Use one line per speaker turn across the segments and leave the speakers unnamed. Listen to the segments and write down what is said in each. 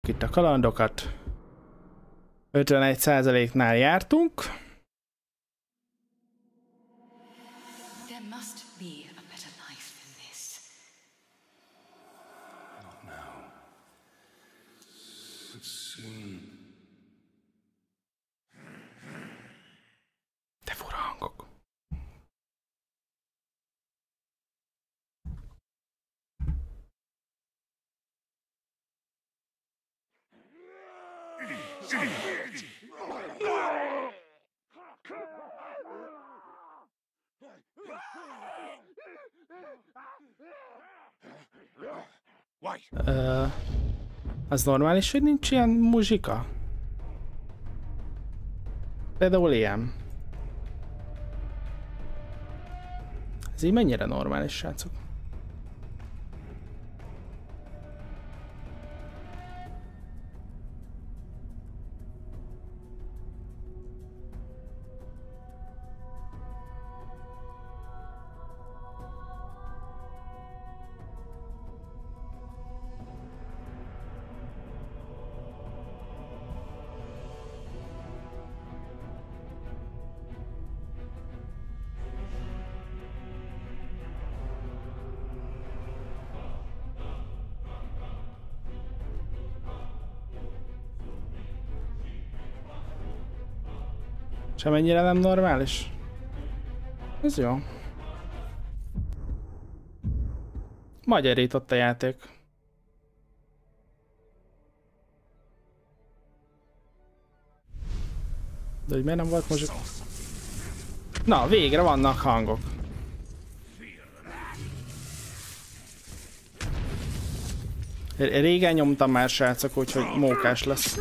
Itt a kalandokat. 51%-nál jártunk. De fura hangok. Az normális, hogy nincs ilyen muzsika? Például ilyen. Ez így mennyire normális, srácok? Semennyire nem normális? Ez jó. Magyarított a játék. De hogy miért nem volt muzsika? Na, végre vannak hangok. Régen nyomtam már, srácok, úgyhogy mókás lesz.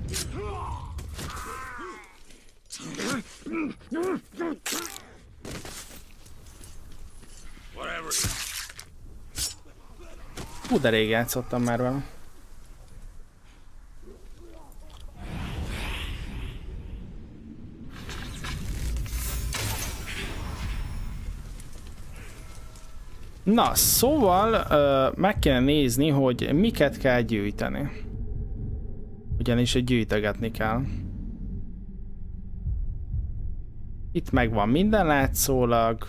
Hú, de rég játszottam már vele. Na, szóval meg kéne nézni, hogy miket kell gyűjteni. Ugyanis gyűjtögetni kell. Itt megvan minden látszólag.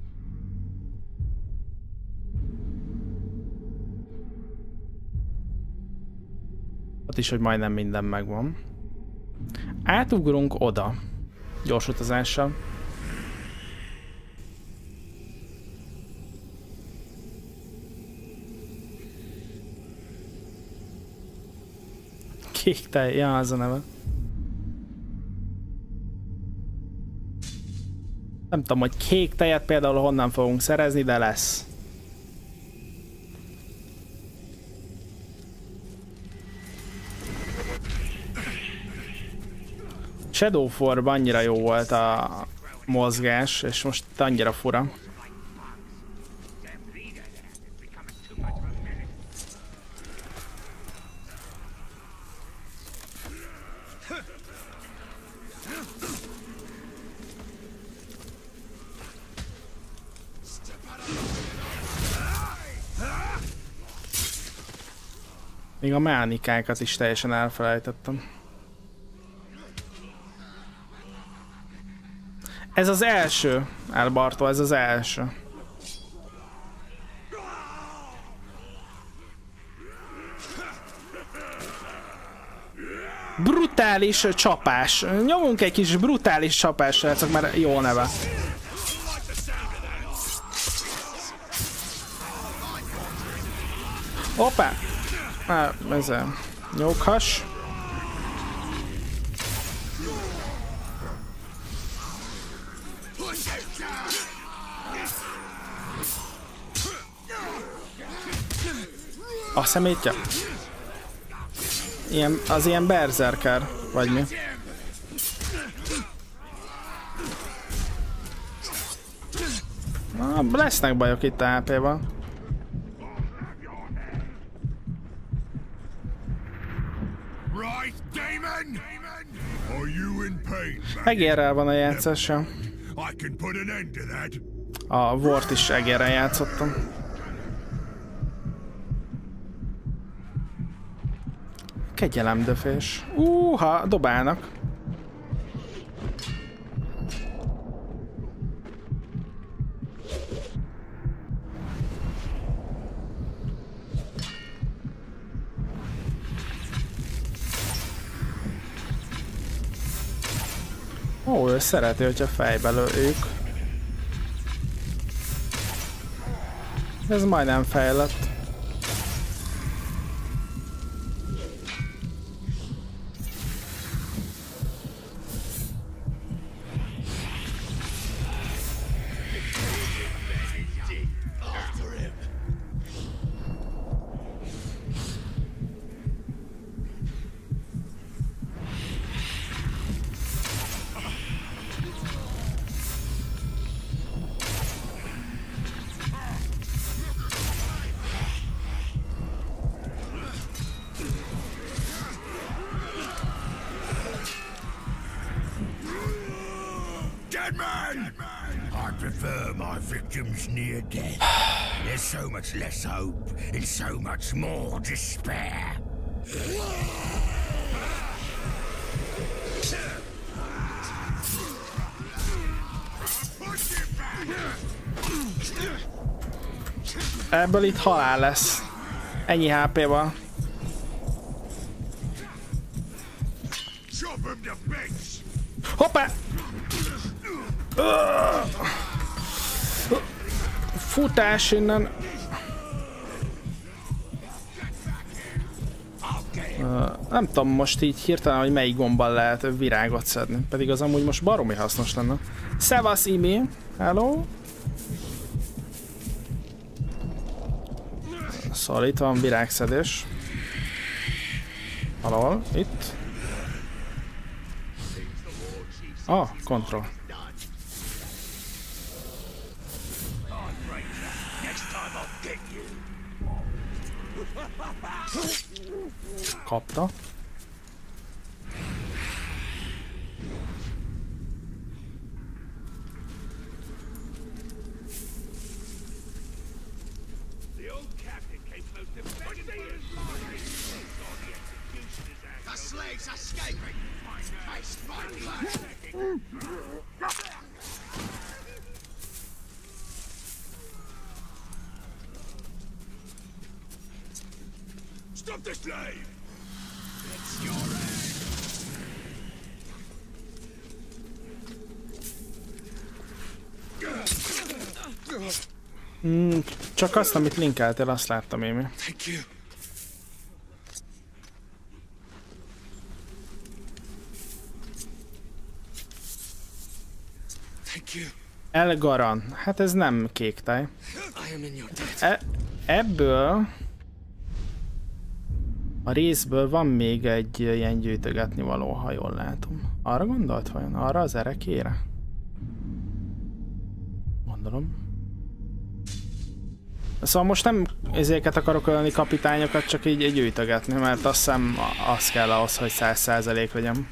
Ott is, hogy majdnem minden megvan. Átugrunk oda. Gyors utazással. Kék tej, ja, az a neve. Nem tudom, hogy kék tejet például honnan fogunk szerezni, de lesz. Shadow 4-ban annyira jó volt a mozgás, és most annyira fura. Még a mechanikákat is teljesen elfelejtettem. Ez az első, Elbartó, ez az első. Brutális csapás. Nyomunk egy kis brutális csapás, srácok, mert jó neve. Hoppá! Ez a nyughas. A szemétje? Ilyen, az ilyen berserker, vagy mi? Lesznek bajok itt a HP-val. Egérrel van a játszása. A Wart is egérrel játszottam. Kegyelemdöfés. Ha dobálnak. Ó, ő szereti, hogyha fejbe lőjük. Ez majdnem fejlett.
Near death. There's so much less hope and so much more despair.
Ebből itt halál lesz. Ennyi HP-val. Hoppá! Futás innen. Nem tudom most így hirtelen, hogy melyik gombbal lehet virágot szedni. Pedig az amúgy most baromi hasznos lenne. Szevasz, Imi! Hello! Szóval itt van virágszedés. Valahol, itt. Control. Kapta.
Stop the slave! It's your
Csak azt, amit linkeltél, azt láttam én.
Thank you. Thank you.
Elgaran. Hát ez nem kék táj. Ebből a részből van még egy ilyen gyűjtögetni való, ha jól látom. Arra gondolt vajon? Arra az erekére? Gondolom. Szóval most nem ezeket akarok ölni kapitányokat, csak így gyűjtögetni, mert azt hiszem az kell ahhoz, hogy 100% legyen.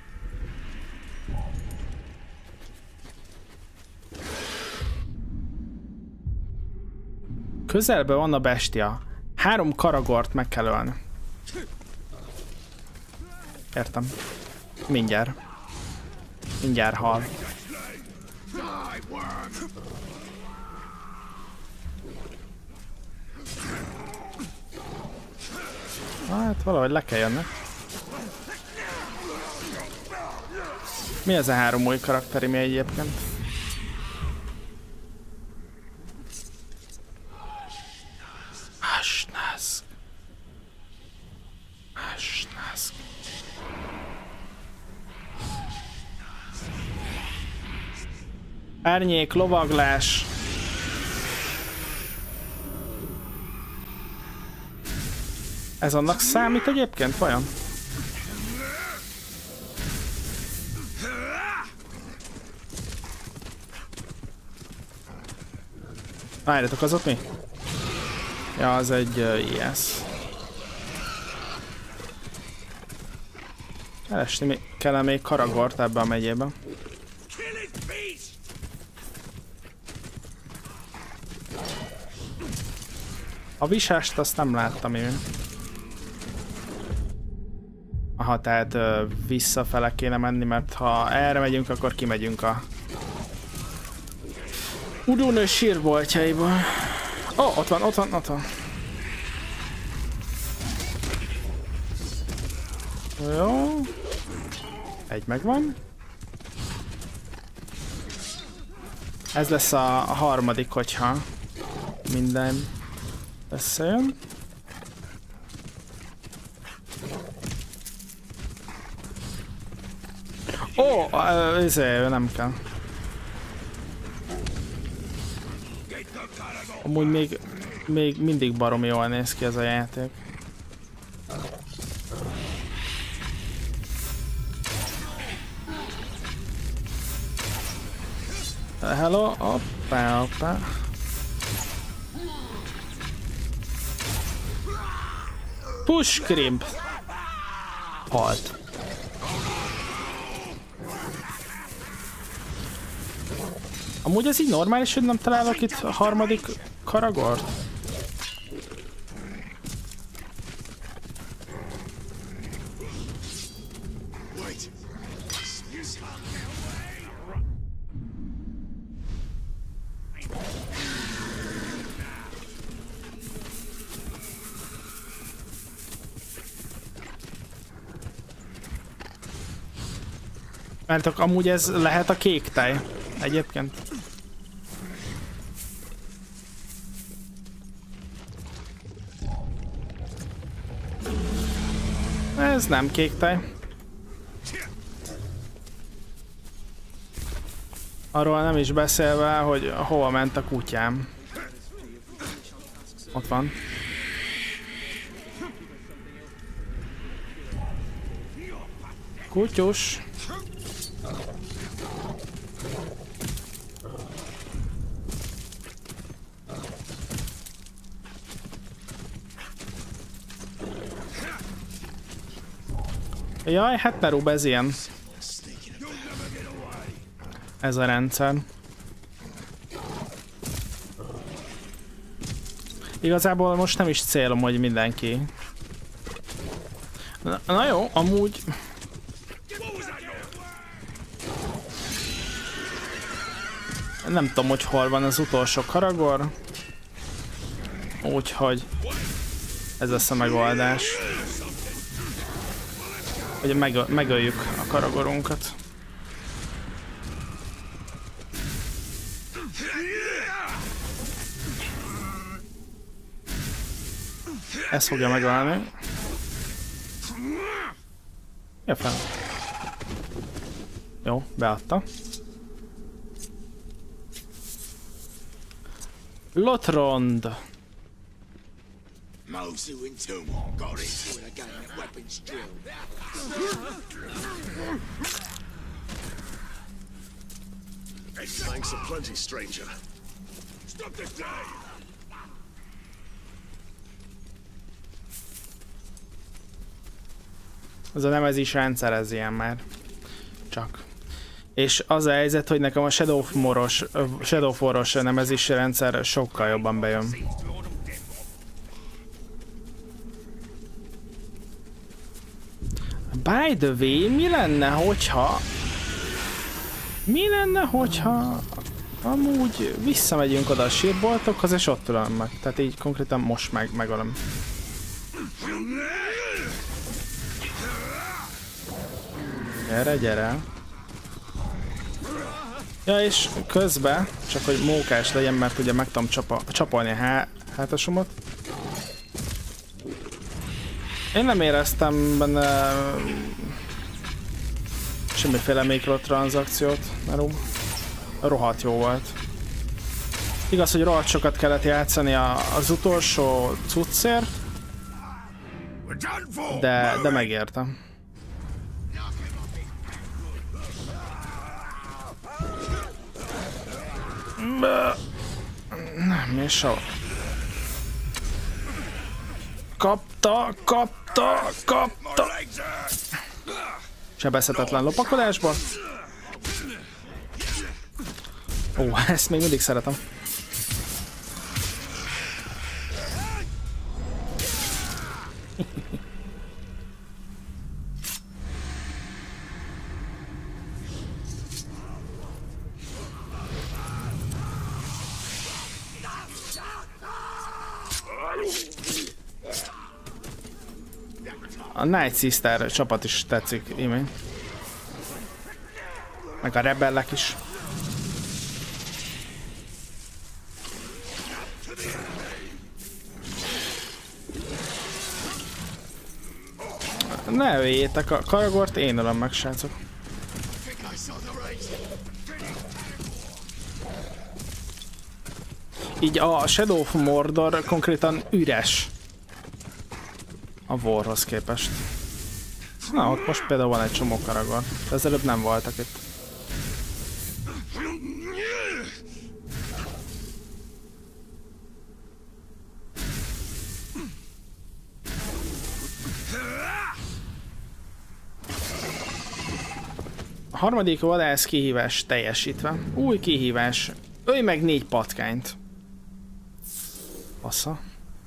Közelben van a bestia. 3 karagort meg kell ölni. Értem. Mindjárt. Mindjárt hal. Hát valahogy le kell jönni. Mi az a 3 új karakteri mi egyébként? Asnask. Asnask. Árnyék, lovaglás. Ez annak számít egyébként, vajon? Várjatok, az ott mi? Ja, az egy IS. Keresni kell még karagort ebbe a megyébe. A visást azt nem láttam én. Aha, tehát visszafele kéne menni, mert ha erre megyünk, akkor kimegyünk a udónő sírboltjaiból. Ó, ott van, ott van, ott van. Jó. Egy megvan. Ez lesz a harmadik, hogyha minden összejön. Ó, nem kell. Amúgy még mindig baromi jól néz ki ez a játék. Hello, hoppá, hoppá. Push crimp. Halt. Amúgy ez így normális, hogy nem találok itt a harmadik karagort? Mert amúgy ez lehet a kék tej egyébként. Ez nem kék tej. Arról nem is beszélve, hogy hova ment a kutyám. Ott van. Kutyus. Jaj, hát ne rúb, ez ilyen. Ez a rendszer. Igazából most nem is célom, hogy mindenki. Na jó, amúgy... Nem tudom, hogy hol van az utolsó karagor. Úgyhogy... ez lesz a megoldás. Hogy megöljük a karagorunkat. Ez fogja megölni. Ja, fel. Jó, beadta. Lotrond.
Mosu and Tumor got into it again at weapons drill.
Thanks a plenty, stranger.
Stop this day!
Ez a nemezés rendszer, ez ilyen már. Csak. És az a helyzet, hogy nekem a Shadowforos nemezési rendszer sokkal jobban bejön. By the way, mi lenne, hogyha amúgy visszamegyünk oda a sírboltokhoz, és ott ülöm meg. Tehát így konkrétan most megölöm. Gyere, gyere. Ja, és közben, csak hogy mókás legyen, mert ugye meg tudom csapolni a hátasomat. Én nem éreztem benne semmiféle mikrotranszakciót, mert rohadt jó volt. Igaz, hogy rohadt sokat kellett játszani az utolsó cuccért, de megértem. Nem, és a... Kapta! Sebezhetetlen lopakodásba. Ó, ezt még mindig szeretem. A Night Sister csapat is tetszik imént. Meg a rebellek is. Ne öljétek a Karagort, én ölöm meg, srácok. Így a Shadow of Mordor konkrétan üres a Warhoz képest. Na, ott most például van egy csomó Karagor, de ezelőbb nem voltak itt. A harmadik vadász kihívás teljesítve. Új kihívás. Ölj meg 4 patkányt. Passza.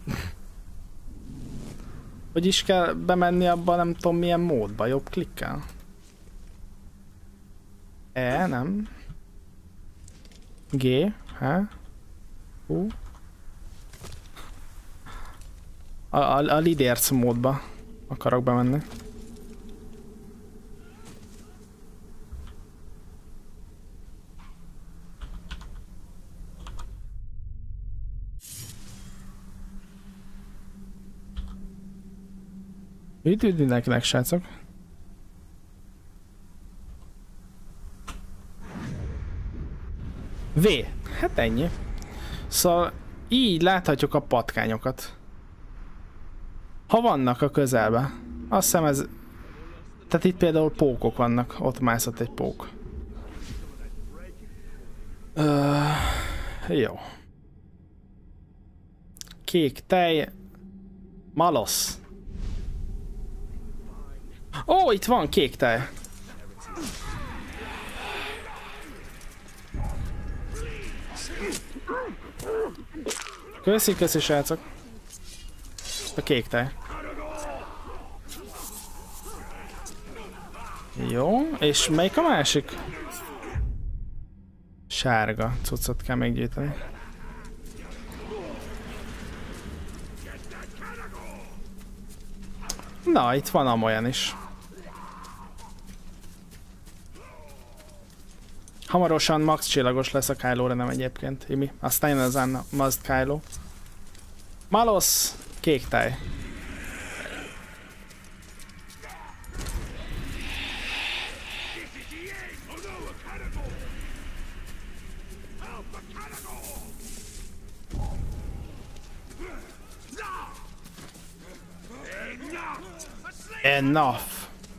Hogy is kell bemenni abba, nem tudom milyen módba, jobb klikkel? E, nem. G, H, U. A Lidérc módba akarok bemenni. Mit üdv mindenkinek, srácok? V. Hát ennyi. Szóval így láthatjuk a patkányokat. Ha vannak a közelbe. Azt hiszem ez... Tehát itt például pókok vannak. Ott mászott egy pók. Jó. Kék tej. Malosz. Ó, itt van kék tej. Köszi, srácok. A kék tej. Jó, és melyik a másik? Sárga cuccot kell meggyűjteni. Na, itt van amolyan is. Hamarosan max csillagos lesz a Kylo Renem egyébként, Imi. Aztán jön az Must Kylo. Malosz, kék táj. Enough.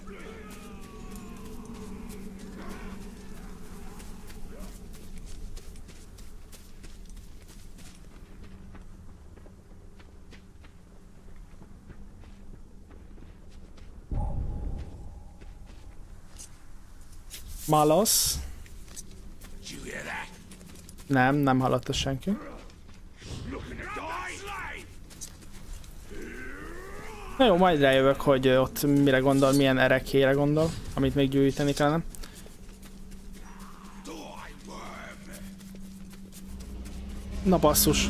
Malosz. Nem hallotta senki. Na jó, majd rájövök, hogy ott mire gondol, milyen erekére gondol, amit még gyűjteni kellene. Na basszus.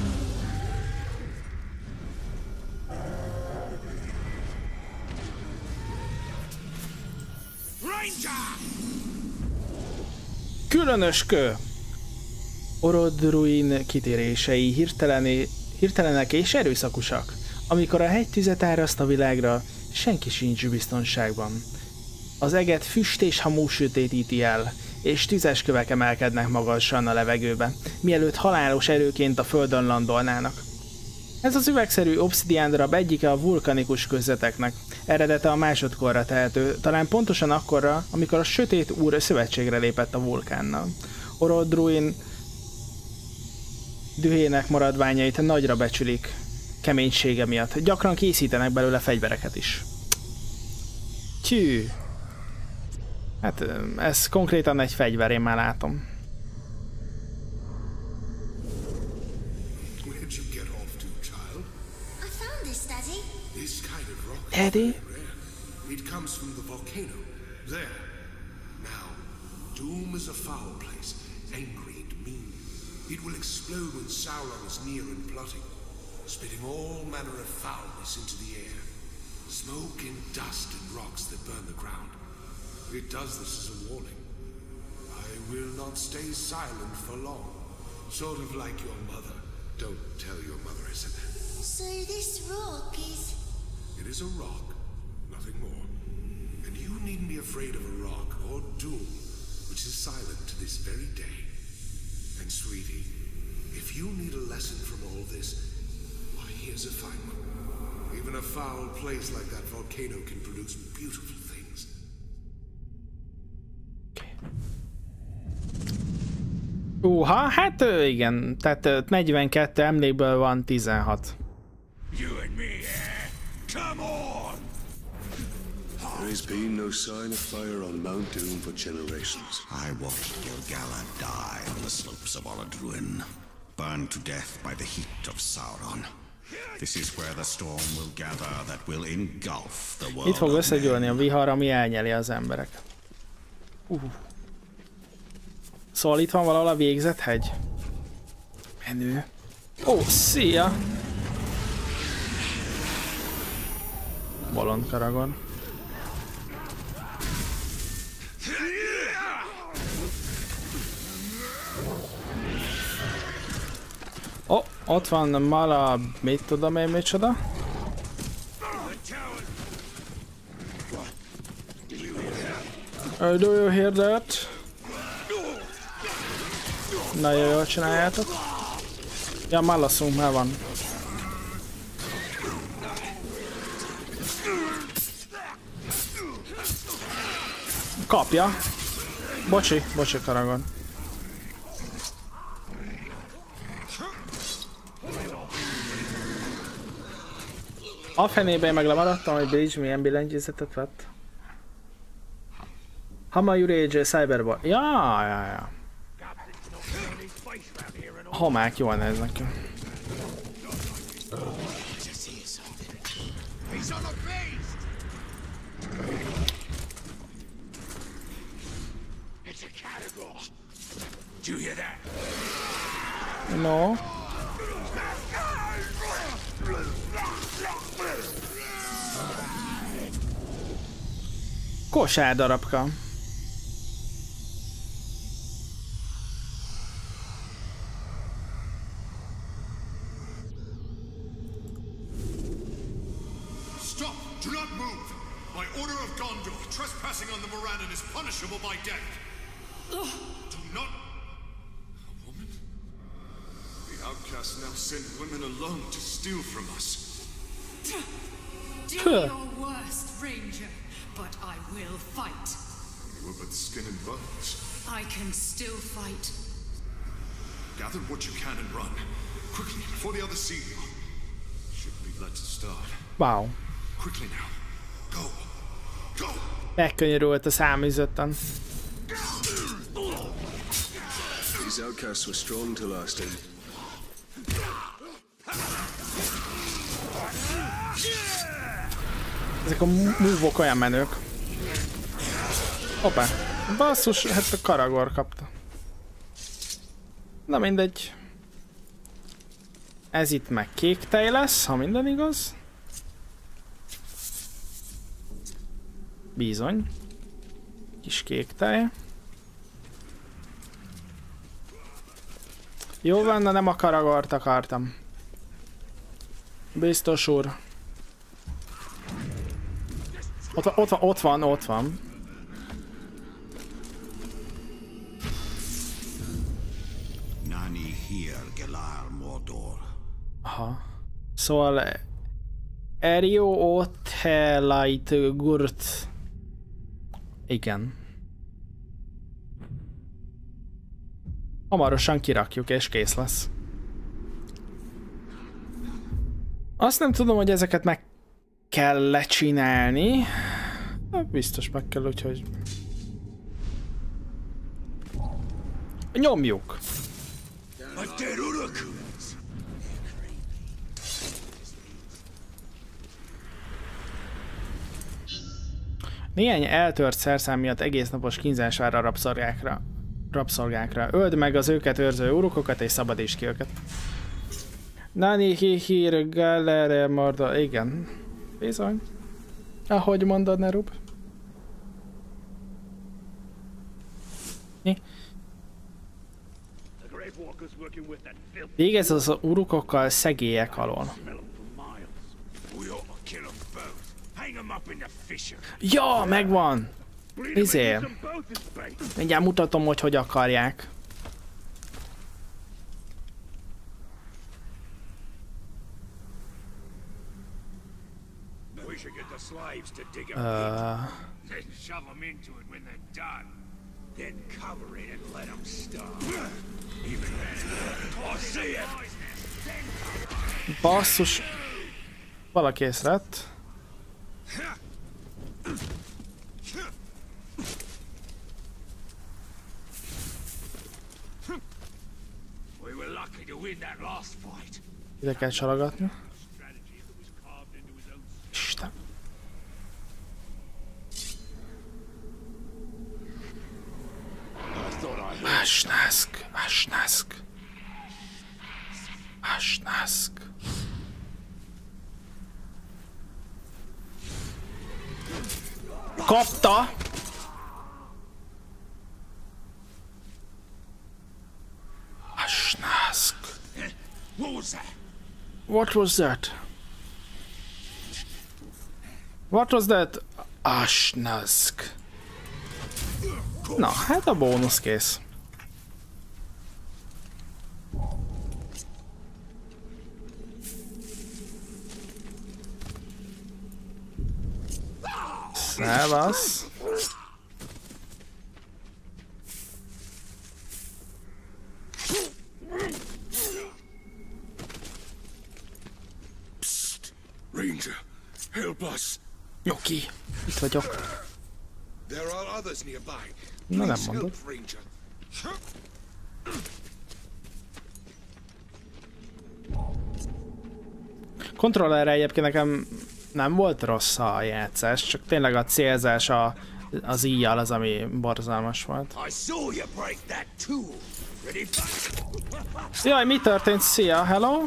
Különös kő. Orodruin kitérései hirtelenek és erőszakosak. Amikor a hegytüzet áraszt a világra, senki sincs biztonságban. Az eget füst és hamú sötétíti el, és tüzes kövek emelkednek magasan a levegőbe, mielőtt halálos erőként a földön landolnának. Ez az üvegszerű obszidiándarab egyike a vulkanikus kőzeteknek. Eredete a másodkorra tehető, talán pontosan akkorra, amikor a sötét úr szövetségre lépett a vulkánnal. Orodruin dühének maradványait nagyra becsülik keménysége miatt. Gyakran készítenek belőle fegyvereket is. Tyű. Hát ez konkrétan egy fegyver, én már látom. Eddie?
It comes from the volcano. There. Now, Doom is a foul place, angry and mean. It will explode when Sauron is near and plotting, spitting all manner of foulness into the air. Smoke and dust and rocks that burn the ground. It does this as a warning. I will not stay silent for long. Sort of like your mother. Don't tell your mother I said that.
So this rock is...
It is a rock, nothing more. And you needn't be afraid of a rock or doom, which is silent to this very day. And sweetie, if you need a lesson from all this, why here's a fine one. Even a foul place like that volcano can produce beautiful things.
Hát igen, tehát 42 emlékből van 16.
You and me, eh? Come on!
There has been no sign of fire on Mount Doom for generations.
I watched Gil-galad die on the slopes of Oladruin, burned to death by the heat of Sauron. This is where the storm will gather that will engulf the world.
Itt fog összegyűlni a vihar, ami elnyeli az emberek. Szóval itt van valahol a végzethegy. Menő. Ó, szia! Bolond Karagon. Ó, ott van Mala, mit tudom én micsoda? Do you hear that? Nagyon jól csináljátok. Ja, Malaszunk már van. Kapja. Bocsi Karagon. A fenébe én meg lemaradtam, hogy Bridge milyen billentyűzetet vett. Hama Rage Cyberboy. Ja. Homák jól néz neki. No. Kosár darabka.
Stop! Do not move! My order of Gondor, trespassing on the Morannon is punishable by death. Do not... A woman? The outcasts now send women alone to steal from us.
Do your worst, Ranger, but I will fight.
You are but skin and bones.
I can still fight.
Gather what you can and run. Quickly, before the others see you. Shouldn't be let to starve.
Wow.
Quickly now. Go. Go!
Megkönyörült a száműzötten.
These outcasts were strong till last day.
Ezek a move-ok olyan menők. Hoppá. Basszus, hát a Karagor kapta. Na mindegy. Ez itt meg kék tej lesz, ha minden igaz. Bizony. Kis kék tej. Jó van, de nem a Karagort akartam. Biztos úr. Ott van.
Nani hier Gelar Mordor.
Aha. Szóval... Erio Othelait Gurt. Igen. Hamarosan kirakjuk és kész lesz. Azt nem tudom, hogy ezeket meg kell lecsinálni. Biztos meg kell, úgyhogy... Nyomjuk! Néhány eltört szerszám miatt egésznapos kínzás vár a rabszolgákra. Öld meg az őket őrző urukokat és szabadítsd ki őket. Nani hír Galere Morda. Igen. Bizony. Ahogy mondod, Nerub. Mi? Végez az urukokkal szegélyek alól. Ja, megvan! Izé. Mindjárt mutatom, hogy akarják. Basszus. Valaki észrevett. Ide kell csalogatni. Isten. Asnask, Asnask. Asnask. Kapta! Asnask. What was that? What was that? Asnask. Na, hát a bónusz kész. Szevasz.
Psst! Ranger, help us.
Oké, itt vagyok.
There are others nearby.
Na, nem
Please
mondod.
help, Ranger.
Kontrollerre egyébként nekem nem volt rossz a játszás, csak tényleg a célzás az íjjal az, ami borzalmas volt. Jaj, mi történt? Szia, hello?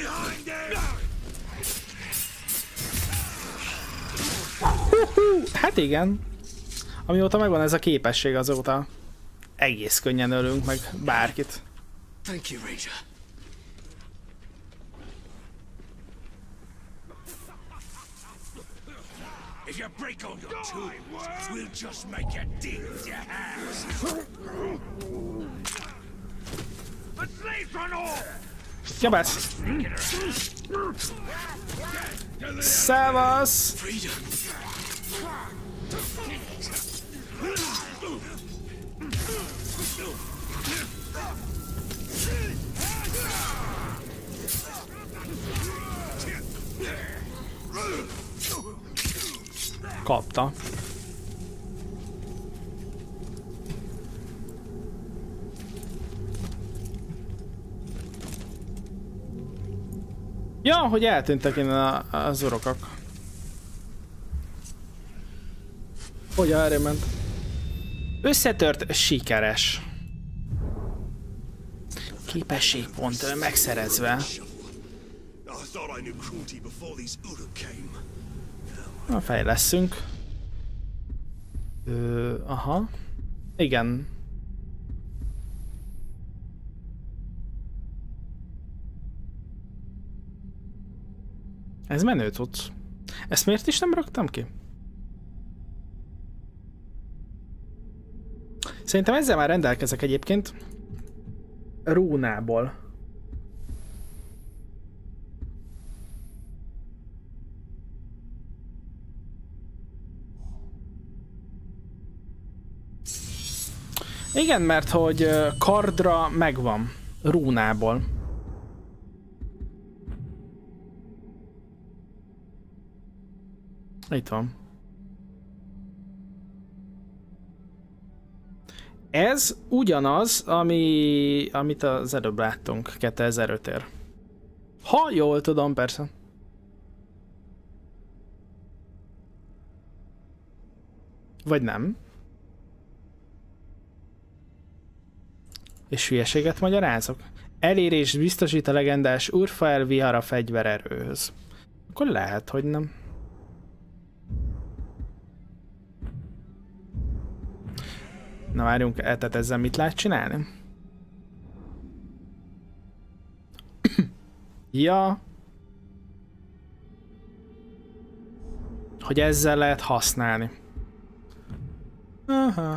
Hát igen. Amióta megvan ez a képesség, azóta egész könnyen ölünk meg bárkit.
Thank you, Ranger. If you break on your tools, we'll just make you dig with your hands. The slaves run off!
Jabász! Szevasz! Kapta. Ja, hogy eltűntek innen az urokok. Hogy erre ment? Összetört, sikeres. Képességpont megszerezve. Na, fejleszünk. Aha. Igen. Ez menő tudsz. Ezt miért is nem raktam ki? Szerintem ezzel már rendelkezek egyébként. Rúnából. Igen, mert hogy kardra megvan. Rúnából. Itt van. Ez ugyanaz, amit az előbb láttunk 2005-ért. Ha jól tudom, persze. Vagy nem. És hülyeséget magyarázok? Elérést biztosít a legendás Urfael vihara fegyvererőhöz. Akkor lehet, hogy nem. Na várjunk, tehát ezzel mit lehet csinálni? Ja. Hogy ezzel lehet használni. Aha.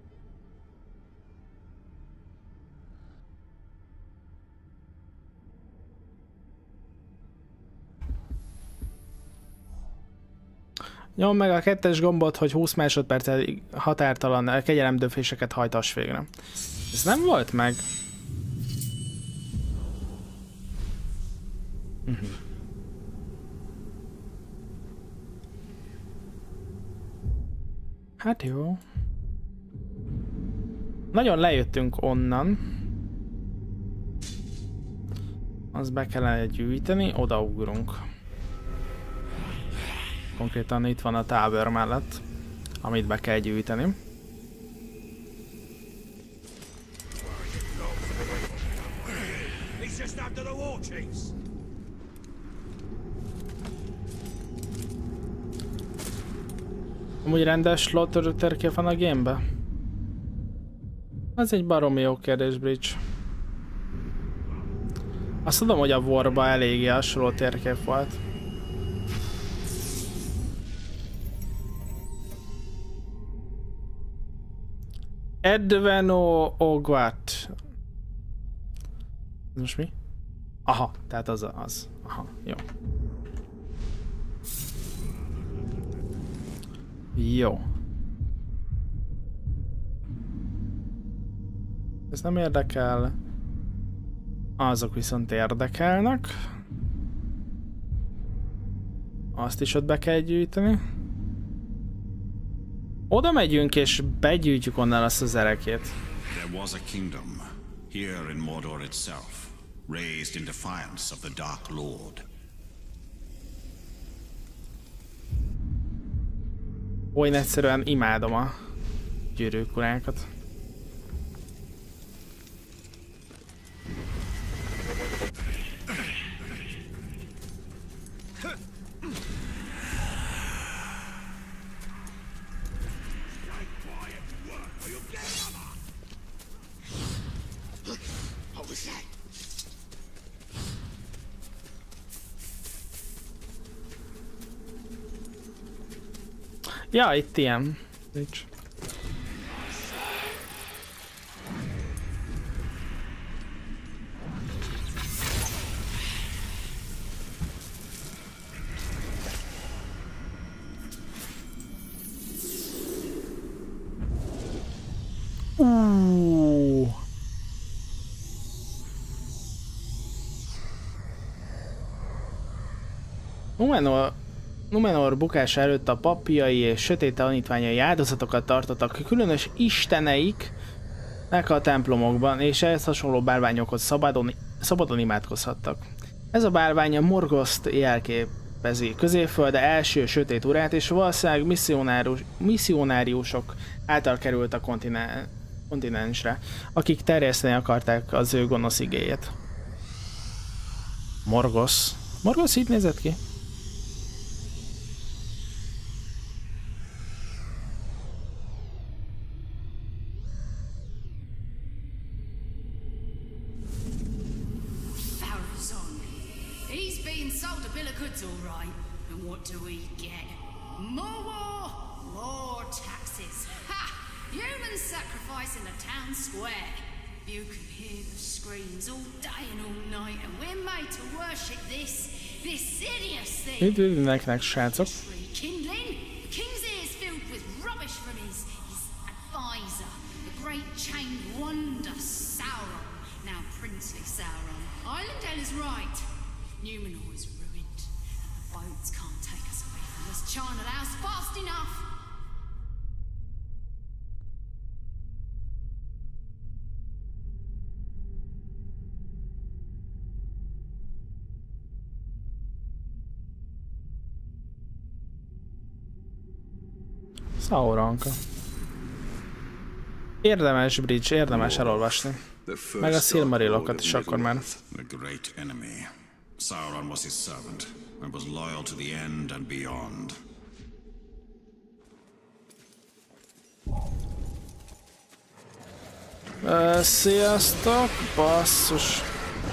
Nyom meg a 2-es gombot, hogy 20 másodperccel határtalan kegyelemdöféseket hajtass végre. Ez nem volt meg. Hát jó. Nagyon lejöttünk onnan. Azt be kellene gyűjteni, odaugrunk. Konkrétan itt van a tábor mellett, amit be kell gyűjteni. Amúgy rendes slot térkép van a gamebe? Ez egy baromi jó kérdés, Bridge. Azt tudom, hogy a Warba eléggé hasonló térkép volt. Edveno Ogat. Ez most mi? Aha, tehát az. Aha, jó. Jó. Ez nem érdekel. Azok viszont érdekelnek. Azt is ott be kell gyűjteni. Oda megyünk és begyűjtjük onnan azt az erekét.
There was a kingdom here in Mordor itself, raised in defiance of the Dark Lord.
Olyan egyszerűen imádom a gyűrűk urákat. Ja, itt ilyen. Nincs. Númenor bukása előtt a papjai és sötét tanítványai áldozatokat tartottak különös isteneiknek a templomokban, és ehhez hasonló bálványokhoz szabadon imádkozhattak. Ez a bálvány a Morgoszt jelképezi, Középföld első sötét urát, és valószínűleg misszionáriusok által került a kontinensre, akik terjeszteni akarták az ő gonosz igéjét. Morgosz. Morgosz így nézett ki? Üdvözlőnek, srácok! Sauronka. Érdemes, Bridge, érdemes elolvasni. Meg a Silmarillokat is akkor már.
The great enemy. Sauron was his servant and was loyal to the end and beyond.
Sziasztok, basszus.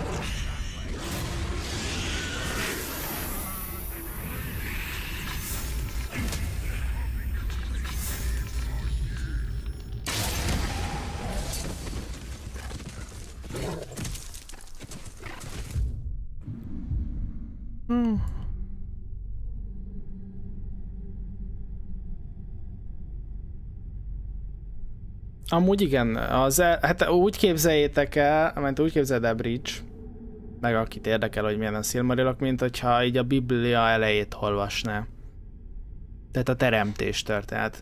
Amúgy igen, hát úgy képzeljétek el, mert úgy képzeld el Bridge, meg akit érdekel, hogy milyen a Silmarillok, mint hogyha így a Biblia elejét olvasná. Tehát a teremtés történet.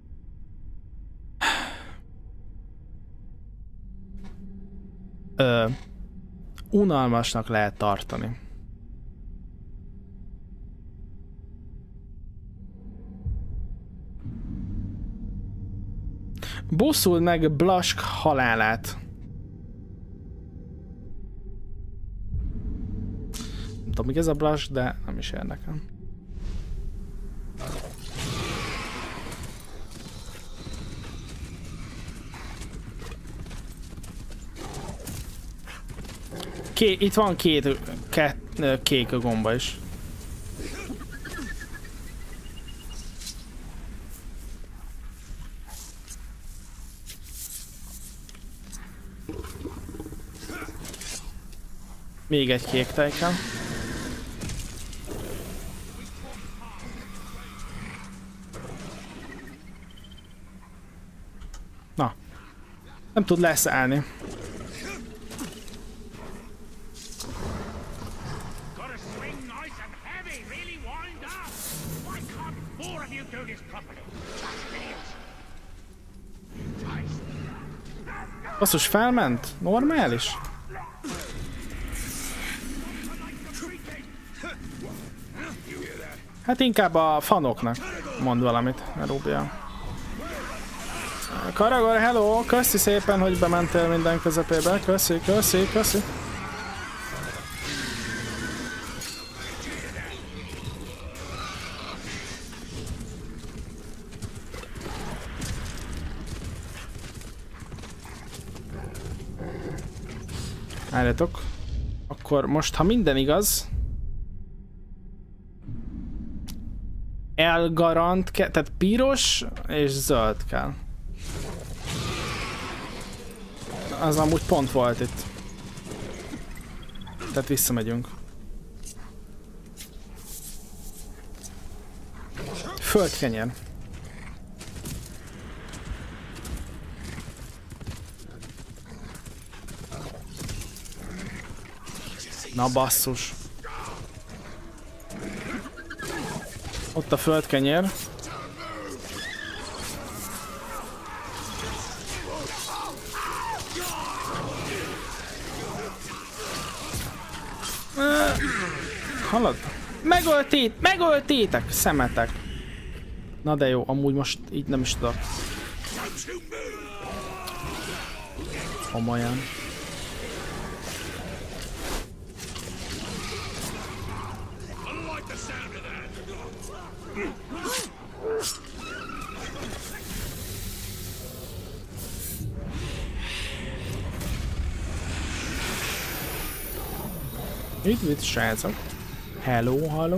Unalmasnak lehet tartani. Bosszul meg Blask halálát. Nem tudom, mi ez a Blask, de nem is érdekel. Itt van kék a gomba is. Még egy kék tejkel. Na. Nem tud leszállni. Basszus, felment? Normális? Hát inkább a fanoknak mond valamit, Rubia. Karagor, hello! Köszi szépen, hogy bementél minden közepébe. Köszi, köszi, köszi. Álljatok. Akkor most, ha minden igaz, elgarant kell, tehát piros és zöld kell. Az amúgy pont volt itt. Tehát visszamegyünk. Földkenyer. Na basszus. Ott a földkenyér. Hallod? Megöltétek! Szemetek! Na de jó, amúgy most így nem is tudok. Komolyan. Itt srácok. Hello, hello.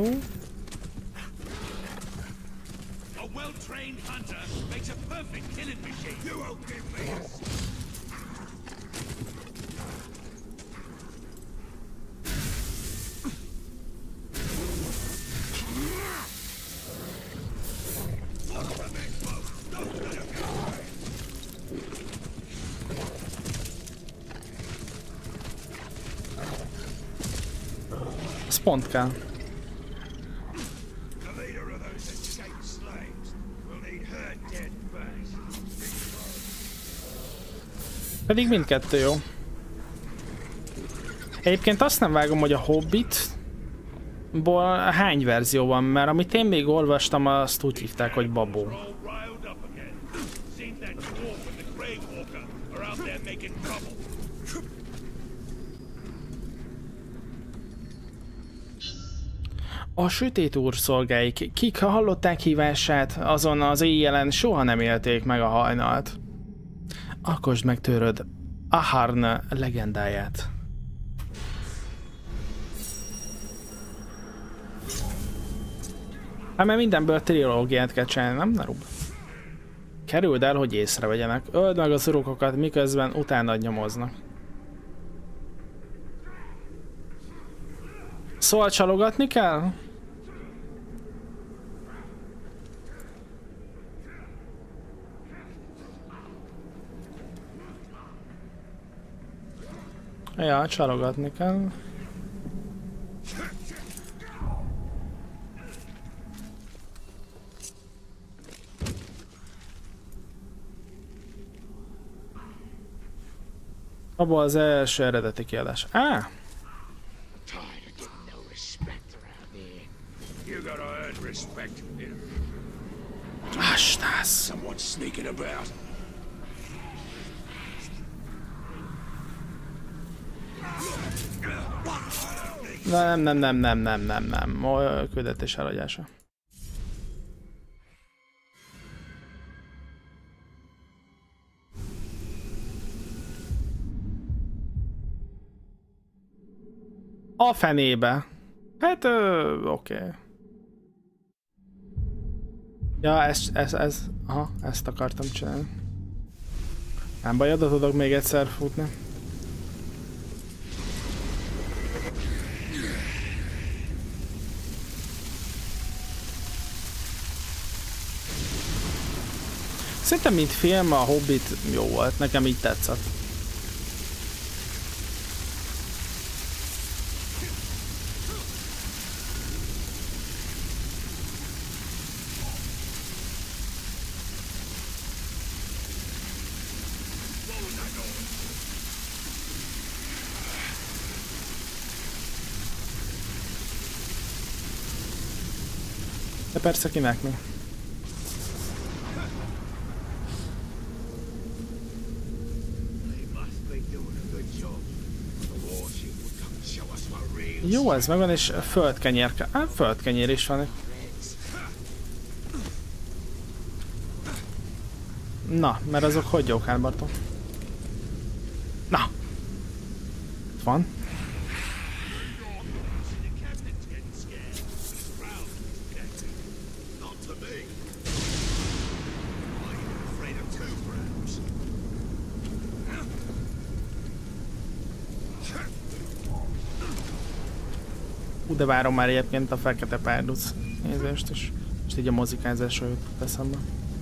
Pont kell. Pedig mindkettő jó. Egyébként azt nem vágom, hogy a Hobbitból hány verzió van, mert amit én még olvastam, azt úgy hívták, hogy Babó. A sötét úr szolgáik, kik hallották hívását, azon az éjjelen soha nem élték meg a hajnalt. Alkosd meg tőled Ahárn legendáját. Hát mert mindenből trilógiát kell csinálni, nem, Narub? Kerüld el, hogy észrevegyenek. Öld meg az urukokat, miközben utána nyomoznak. Szóval csalogatni kell? Ja, csalogatni kell. Abba az első eredeti kiadás. Á! Astász! Nem. Küldetés elagyása. A fenébe. Hát, oké. Ja, aha, ezt akartam csinálni. Nem baj, oda tudok még egyszer futni. Szerintem mint film a Hobbit jó volt, nekem így tetszett. De persze kinek mi. Jó, ez megvan, és földkenyér. Hát földkenyér is van. Na, mert azok hogy jók, Hálbarton? Na! Itt van. De várom már egyébként a Fekete Párduc nézést is. És így a mozikázásról jutott eszembe.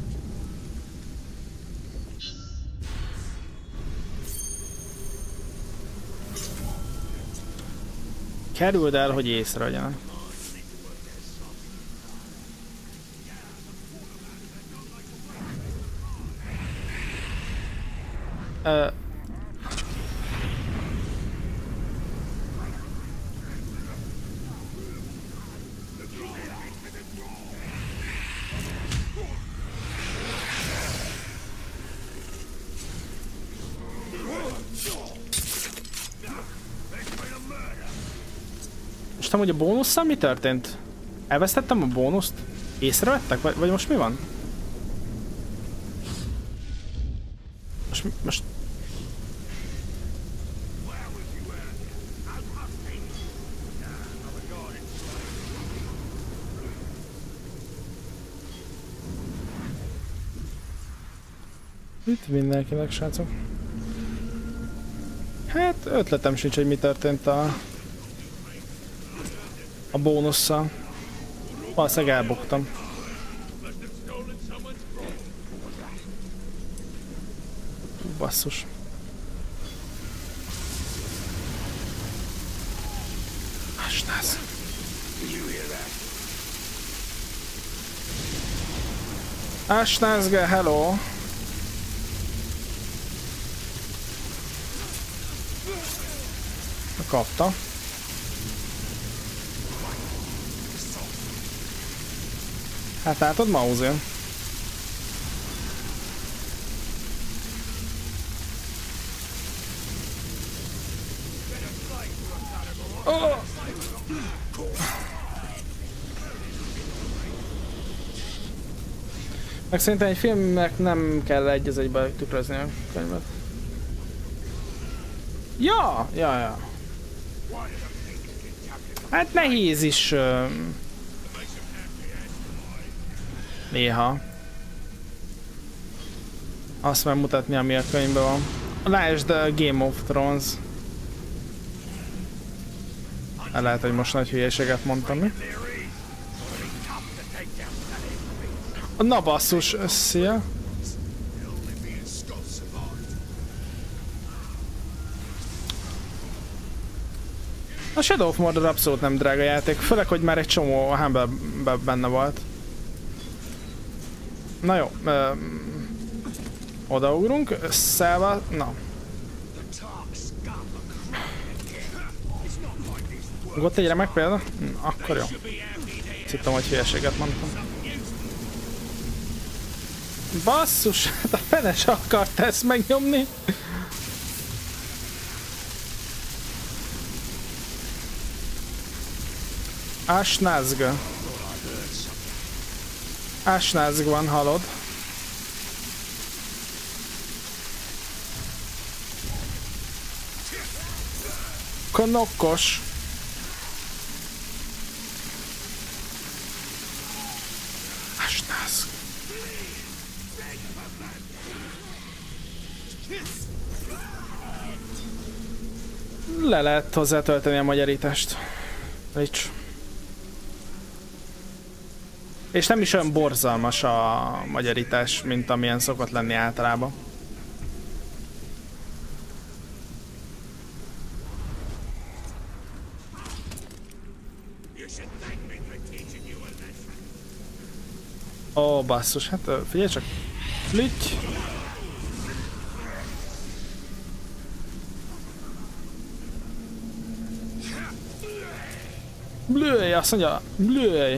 Kerüld el, hogy észrevegyenek. Hogy a bónusszal mi történt? Elvesztettem a bónuszt? Észrevettek? Vagy most mi van? Most... Itt mindenkinek, srácok. Hát ötletem sincs, hogy mi történt a bónusszal. Valószínűleg elbuktam. Basszus. Asnász. Asnázge, hello! Kapta. Hát látod, Mauser? Oh! Meg szerintem egy filmnek nem kell egy az egybe tükrözni a könyvet. Ja. Hát nehéz is néha azt megmutatni, ami a könyvben van. Lásd a Game of Thrones. Lehet, hogy most nagy hülyeséget mondtam mi. Na basszus, szia! A Shadow of Mordor abszolút nem drága játék, főleg, hogy már egy csomó Humble benne volt. Na jó, odaugrunk, Szelva, na. Ugrott egy remek példa? Akkor jó. Hittem, hogy hülyeséget mondtam. Basszus, hát a fene se akart ezt megnyomni. Asnázg. Asnázg van, hallod? Knokkos. Asnázg. Le lehet hozzá tölteni a magyarítást. Nincs. És nem is olyan borzalmas a magyarítás, mint amilyen szokott lenni általában. Ó, basszus, hát figyelj csak. Flüty! Blőj, azt mondja, blőj!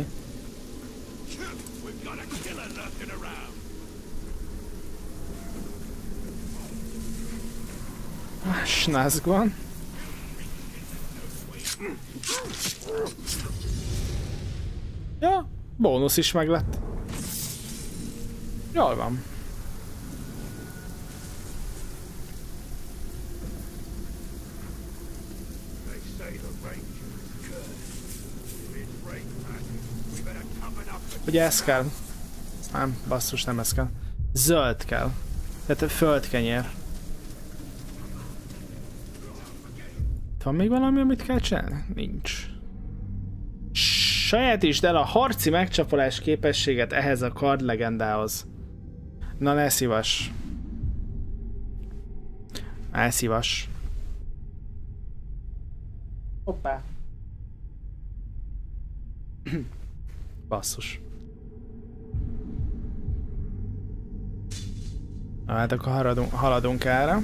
Snázg van. Ja, bónusz is meg lett. Jól van. Ugye ez kell? Nem, basszus, nem ez kell. Zöld kell. Tehát földkenyér. Van még valami, amit kell csinálni? Nincs. Sajátítsd el a harci megcsapolás képességet ehhez a kard legendához. Na ne szívas. Elszívas. Hoppá. Basszus. Hát akkor haladunk erre.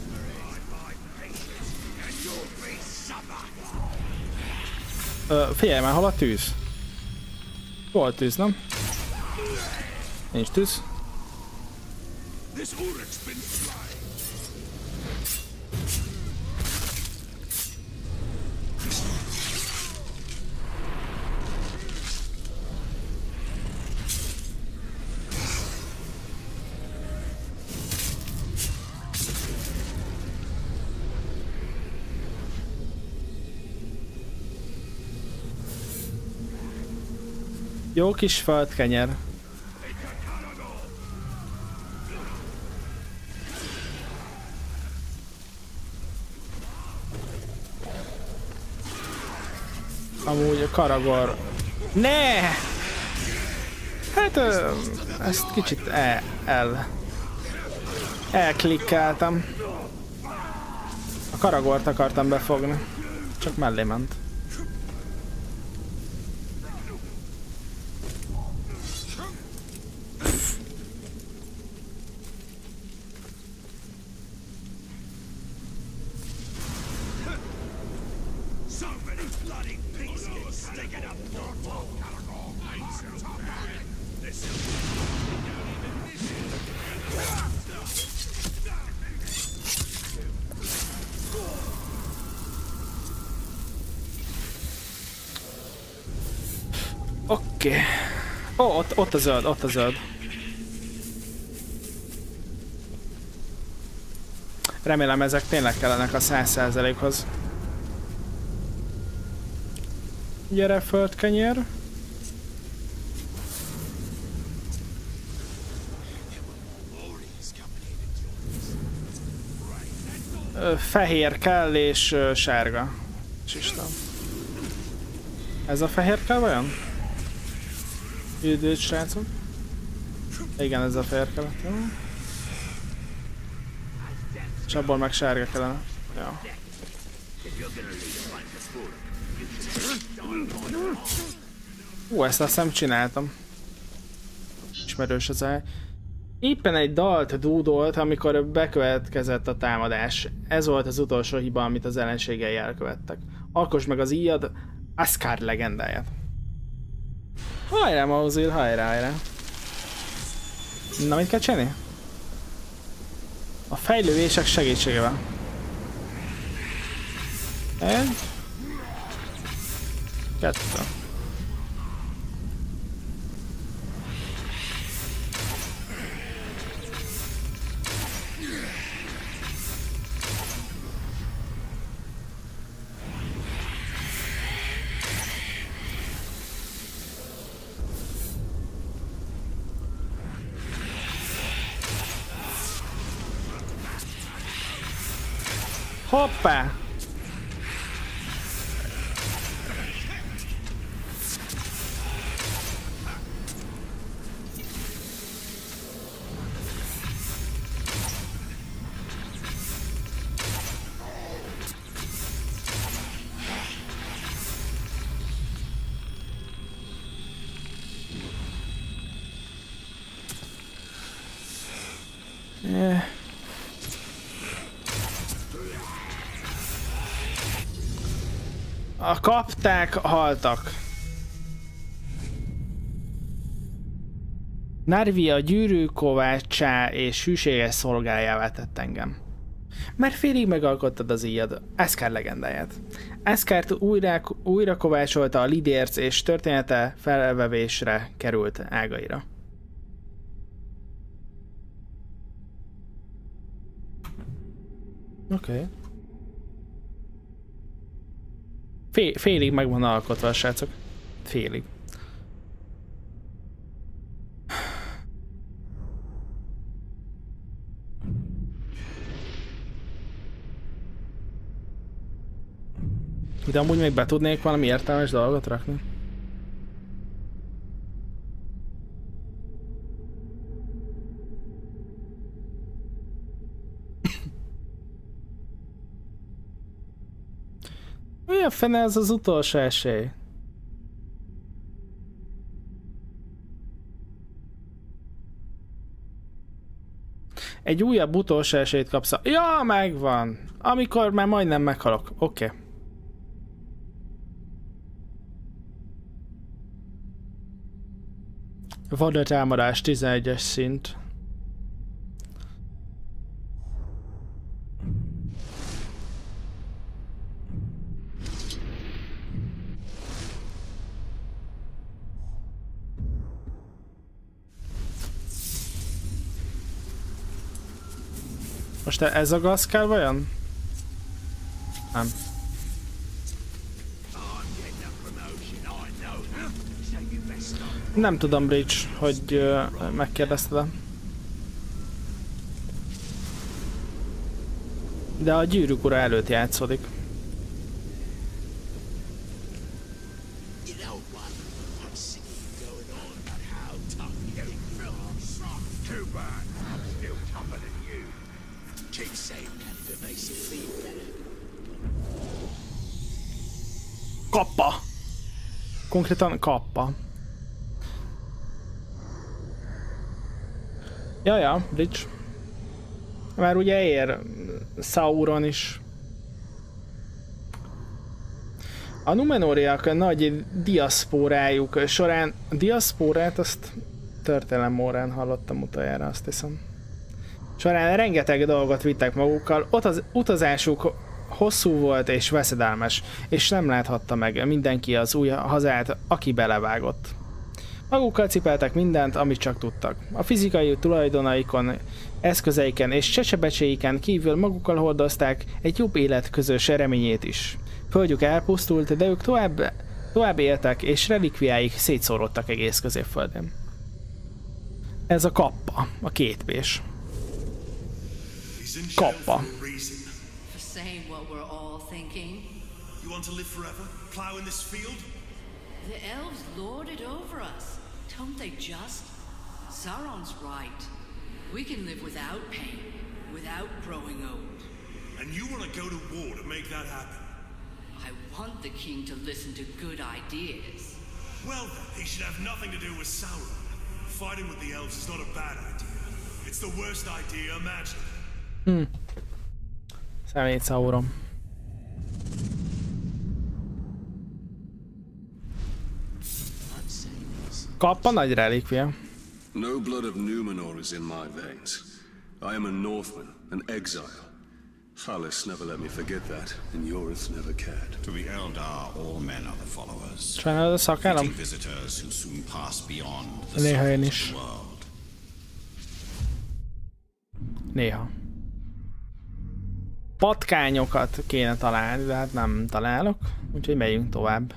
Figyelj már, hol a tűz? Hol tűz, nem? Nincs tűz. Jó kis földkenyer. Amúgy a Karagor... Ne! Hát ezt kicsit elklikkeltem. A Karagort akartam befogni. Csak mellé ment. Oké. Ó, ott a zöld, ott a zöld. Remélem ezek tényleg kellenek a 100%-hoz. Gyere, földkenyér! Fehér kell és sárga. Isten. Ez a fehér kell vajon? Üdvözl, srácok. Igen, ez a fehér kell. És abból meg sárga kellene. Ja. Ezt azt hiszem csináltam. Ismerős az áll. Éppen egy dalt dúdolt, amikor bekövetkezett a támadás. Ez volt az utolsó hiba, amit az ellenségei elkövettek. Alkosd meg az íjad Asgard legendáját. Hajrá, Mauzil, hajrá! Na, mit kell csinálni? A fejlővések segítségével. Egy. Kettő. Hoppá! A kapták, haltak. Narvia gyűrűkovácsá és hűséges szolgájává tett engem. Már félig megalkottad az íjad, Asgard legendáját. Asgard újra kovácsolta a lidérc és története felvevésre került ágaira. Oké. Félig meg van alkotva a srácok. Félig. De amúgy még be tudnék valami értelmes dolgot rakni. Mi a fene ez az utolsó esély? Egy újabb utolsó esélyt kapsz. Ja, megvan! Amikor már majdnem meghalok. Oké. Okay. Vadatámadás 11-es szint. Most ez a gaz kell vajon? Nem. Nem tudom, Bridge, hogy megkérdezted. De a gyűrűk ura előtt játszódik. Kappa! Konkrétan kappa. Jaja, Bridge. Már ugye ér Sauron is. A Númenóriak nagy diaszpórájuk során... Diaszpórát azt történelemmórán hallottam utoljára, azt hiszem. Során rengeteg dolgot vittek magukkal, ott az utazásuk hosszú volt és veszedelmes, és nem láthatta meg mindenki az új hazát, aki belevágott. Magukkal cipeltek mindent, amit csak tudtak. A fizikai tulajdonaikon, eszközeiken és csecsebecséiken kívül magukkal hordozták egy jobb élet közös reményét is. Földjük elpusztult, de ők tovább éltek, és relikviáik szétszórodtak egész Középföldön. Ez a kappa, a kétpés. Kappa.
Saying what we're all thinking.
You want to live forever? Plow in this field?
The elves lord it over us. Don't they just? Sauron's right. We can live without pain, without growing old.
And you want to go to war to make that happen?
I want the king to listen to good ideas.
Well then, he should have nothing to do with Sauron. Fighting with the elves is not a bad idea. It's the worst idea imaginable.
Szemét Sauron. Kappa nagy relikvia.
No blood of Numenor is in my veins. I am a Northman, an exile. Halis never let me forget that, and Yorith never cared.
To the Eldar, all men are the followers.
Sajnálod a szakállam?
Fleeting visitors who soon pass beyond the
Néha én
surface
is.
of the world.
Néha. Patkányokat kéne találni, de hát nem találok, úgyhogy megyünk tovább.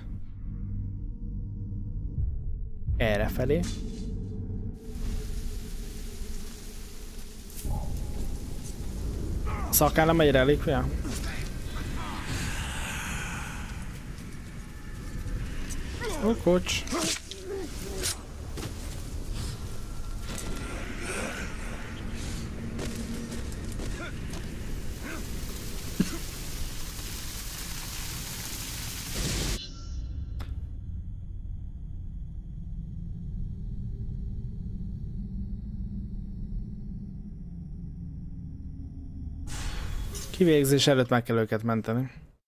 Errefelé. Szakállam egy relikvia? Ó, kocs. Kivégzés előtt meg kell őket menteni.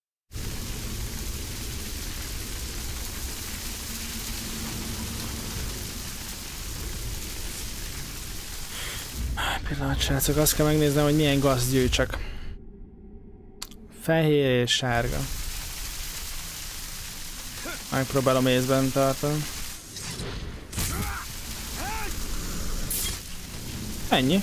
Pillanat, srácok, azt kell megnéznem, hogy milyen gazt gyűjtsek. Fehér és sárga. Megpróbálom észben tartani. Ennyi.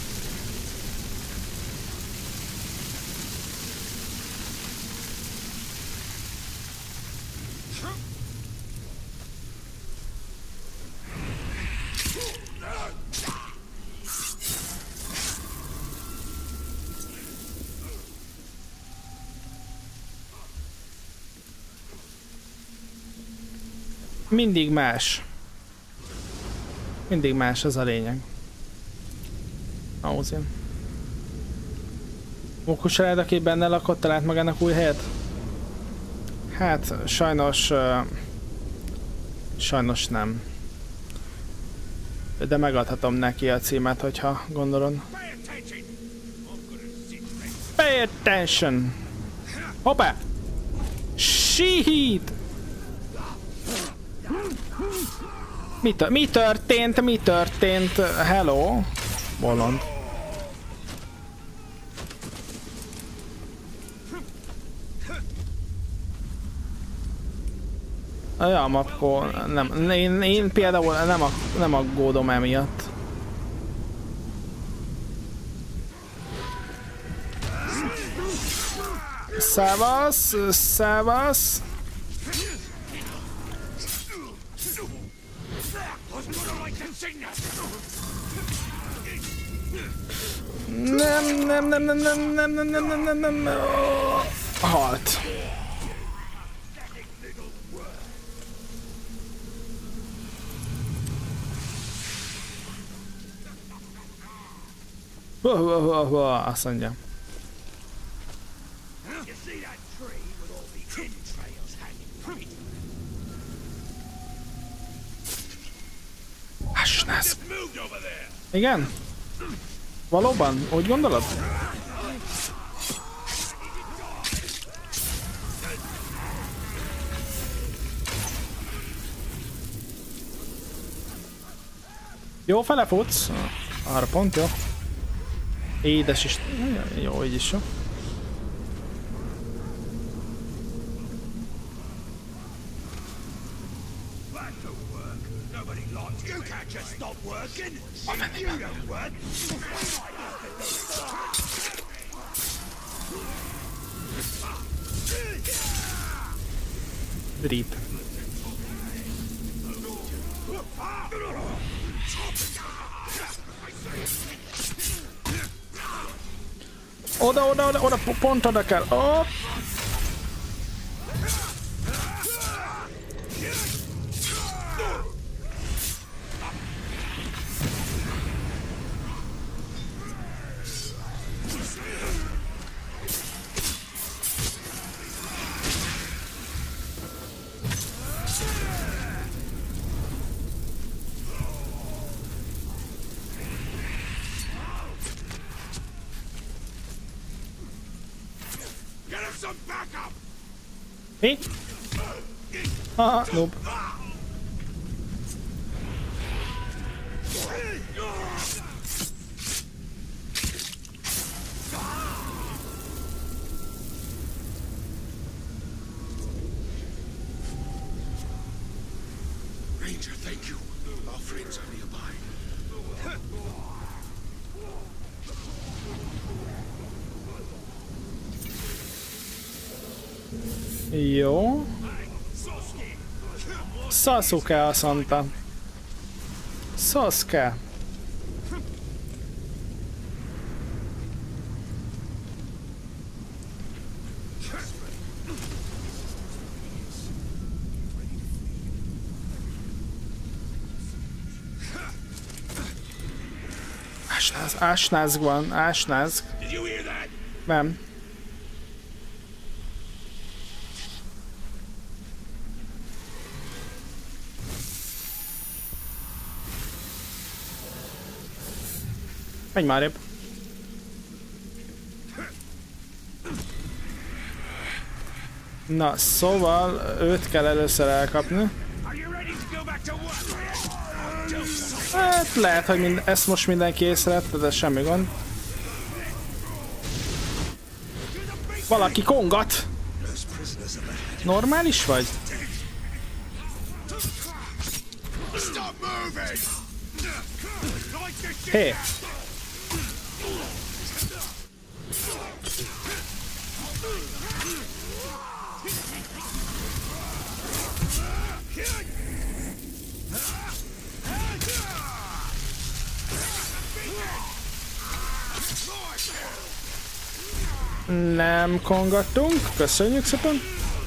Mindig más. Mindig más, az a lényeg. Ahhoz én. Mókusarád, aki benne lakott, talált magának új helyet? Hát, sajnos... sajnos nem. De megadhatom neki a címet, hogyha gondolod. Pay attention! Hoppá! Shit! Mi történt? Mi történt? Hello? Bolond. Ja, akkor nem. Én például nem aggódom emiatt. Szevasz, szevasz. Nem. Halt. Azt mondja. Hasnász. Igen? Valóban? Úgy gondolod? Jó, fele futsz. Arra pont jó. Édes is. Jó, így is jó. Rip. Oda, pont oda kell. Oh. Mi? Haha, noob.
Ranger, thank you. Our friends are nearby.
Jó. Sasuke azt mondta. Sasuke. Ásnázg van, ásnázg. Nem. Menj már épp. Na, szóval őt kell először elkapni. Hát lehet, hogy ezt most mindenki észrevette, de semmi gond. Valaki kongat! Normális vagy? Hé! Nem kongattunk, köszönjük szépen.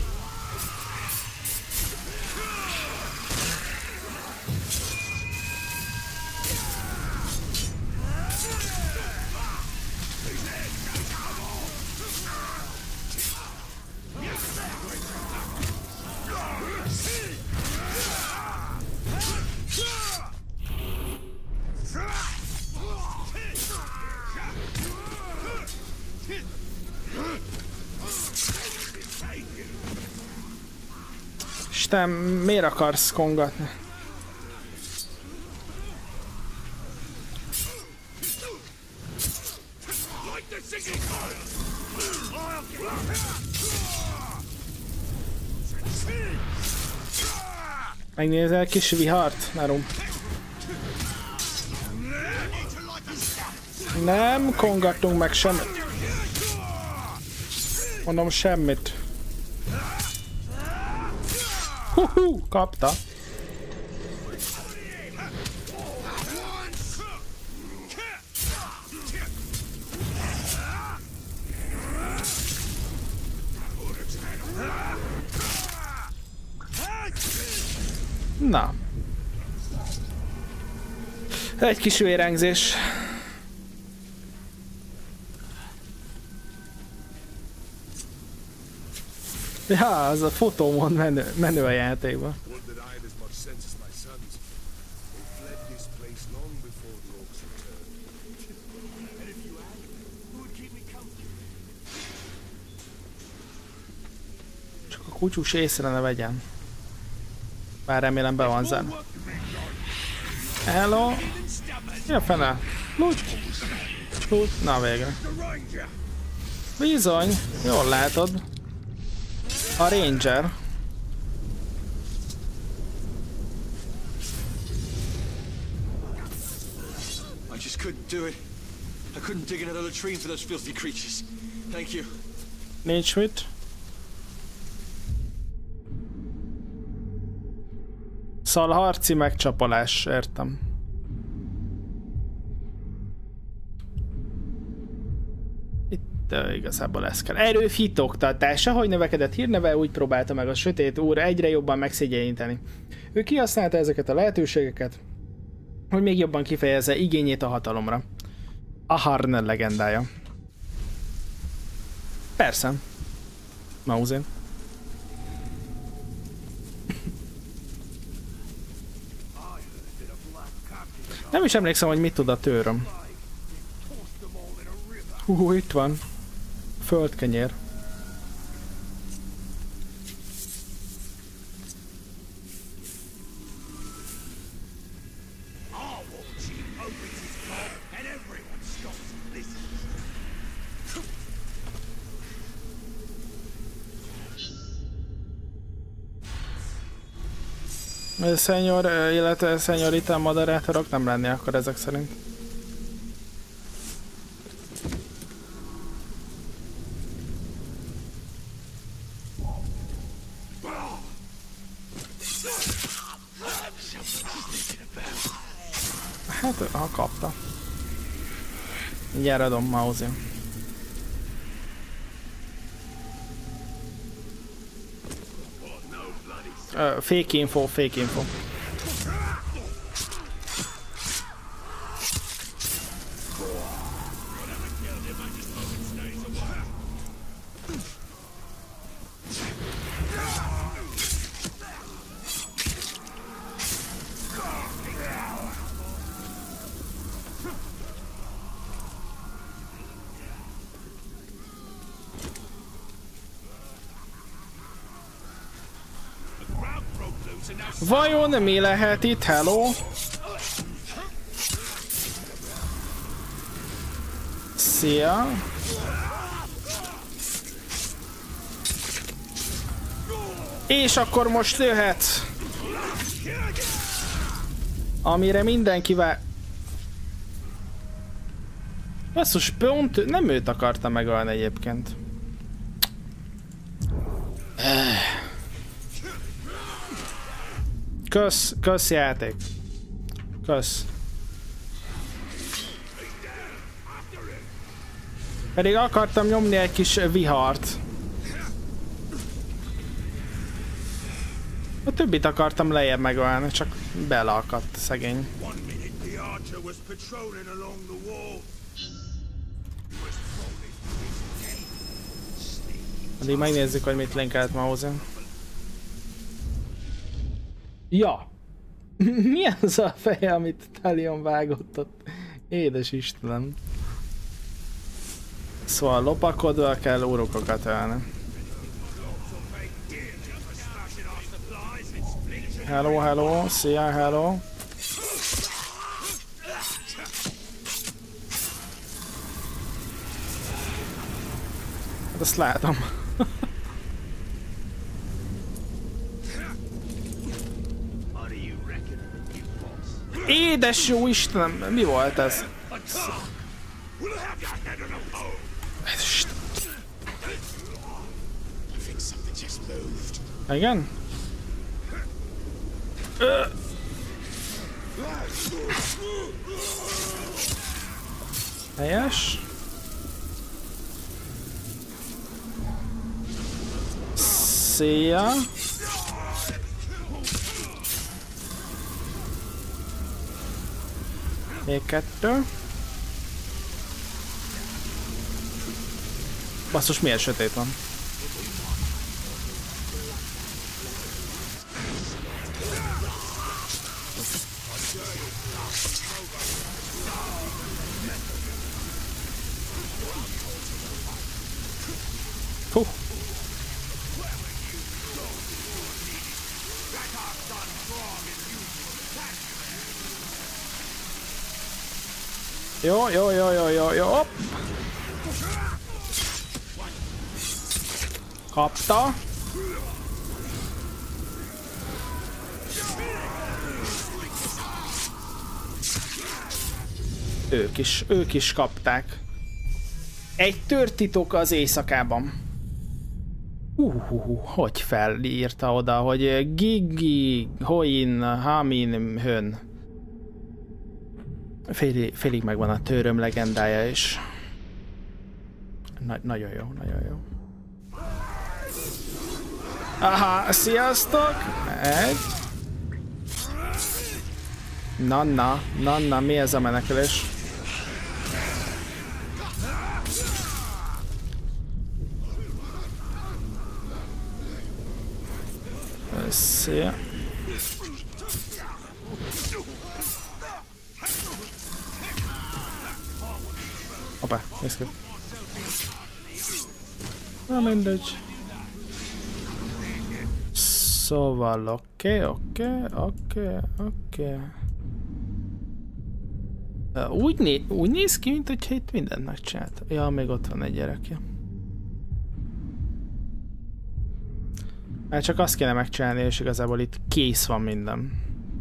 Isten, miért akarsz kongatni? Megnézel kis vihart, Narum? Nem kongattunk meg semmit. Mondom semmit. Huhu, kapta. Na. Egy kis vérengzés. Ja, az a fotómon menő a játékban. Csak a kutyus észre ne vegyen. Bár remélem be van zárva. Hello! Mi a fene? Na végre. Bizony, jól látod. A Ranger.
couldn't do it. I couldn't dig another latrine for those filthy creatures. Thank you.
Nincs mit. Szóval harci megcsapolás, értem. Itt igazából ez kell. Erőfitoktatás. Ahogy növekedett hírneve, úgy próbálta meg a sötét úr egyre jobban megszégyeníteni. Ő kihasználta ezeket a lehetőségeket, hogy még jobban kifejezze igényét a hatalomra. Aharn legendája. Persze. Mauzén. Nem is emlékszem, hogy mit tud a tőröm. Itt van. Földkenyér. Szenyor, illetve szenyorita moderátorok nem lenni akkor ezek szerint. Hát, ha kapta. Mindjárt adom Mauzi. Fake info, fake info. Vajon mi lehet itt? Hello? Szia! És akkor most jöhet! Amire mindenki basszus, pont nem őt akarta megölni egyébként. Kösz játék. Kösz. Pedig akartam nyomni egy kis vihart. A többit akartam lejjebb megölni, csak beleakadt szegény. Addig megnézzük, hogy mit linkelt Mauzen. Ja! Mi az a feje, amit Talion vágott ott? Édes Istenem. Szóval lopakodva kell órokokat ölni. Hello, hello, szia, hello. Hát azt látom. Édes jó Istenem, mi volt ez? Igen? Helyes. Szia. Még kettő. Basszus, milyen sötét van. Hú. Jó. Kapta. Ők is kapták. Egy törtitok az éjszakában. Hogy felírta oda, hogy Gigi, Hoin, Hamin, Hön. Félig megvan a tőröm legendája is. Nagyon jó, nagyon jó. Aha, sziasztok! Egy. Nanna, mi ez a menekülés? Szia. Hoppá, nézd ki. Na mindegy. Szóval oké. Úgy néz ki, mint hogyha itt mindent megcsinált. Ja, még ott van egy gyerekje. Már csak azt kéne megcsinálni, és igazából itt kész van minden.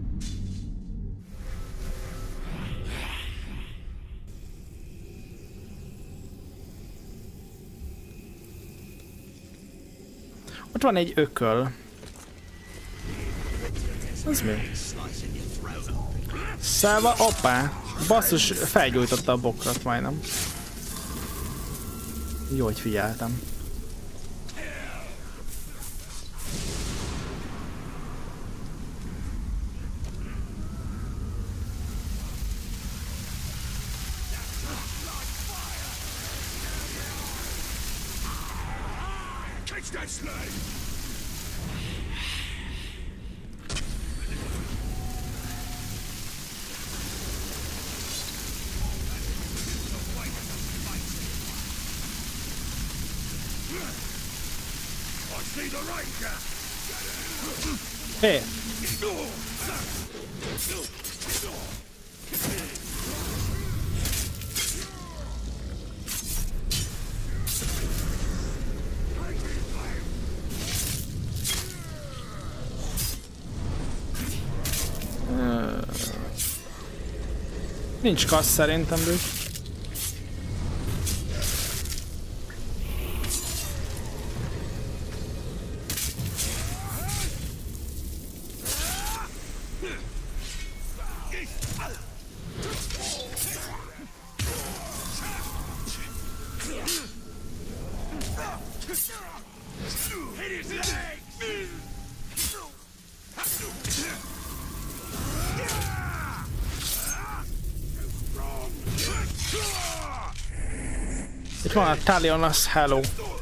Ott van egy ököl. Az mi? Száva, oppá! Basszus, felgyújtotta a bokrat majdnem. Jó, hogy figyeltem. Hé! Nincs kassz szerintem, bőt. Itt van a Talion, az hello.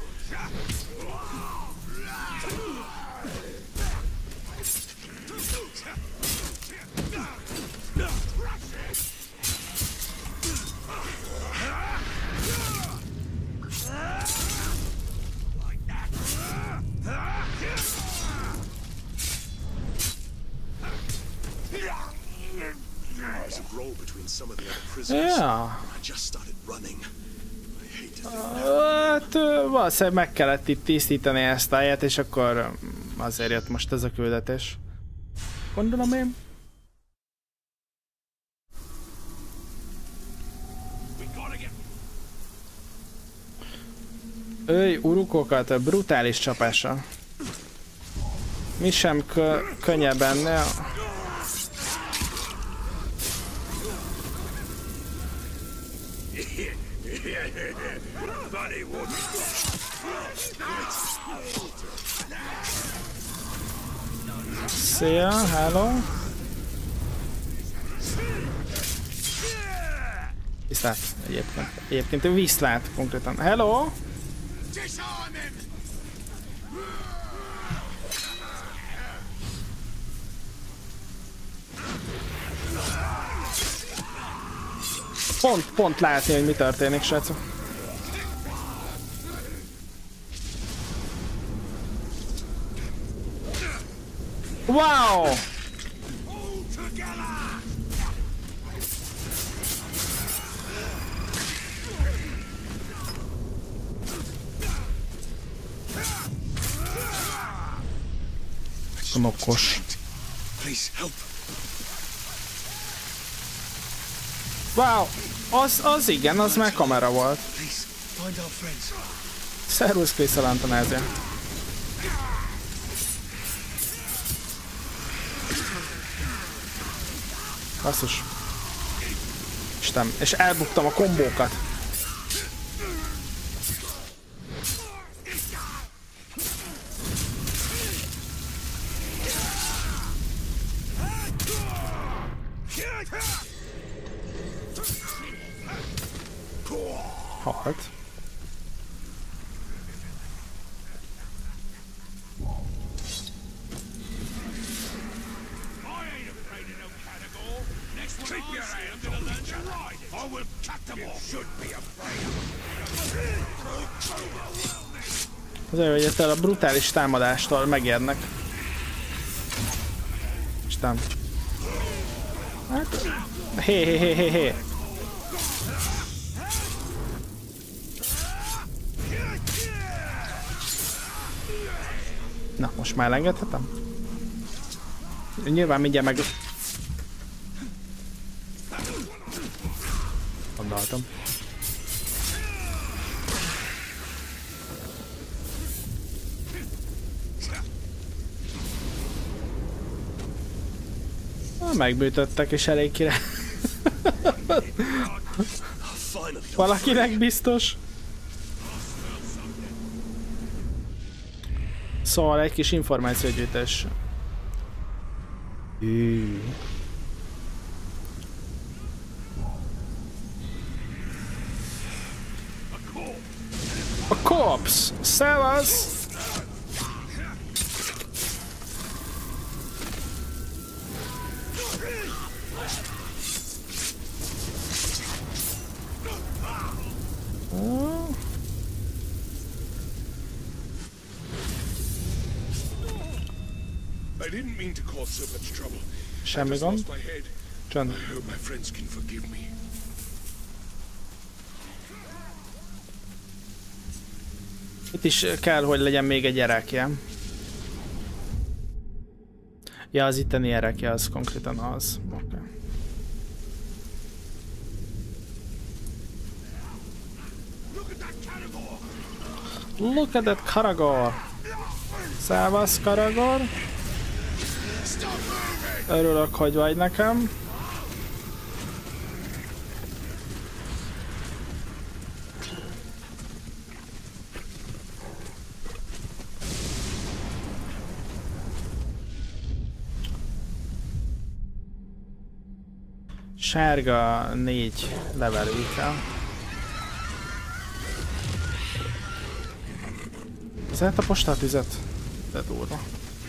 Yeah. Hát valószínűleg meg kellett itt tisztítani ezt a helyet, és akkor azért jött most ez a küldetés. Gondolom én. Urukokat a brutális csapása. Mi sem könnyebb ennél. Szia, hello. Viszlát, egyébként ő viszlát konkrétan. Hello. Pont látni, hogy mi történik, srácok. Wow! Okos. Wow! Az igen, az már kamera volt. Szervusz, Crystal Antonázia. Basszus. Isten, és elbuktam a kombókat. Halt. Azért, hogy ettől a brutális támadástól megérnek. Isten. Hát... Hé. Na, most már elengedhetem? Nyilván mindjárt meg... Gondoltam. Megbűtöttek és elég király. Valakinek biztos. Szóval egy kis információgyűjtés. A corpse! Szevasz!
I didn't mean to cause so much trouble.
Semmi gond. Csend.
I hope my friends can forgive me.
Itt is kell, hogy legyen még egy erekje. Ja, az itteni erekje, az konkrétan az. Okay. Look at that Karagor! Szevasz, Karagor! Örülök, hogy vagy nekem. Sárga 4 levelőkkel. Szeret a postátüzet? De durva.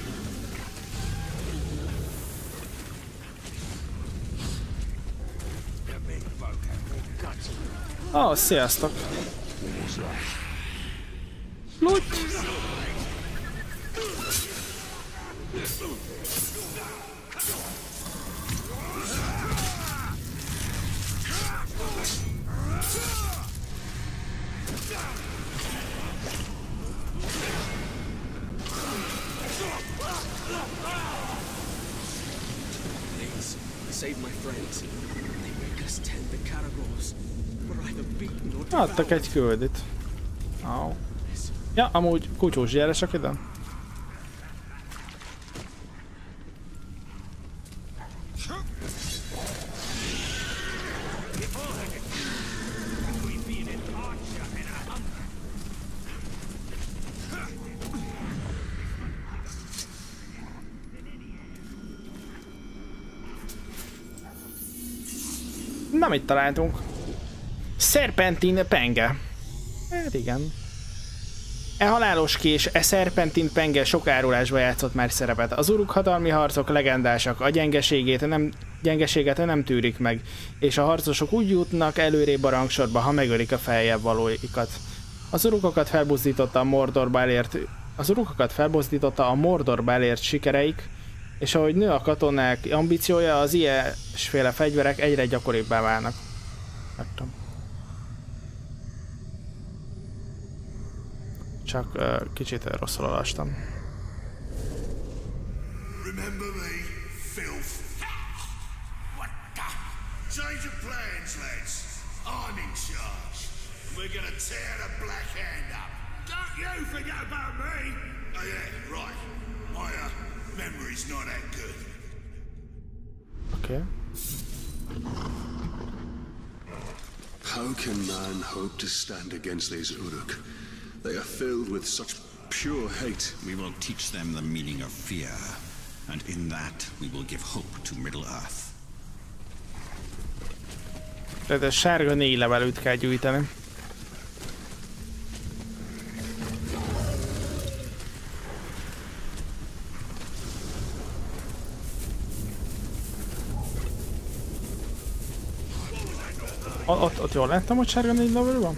Ó, sziasztok! Lúgy!
Save my friends. They make us tend the Karagors. We're either beaten or
adtak egy küldit. Oh. Ja, amúgy kutyós, gyere csak ide. Na, mit találtunk? Serpentin penge. Hát igen. E halálos kés, e Serpentin penge sok árulásba játszott már szerepet. Az uruk hatalmi harcok legendásak, a gyengeséget nem tűrik meg, és a harcosok úgy jutnak előrébb a rangsorba, ha megölik a feljebb valóikat. Az urukokat felbuzdította a Mordorba elért sikereik, és ahogy nő a katonák ambíciója, az ilyesféle fegyverek egyre gyakoribbá válnak. Láttam. Csak kicsit rosszul olvastam.
Remember me, filth? What the? Change of plans, lads.
we're gonna tear the Black Hand up. Don't you forget about me! Oh yeah, right. My memory's not that good.
Okay.
How can man hope to stand against these Uruk? They are filled with such pure hate.
We will teach them the meaning of fear, and in that we will give hope to Middle-earth.
Tehát a sárga 4 levelűt kell gyűjteni. Ott jól láttam, hogy sárga 4 levelű van?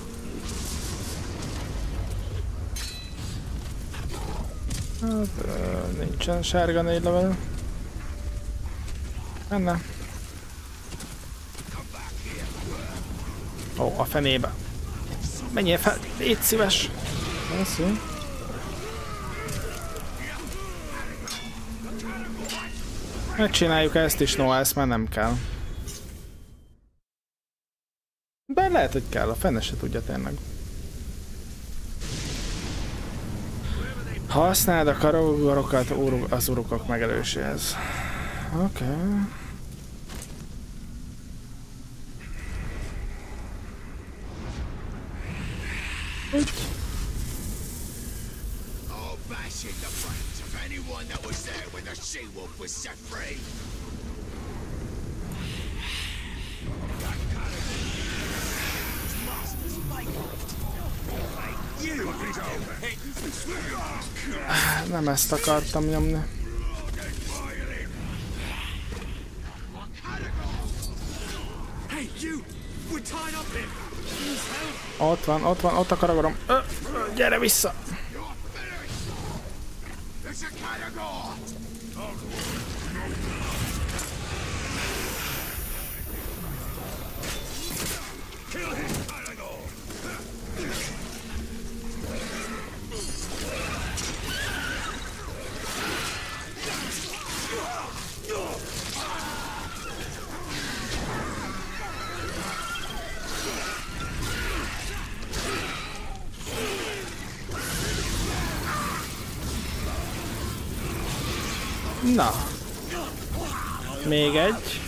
Hát, nincsen sárga 4 levelű. Menne. Ó, a fenébe. Menjél fel, légy szíves. Köszi. Megcsináljuk ezt is, Noah, ezt már nem kell. De lehet, hogy kell, a fene se tudja tényleg. Használd a karogorokat az urukok megelőséhez. Oké. Úgy.
I'll bash in the brains of anyone that was there when the She-Wolf was set free.
Nem ezt akartam nyomni. Ott van, ott a karagorom. Gyere vissza! Na. Még egy.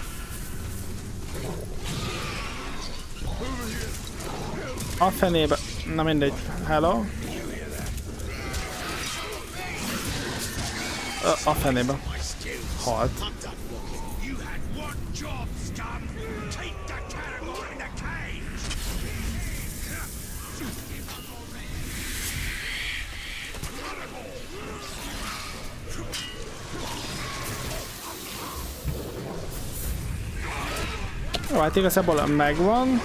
A fenébe. Na mindegy. Hello. A fenébe. Halt. Jó, hát igazából megvan.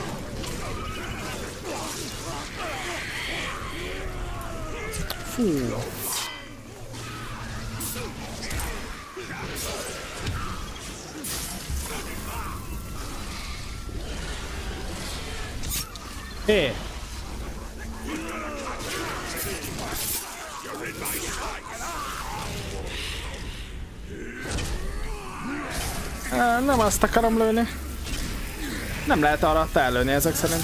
Fú. Hé. Nem azt akarom lőni. Nem lehet arra ellőni ezek szerint.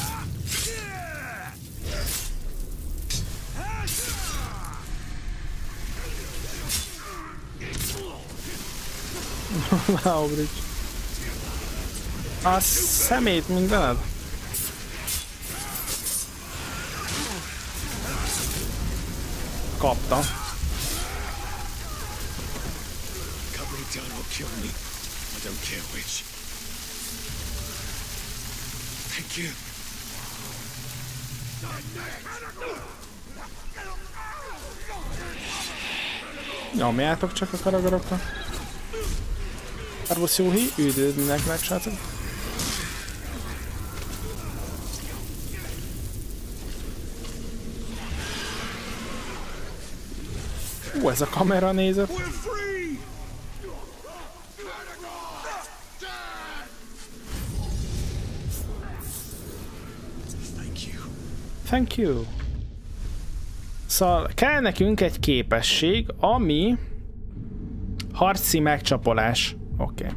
Wow, Bridge. A szemét mindened? Kapta.
Thank you.
Nyomjátok csak a karagorokat. Arbusz Juhi, üdvözl mindenkinek, srácok. Ez a kamera nézet. Thank you. Szóval kell nekünk egy képesség, ami harci megcsapolás. Oké.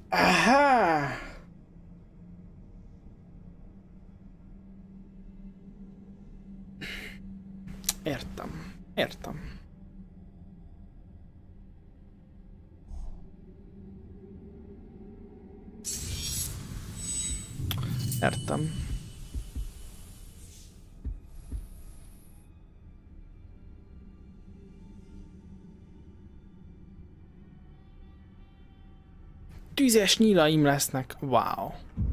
Aha! Értem. Értem. Értem. Tüzes nyílaim lesznek. Wow.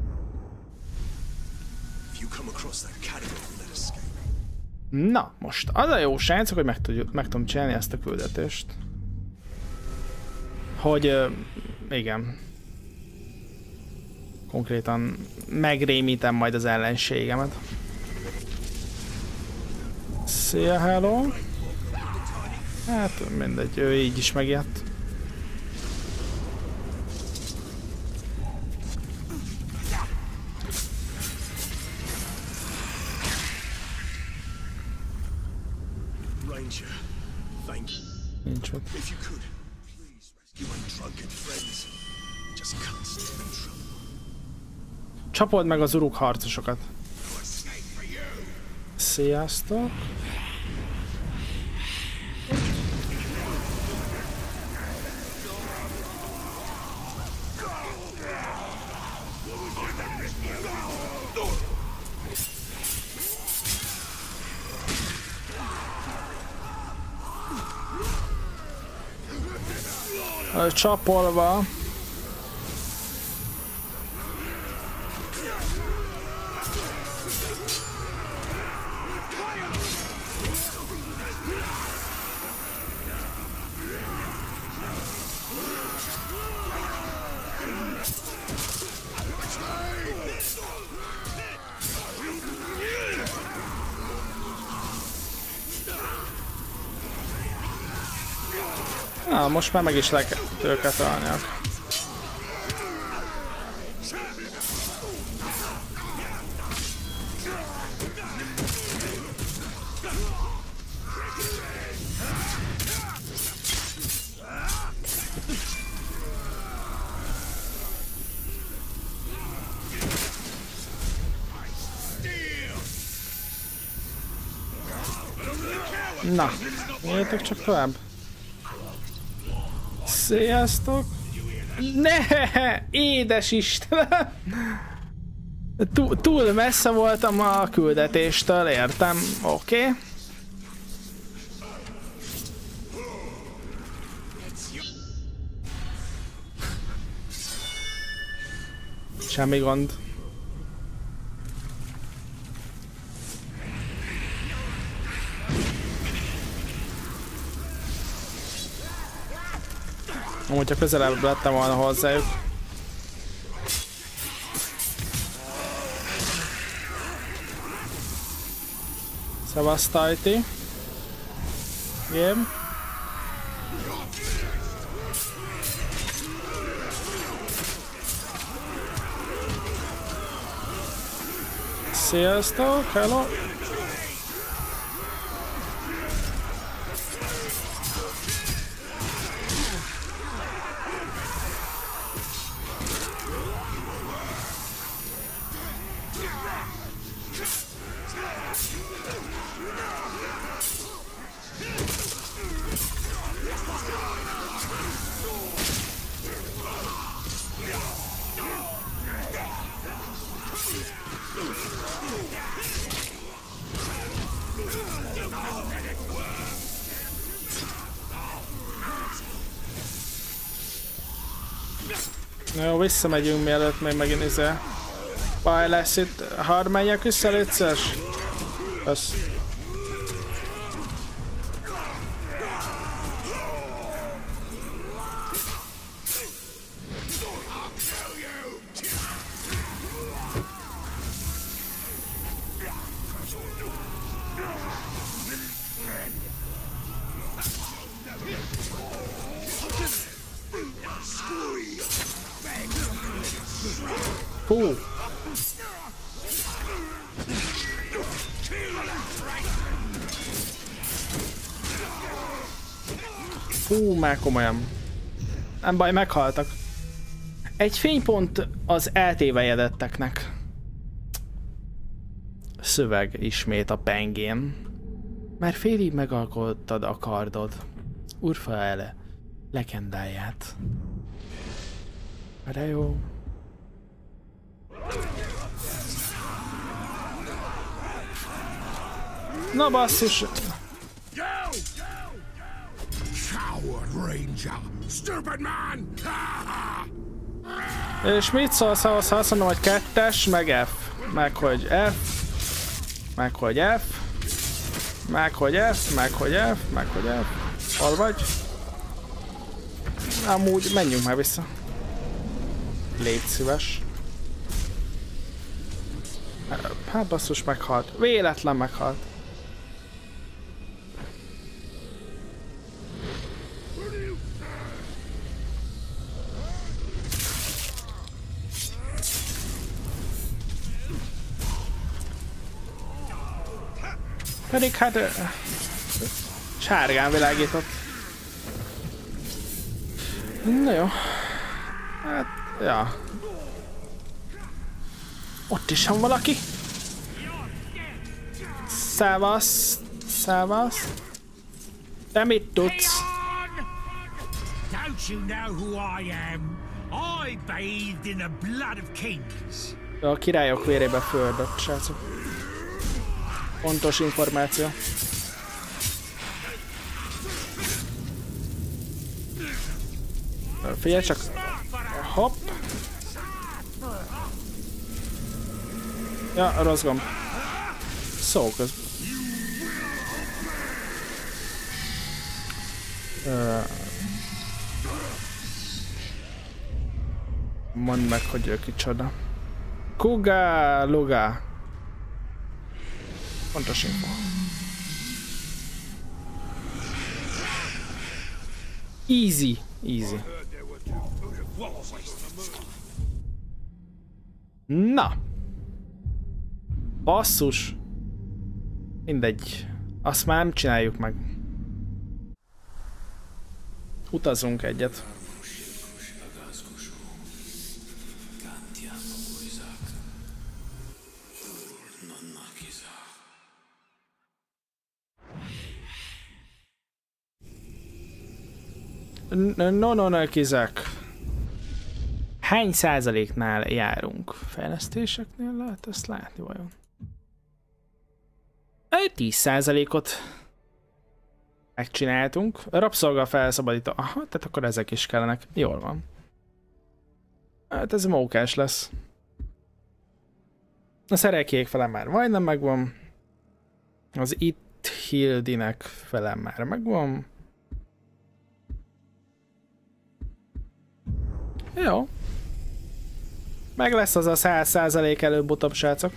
Na, most az a jó srácok, hogy meg tudom csinálni ezt a küldetést. Hogy igen. Konkrétan megrémítem majd az ellenségemet. Szia, hello. Hát mindegy, ő így is megijedt. Nincs ott. Csapold meg az uruk harcosokat. Sziasztok. Csapolva. Na, most már meg is lehet őket ölni. Na, jöjjetek csak tovább. Sziasztok! Ne! Édes Istenem! Túl messze voltam a küldetéstől, értem. Oké. Okay. Semmi gond. Amúgy, ha közelebb lettem volna hozzájuk. Szevasz, Tajti. Game. Sziasztok, hello. Jó, visszamegyünk, mielőtt még megint baj lesz itt. Hadd menjek vissza, létszes? Kösz. Hú. Hú, már komolyan. Nem baj, meghaltak. Egy fénypont az eltévejedetteknek. Szöveg ismét a pengén. Már félig megalkottad a kardod. Urfaele legendáját. De jó. Na basszus! És mit szólsz, azt mondom, hogy 2-es, meg F. Meg hogy F. Meg hogy F. Meg hogy F. Meg hogy F. Meg hogy F. Hol vagy? Amúgy menjünk már vissza. Légy szíves. Hát basszus, meghalt. Véletlen meghalt. Pedig hát sárgán világított. Na jó. Hát, ja. Ott is van valaki. Szevasz. Szevasz. Te mit tudsz?
Don't you know who I am? I bathed in the blood of kings.
A királyok vérébe földött, srácok. Pontos információ. Figyelj csak. Hopp. Ja, rossz gomb. Szó közben. Mondd meg, hogy ő kicsoda. Kuga Luga. Pontos info. Easy. Easy. Na. Basszus. Mindegy. Azt már nem csináljuk meg. Utazzunk egyet. No, Kizak. Hány százaléknál járunk? Fejlesztéseknél lehet ezt látni vajon? 10%-ot megcsináltunk. Rabszolga felszabadító. Aha, tehát akkor ezek is kellenek. Jól van. Hát ez mókás lesz. A szerelkék fele már majdnem megvan. Az itt Hildinek fele már megvan. Jó. Meg lesz az a 100% előbb-utóbb, srácok.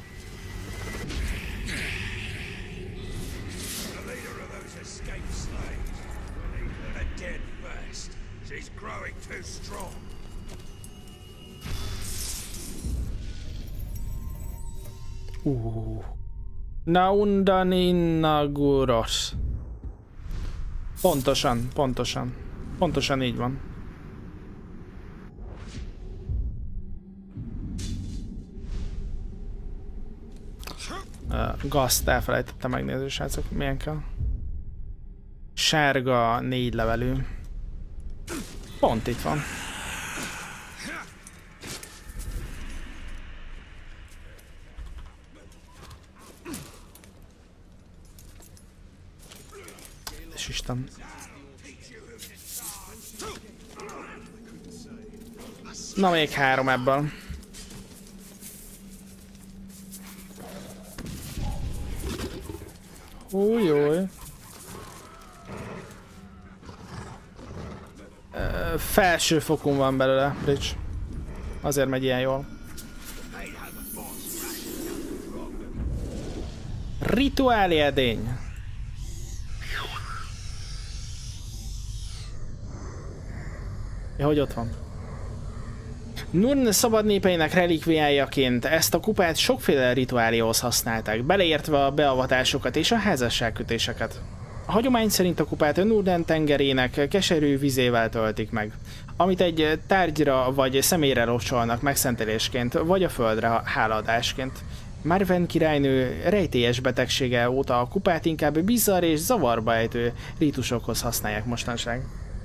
Naundaninaguros. Pontosan így van. Gazt elfelejtettem megnézni, srácok, milyen kell. Sárga 4 levelű. Pont itt van. És Isten. Na, még 3 ebből. Újjaj. Felső fokon van belőle, Bridge. Azért megy ilyen jól. Rituáli edény. Ja, hogy ott van? Nurn szabad népeinek relikviájaként ezt a kupát sokféle rituálióhoz használták, beleértve a beavatásokat és a házasságkötéseket. A hagyomány szerint a kupát Nurden tengerének keserű vizével töltik meg, amit egy tárgyra vagy személyre locsolnak megszentelésként, vagy a földre hálaadásként. Marven királynő rejtélyes betegsége óta a kupát inkább bizarr és zavarba ejtő rítusokhoz használják mostanság.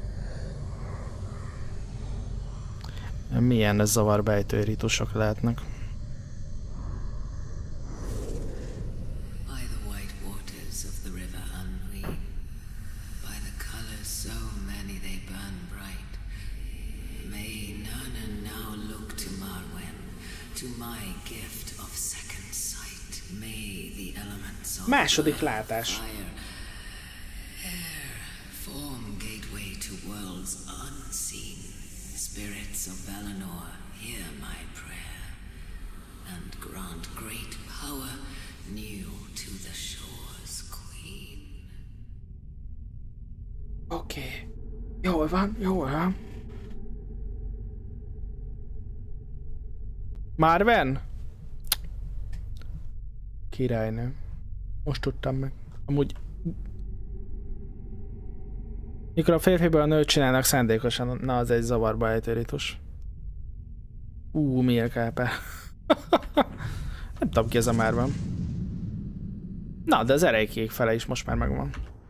Milyen zavarba ejtő rítusok lehetnek? Második látás. Oké. Jól van, jól van. Marven? Királynő. Most tudtam meg. Amúgy... Mikor a férfiből a nőt csinálnak szándékosan, na az egy zavarba ejtő ritus. Milyen kápe. Nem tudom ki ez a Marven. Na, de az erejkék fele is most már megvan.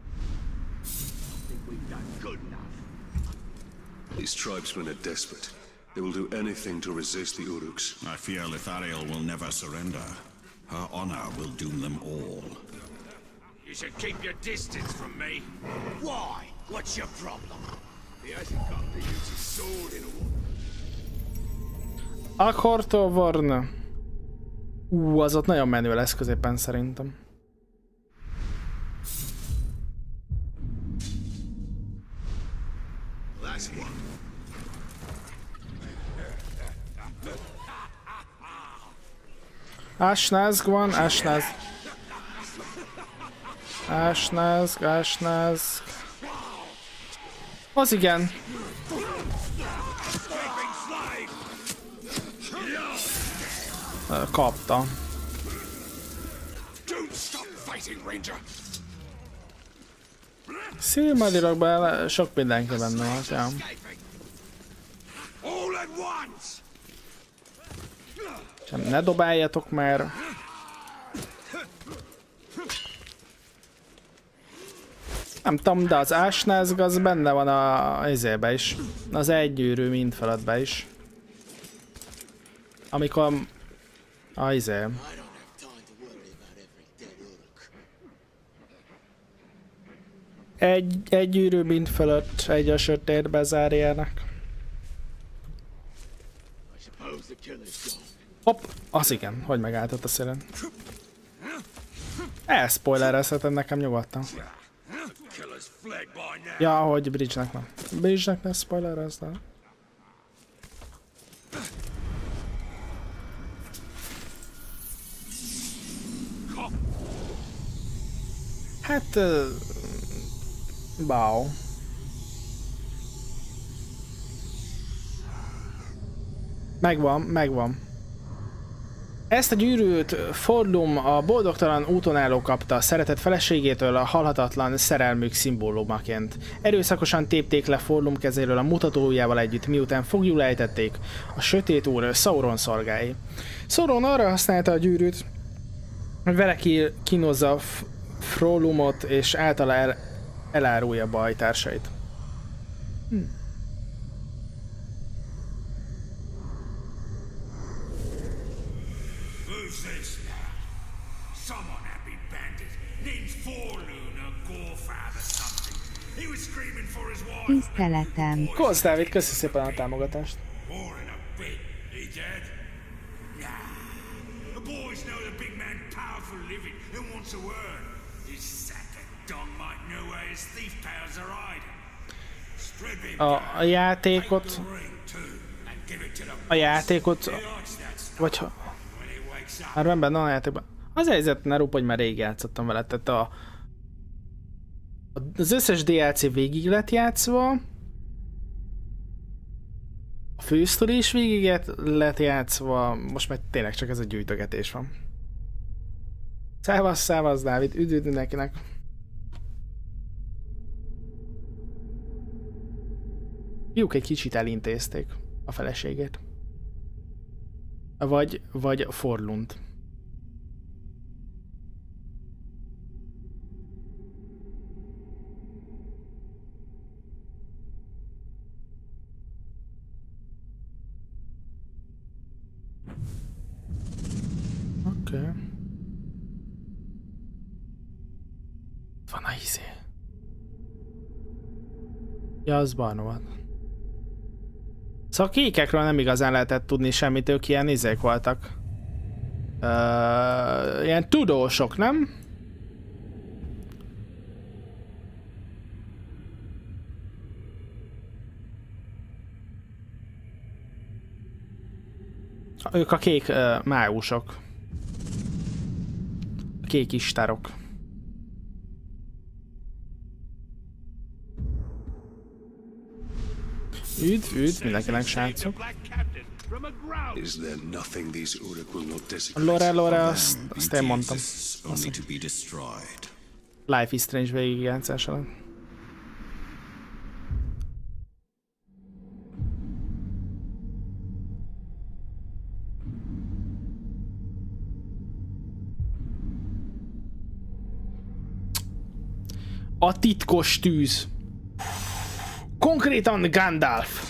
These tribesmen are desperate. They will do anything to resist the Uruks.
I fear Lithariel will never surrender. Her honor will doom them all.
You should keep your distance from me. Why? What's your problem? He hasn't got to use his sword in a while.
Akhortovorn. Az ott nagyon menő lesz középen szerintem. Asnázg van, Asnázg. Asnázg. Az igen. Kapta. Silmarilokban sok mindenki benne volt, ja. Ne dobáljatok már. Nem tudom, de az Asnázg az benne van a izébe is. Az egygyűrű mindfelettbe is. Amikor a izé. Egy gyűrű mindfelett egy a sötétbe zárjának. Hopp, az igen, hogy megálltott a szélen. Elspoilerezhetem nekem nyugodtan. Ja, hogy Bridge-nek van. Bridge-nek ne spoilerezd el. Hát... Wow. Megvan. Ezt a gyűrűt Forlum, a boldogtalan úton álló kapta szeretett feleségétől a halhatatlan szerelmük szimbólumaként. Erőszakosan tépték le Forlum kezéről a mutatóujjával együtt, miután foglyul ejtették a sötét úr Sauron szolgái. Sauron arra használta a gyűrűt, hogy vele kínozza Forlumot és általa elárulja bajtársait.
Tiszteletem.
Kosz Dávid, köszi szépen a támogatást. A játékot, vagy ha... Már van benne a játékban. Az helyzet, ne rúg, hogy már rég játszottam vele, tehát az összes DLC végig lett játszva, a fősztori is végig lett játszva, most már tényleg csak ez a gyűjtögetés van. Szávasz Dávid, üdv nekinek! Fiúk egy kicsit elintézték a feleségét. Vagy Forlund. Oké. Okay. Van a izé. Ja, az Barnovat. Szóval a kékekről nem igazán lehetett tudni semmit, ők ilyen izék voltak. Ilyen tudósok, nem? Ők a kék mágusok. A kék istárok. Üdv, mindenkinek srácok. Lore, azt én mondtam. Life is Strange végigjátszás alatt. A titkos tűz. Konkrétan Gandalf.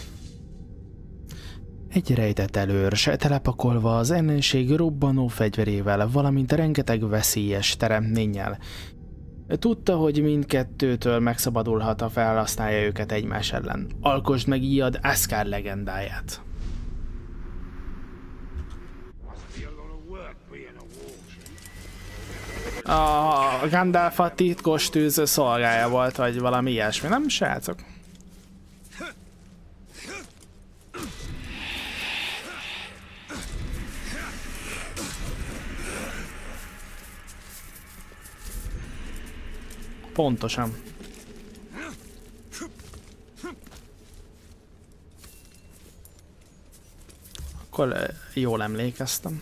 Egy rejtett előrs, telepakolva az ellenség robbanó fegyverével, valamint rengeteg veszélyes teremtménnyel. Tudta, hogy mindkettőtől megszabadulhat, ha felhasználja őket egymás ellen. Alkosd meg ijad Asgard legendáját. A Gandalf a titkos tűz szolgája volt, vagy valami ilyesmi, nem srácok? Pontosan. Akkor jól emlékeztem.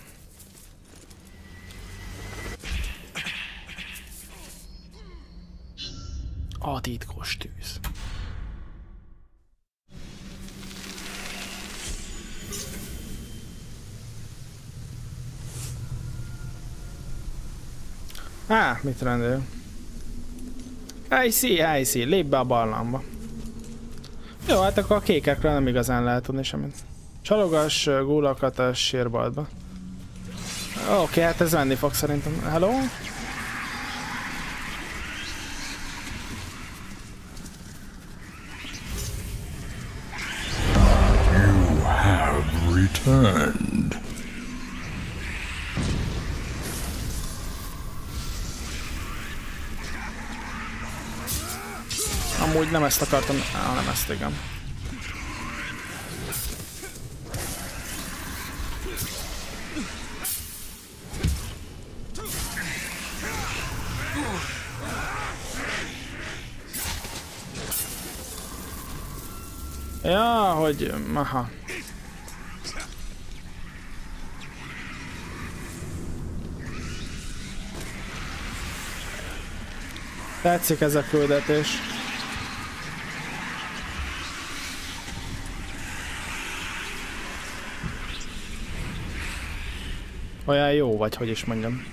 A titkos tűz. Mit rendel? I see, lépj be a barlangba. Jó, hát akkor a kékekről nem igazán lehet tudni semmit. Csalogass gulakat a sírboltba. Oké, hát ez menni fog szerintem. Hello?
You have returned.
Amúgy nem ezt akartam, nem ezt, igen. Ja, hogy... aha. Tetszik ez a küldetés. Olyan jó vagy, hogy is mondjam.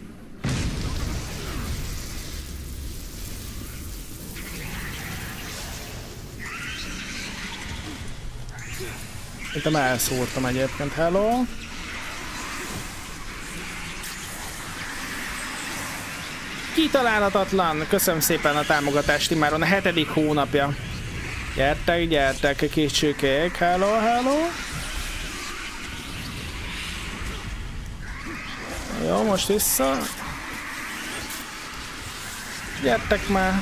Itt elszórtam egyébként, hello. Kitalálhatatlan! Köszönöm szépen a támogatást, immáron a 7. hónapja. Gyertek, kicsikék, hello. Jó, most vissza. Gyertek már.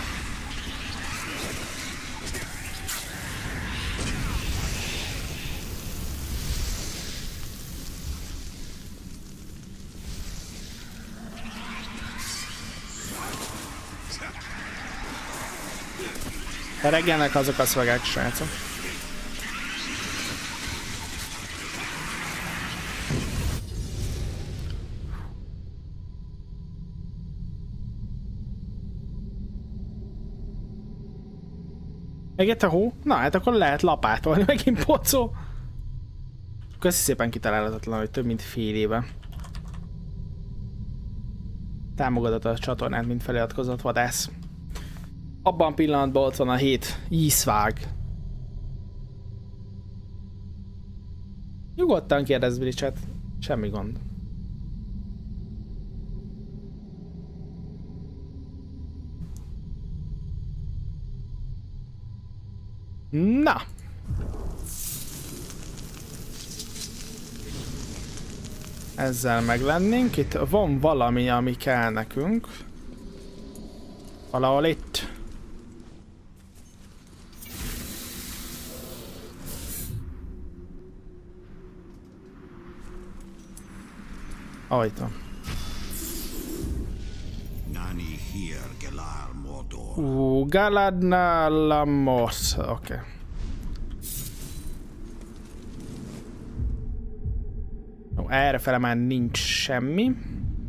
Reggelnek azok a szövegek, srácok. Megjött a hó? Na hát akkor lehet lapátolni megint pocó. Köszi szépen kitalálhatatlan, hogy több mint fél éve. Támogatott a csatornát, mint feliratkozott vadász. Abban pillanatban ott van a 7 ízvág. Nyugodtan kérdezz Bridget, semmi gond. Na! Ezzel meglennénk. Itt van valami, ami kell nekünk. Valahol itt. Ajta. Galadna Lamos. Oké. Errefele már nincs semmi.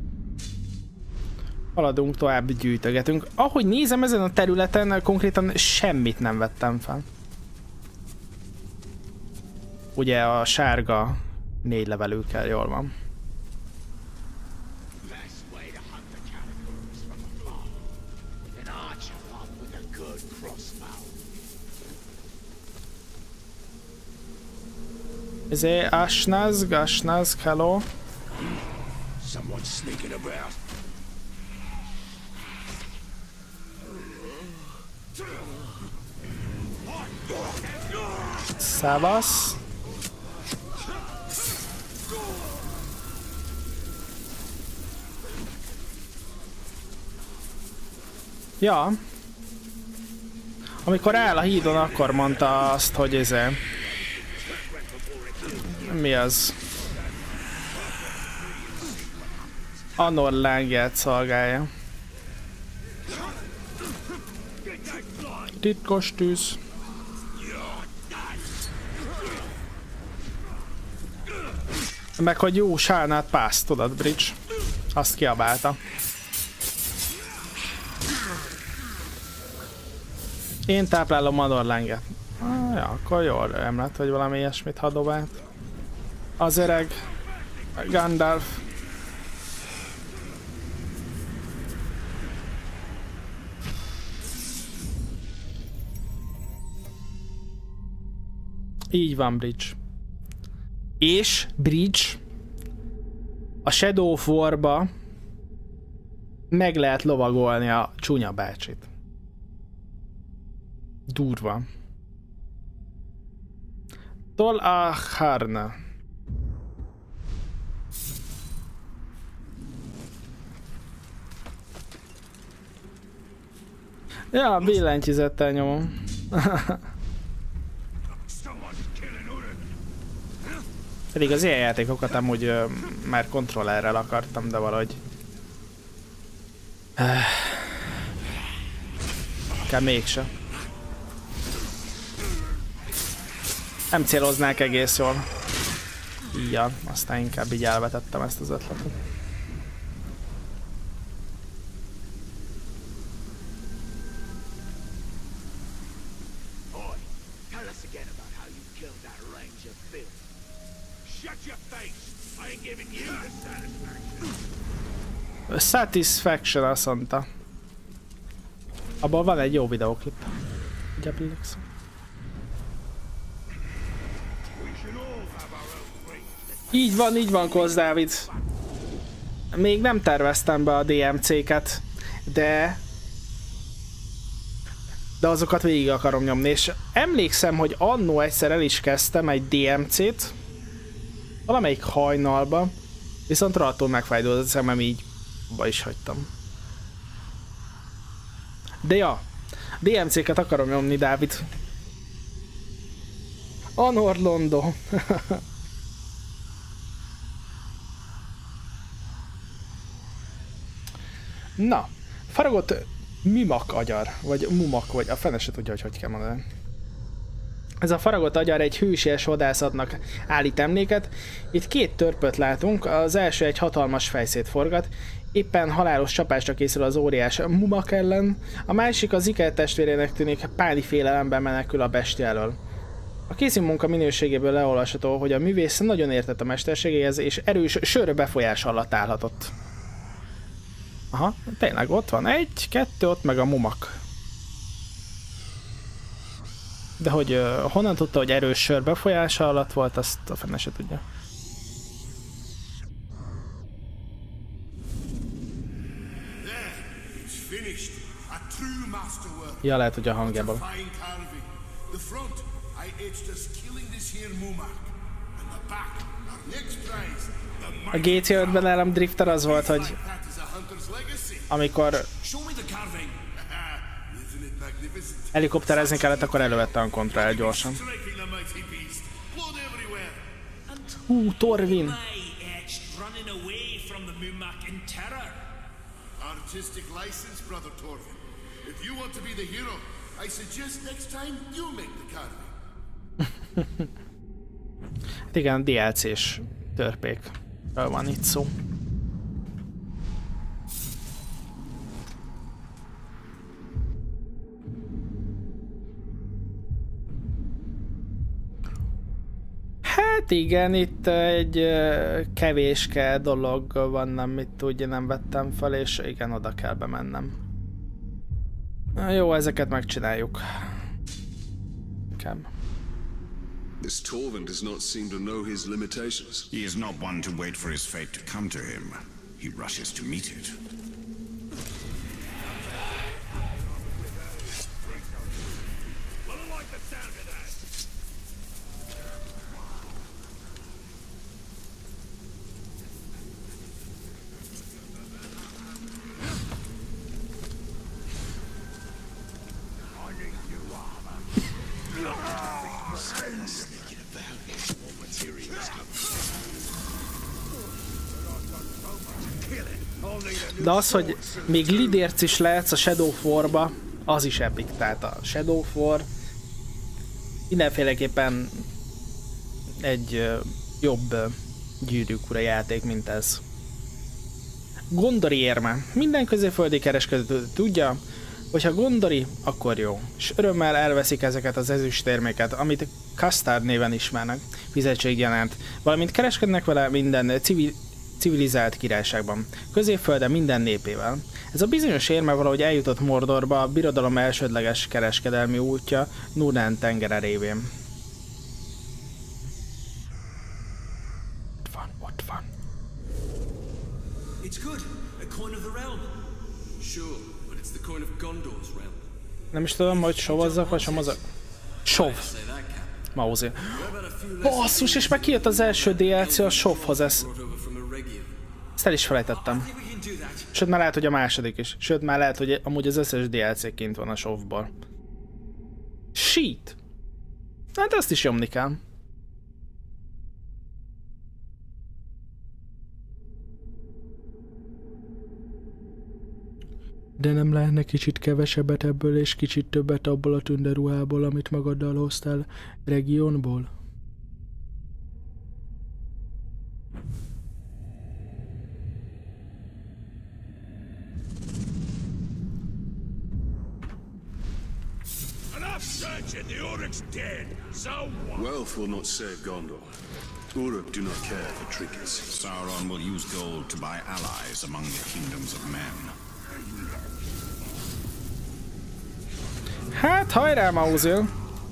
Haladunk tovább, gyűjtögetünk. Ahogy nézem, ezen a területen konkrétan semmit nem vettem fel. Ugye a sárga 4 levelőkkel jól van. Ezért Ashnaz, hello. Szevasz. Ja. Amikor áll a hídon, akkor mondta azt, hogy mi az? Anor lángját szolgálja. Titkos tűz. Meg hogy jó sálnát pász, tudod, Bridge? Azt kiabálta. Én táplálom Anor lángját. Ja, akkor jól emlett, hogy valami ilyesmit hadobált. Az öreg Gandalf. Így van, Bridge. És Bridge a Shadow of War-ba meg lehet lovagolni a csúnya bácsit. Durva. Tol Aharna. Ja, billentyűzettel nyomom. Pedig az ilyen játékokat amúgy már kontrollerrel akartam, de valahogy... Inkább mégse. Nem céloznák egész jól. Ja, aztán inkább így elvetettem ezt az ötletet. Satisfaction azt mondta. Abban van egy jó videóklip. Ugye pillagszom. Így van, Kosz Dávid. Még nem terveztem be a DMC-ket, de azokat végig akarom nyomni, és emlékszem, hogy annó egyszer el is kezdtem egy DMC-t valamelyik hajnalba, viszont rohadtul megfájdult a szemem, így ba is hagytam. De ja, DMC-ket akarom nyomni, Dávid. Anor Londo. Na, faragott mimak agyar, vagy mumak, vagy a fene se tudja, hogy kell mondani. Ez a faragott agyar egy hősies vadászatnak állít emléket. Itt két törpöt látunk, az első egy hatalmas fejszét forgat, éppen halálos csapásra készül az óriás Mumak ellen, a másik az Iker testvérének tűnik páni félelemben menekül a bestiá elől. A kézimunka minőségéből leolvasható, hogy a művész nagyon értett a mesterségéhez, és erős sör befolyás alatt állhatott. Aha, tényleg ott van. 1, 2, ott meg a Mumak. De hogy honnan tudta, hogy erős sör befolyása alatt volt, azt a fene se tudja. Ja, lehet, hogy a hangjában. A GTA-5-ben nálam Drifter az volt, hogy amikor helikopterezni kellett, akkor elővette a kontroll gyorsan. Torvin! Hát igen, DLC-s törpékről van itt szó. Hát igen, itt egy kevéske dolog van, amit ugye nem vettem fel, és igen, oda kell bemennem. Jó, ezeket megcsináljuk.
This Torvin does not seem to know his limitations.
He is not one to wait for his fate to come to him. He rushes to meet it.
De az, hogy még lidérc is lehetsz a Shadow of War-ba, az is epic. Tehát a Shadow of War mindenféleképpen egy jobb Gyűrűk Ura játék, mint ez. Gondori érme. Minden középföldi kereskedő tudja, hogyha Gondori, akkor jó. És örömmel elveszik ezeket az ezüstérméket, amit Custard néven ismernek, fizetséggyanánt, valamint kereskednek vele minden civilizált királyságban, Középföldön minden népével. Ez a bizonyos érme valahogy eljutott Mordorba, a birodalom elsődleges kereskedelmi útja Núrán tengere révén. Ott van. Nem is tudom, hogy sovozzak, vagy somozak. Sov. Mauzi. Basszus, és már kijött az első DLC a Sovhoz, ezt el is felejtettem. Sőt, már lehet, hogy a második is. Sőt, már lehet, hogy amúgy az összes DLC kint van a Sovból. Shit! Hát ezt is nyomni kell. De nem lehetne kicsit kevesebbet ebből és kicsit többet abból a tünderuhából, amit magaddal hoztál regionból?
Wealth will not save Gondor. Uruk do not care for trinkets.
Sauron will use gold to buy allies among the kingdoms of men.
Hát, hajrá, Mauzil!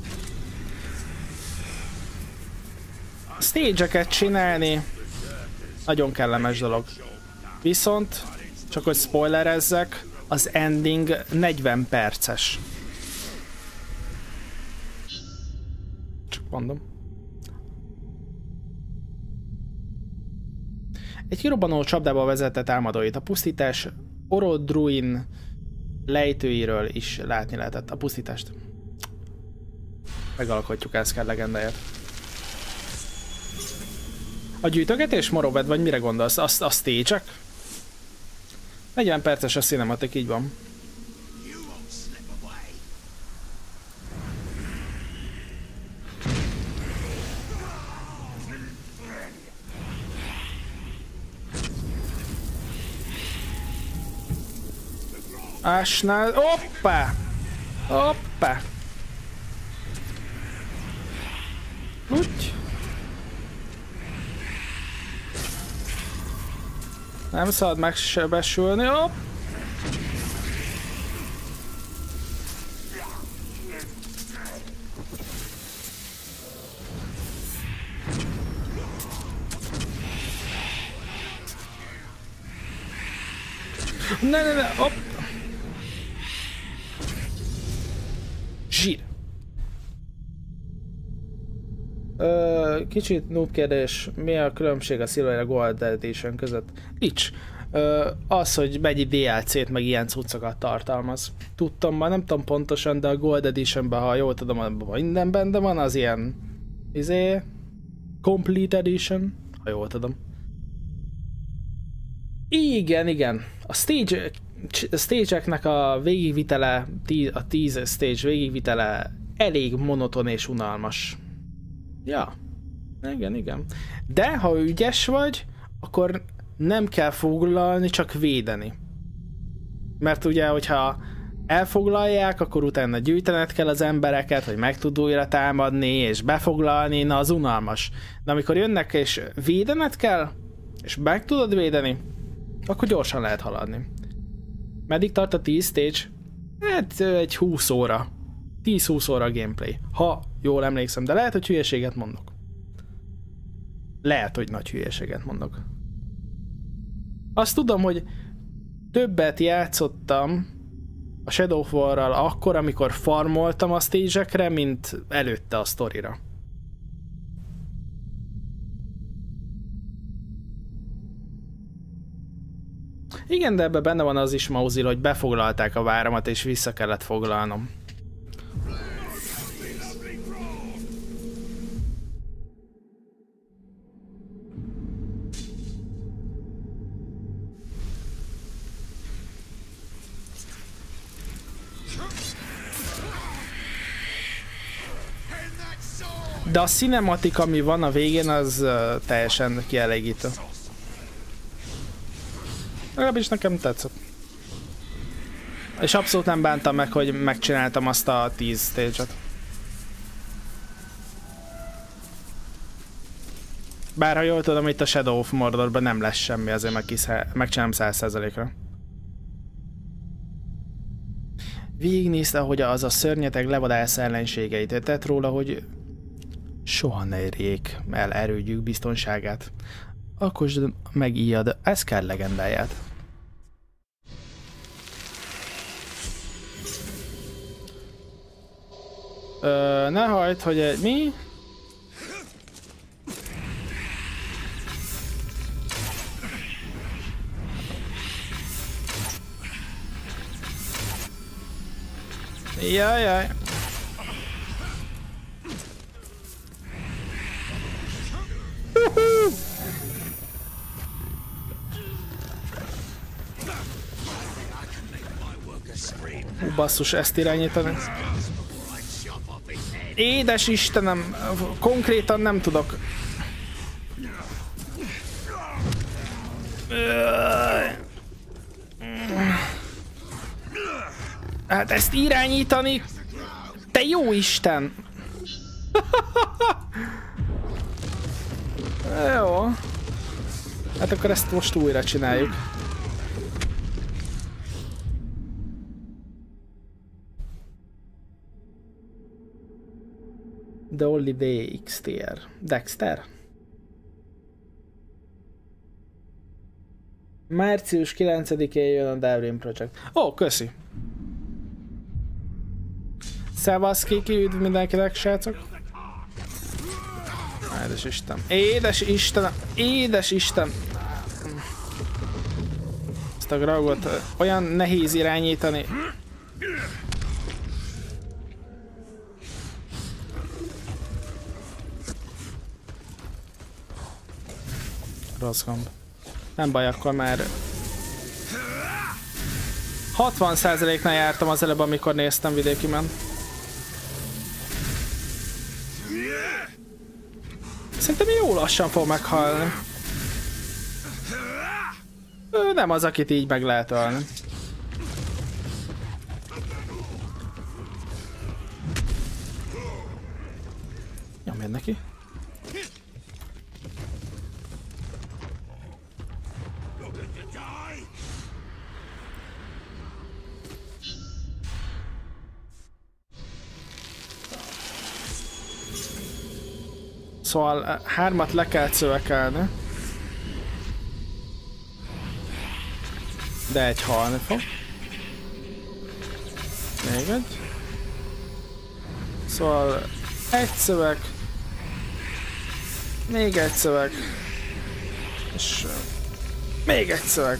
Stage-eket csinálni nagyon kellemes dolog. Viszont, csak hogy spoilerezzek, az ending 40 perces. Csak mondom. Egy kirobbanó csapdába vezetett álmodóit. A pusztítás Orodruin lejtőiről is látni lehetett. A pusztítást. Megalkotjuk ezt kell legendáját. A gyűjtögetés, Morobed, vagy mire gondolsz? A stage-ek? 40 perces a cinematic, így van. Ásnál... Hoppá! Hoppá! Úgy. Nem szabad megsebesülni, hopp! Ne, hopp! Zsír! Kicsit noob kérdés, mi a különbség a Silver és Gold Edition között? Nincs. Az, hogy mennyi DLC-t meg ilyen cuccokat tartalmaz. Tudtam már, nem tudom pontosan, de a Gold Editionben, ha jól tudom, minden benne van, az ilyen Complete Edition, ha jól tudom. Igen. A stage-eknek a végigvitele, a 10 stage végigvitele elég monoton és unalmas. Ja, igen. De ha ügyes vagy, akkor nem kell foglalni, csak védeni. Mert ugye, hogyha elfoglalják, akkor utána gyűjtened kell az embereket, hogy meg tud újra támadni, és befoglalni, na az unalmas. De amikor jönnek és védened kell, és meg tudod védeni, akkor gyorsan lehet haladni. Meddig tart a 10 stage? Hát egy 20 óra. 10-20 óra gameplay. Ha jól emlékszem, de lehet, hogy hülyeséget mondok. Lehet, hogy nagy hülyeséget mondok. Azt tudom, hogy többet játszottam a Shadow of War-ral akkor, amikor farmoltam a stage-ekre, mint előtte a sztorira. Igen, de ebben benne van az is, Mauzil, hogy befoglalták a váramat, és vissza kellett foglalnom. De a cinematik, ami van a végén, az teljesen kielégítő. Legalábbis nekem tetszett. És abszolút nem bántam meg, hogy megcsináltam azt a 10 stage-et. Bár ha jól tudom, itt a Shadow of Mordorban nem lesz semmi, azért megcsinálom 100%-ra. Végignézte, ahogy az a szörnyeteg levadálsz ellenségeit. Tett róla, hogy soha ne érjék el erődjük biztonságát. Alkosd meg ijad Eszkár legendáját. Ne hagyd, hogy egy mi? Jaj. Basszus, ezt irányítani. Édes Istenem, konkrétan nem tudok. Hát ezt irányítani, te jó Isten! Jó. Hát akkor ezt most újra csináljuk. The Only Day XTR. Dexter? Március 9-én jön a Devrim Project. Ó, köszi! Szevasz Kiki, üdv mindenkinek, srácok! Édes Isten! Édes Isten! Édes Isten! Ezt a Graugot olyan nehéz irányítani. Rossz gomb. Nem baj, akkor már 60%-nál jártam az előbb, amikor néztem vidékimen. Szerintem jó lassan fog meghalni. Ő nem az, akit így meg lehet ölni. Szóval 3-at le kell szövekelni. De egy halni fog. Még egy. Szóval egy szöveg. Még egy szöveg. És még egy szöveg.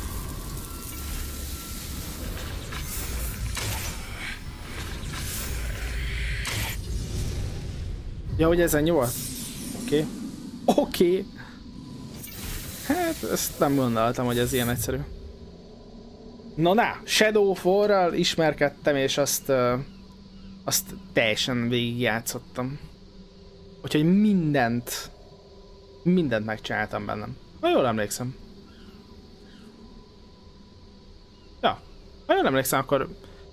Ja, hogy ezen nyugodt? Oké. Oké. Hát, ezt nem gondoltam, hogy ez ilyen egyszerű. Na, Shadow of War-ral ismerkedtem, és azt teljesen végigjátszottam. Úgyhogy mindent megcsináltam bennem. Ha jól emlékszem. Ja, ha jól emlékszem, akkor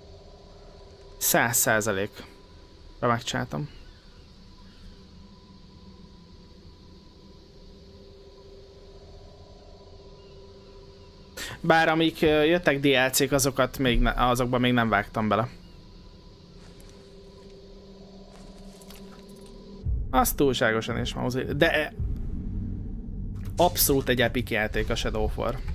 100%-ra megcsináltam. Bár amik jöttek DLC-k, azokban még nem vágtam bele. Az túlságosan is mauzi, de abszolút egy epic játék a Shadow of War.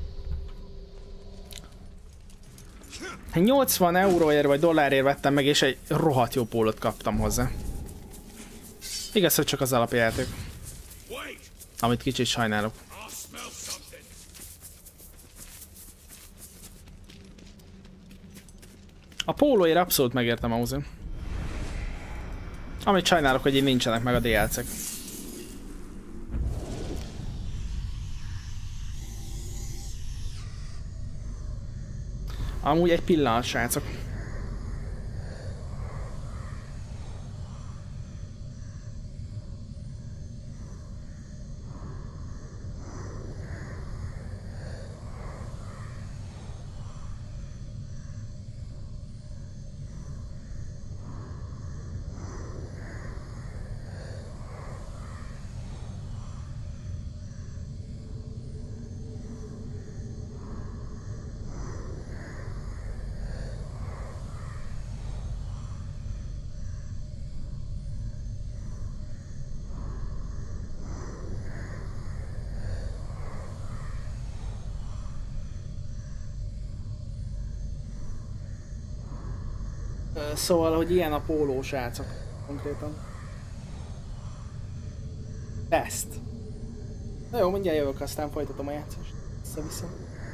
80 euróért vagy dollárért vettem meg, és egy rohadt jó pólót kaptam hozzá. Igaz, hogy csak az alapjáték. Amit kicsit sajnálok. A pólóért abszolút megértem a múzeum. Amit sajnálok, hogy így nincsenek meg a DLC-k. Amúgy egy pillanat, srácok. Szóval, hogy ilyen a póló, srácok, konkrétan. Best. Na jó, mindjárt jövök, aztán folytatom a játszást. Vissza-vissza.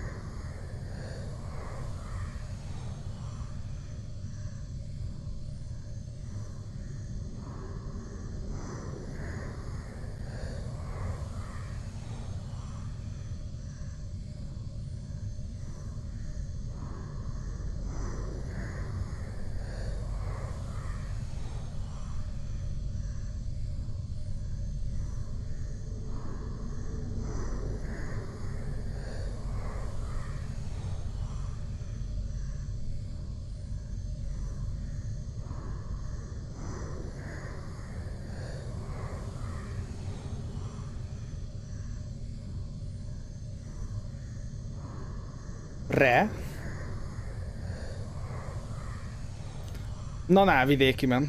Na, vidéki men.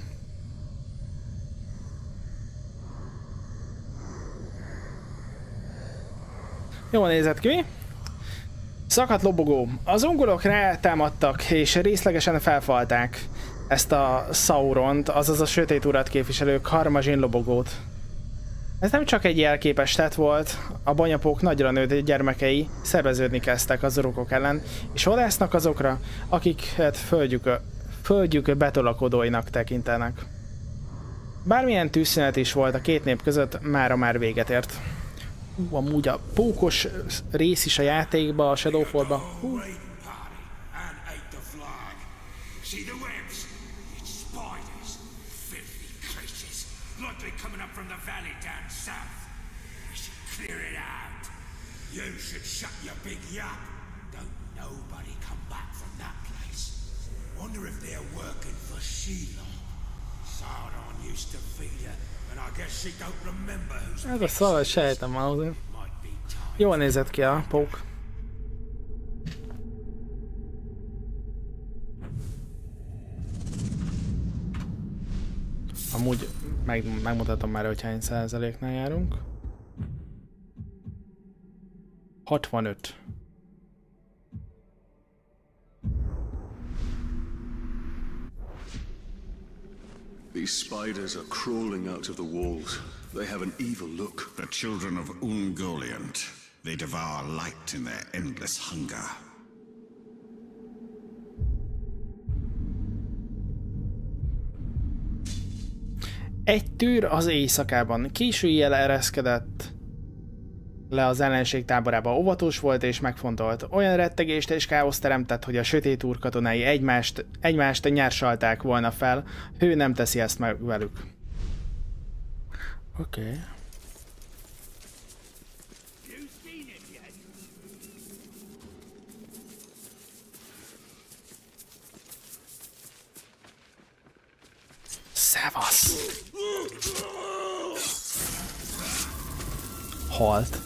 Jól nézett ki, mi? Szakadt lobogó. Az ungolok rátámadtak és részlegesen felfalták ezt a Sauront, azaz a sötét urat képviselő Karmazsin lobogót. Ez nem csak egy jelképes tett volt, a banyapók nagyra nőtt gyermekei szerveződni kezdtek az orkok ellen, és vadásznak azokra, akiket földjük betolakodóinak tekintenek. Bármilyen tűzszünet is volt a két nép között, mára már véget ért. Amúgy a pókos rész is a játékba, a Shadow of War-ba.
You should shut your big yap. Don't nobody come back from that place. Wonder if they're working for Sheila. Sauron used to feed her, and I guess she don't remember who's...
Ez a szal, sejtem már azért. Jól nézett ki a pók. Amúgy megmutatom már, hogy hány százaléknál járunk. 65.
These spiders are crawling out of the walls. They have an evil look.
The children of Ungoliant. They devour light in their endless hunger.
Egy tűr az éjszakában. Késő éjjel ereszkedett le az ellenség táborába, óvatos volt és megfontolt. Olyan rettegést és káoszt teremtett, hogy a sötét úr katonái egymást nyársalták volna fel. Ő nem teszi ezt meg velük. Oké. Szevasz! Halt.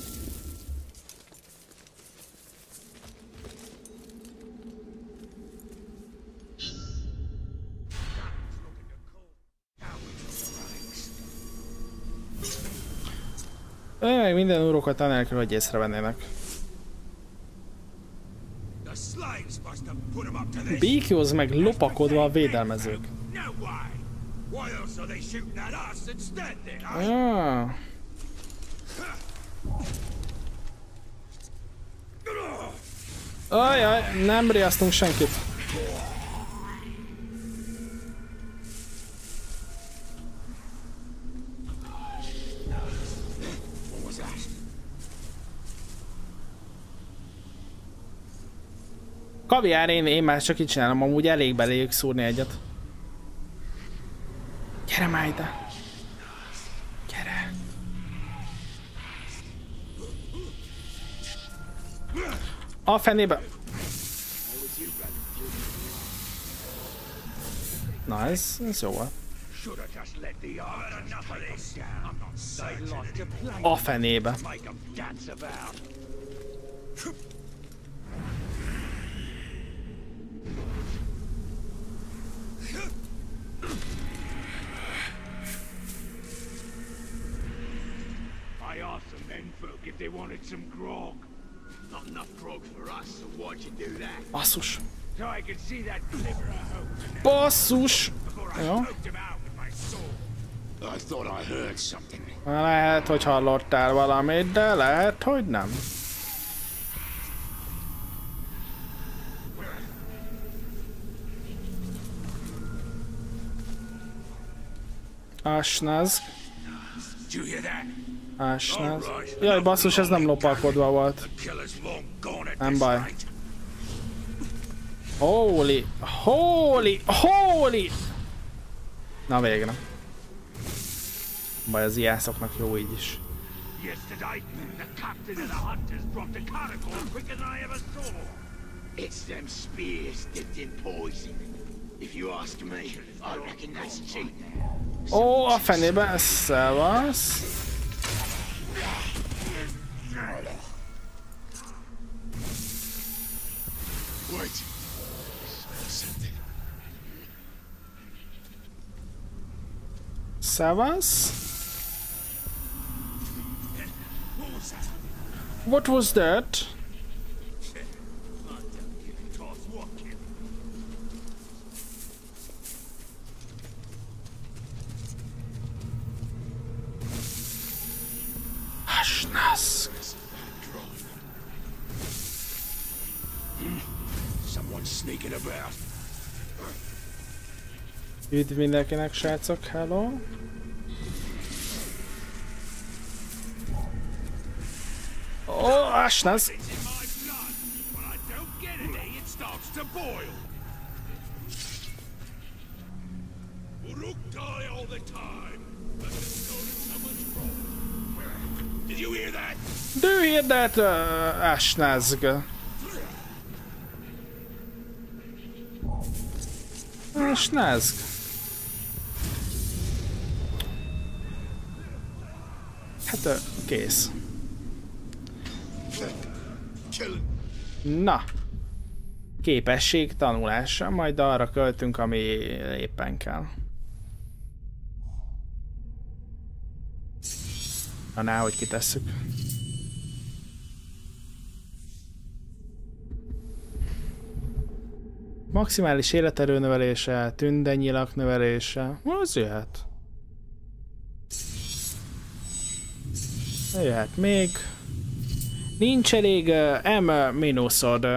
Meg minden úrokat anélkül, hogy észrevennének. Békjóz meg lopakodva a védelmezők. Ah. Ajaj, nem riasztunk senkit. Kaviár, én már csak így csinálom, amúgy elég beléjük szúrni egyet. Gyere már ide! Gyere! A fenébe! Na ez jó volt. A fenébe!
They wanted some grog. Not enough grog for us, so why'd you do that?
Basszus.
So I could see that glimmer of hope.
Basszus. Jó.
I thought I heard something.
Lehet, hogy hallottál valamit, de lehet, hogy nem. Asnaz.
Did you hear that?
Asnaz. Jaj, basszus, ez nem lopalkodva volt. Nem baj. Holy! Holy! Holy! Na végre. Baj, az ijászoknak jó így is.
Yesterday, the captain of the hunters dropped a caracol quicker than I ever saw. It's them spears dipped in poison. If you ask me, I reckon that's cheap.
Ó, a fenébe, szevasz.
Wait.
Szevasz. What was that? Asnaz.
Someone's sneaking about.
Üdv mindenkinek, srácok, hello. Ó, Asnaz.
Did you hear that?
Do you hear that, Asnazg? Asnazg. Hát, kész. Na. Képesség tanulása, majd arra költünk, ami éppen kell. Na, hogy kitesszük. Maximális életerő növelése, tündenyilak növelése, az jöhet. Jöhet még. Nincs elég M-minuszod.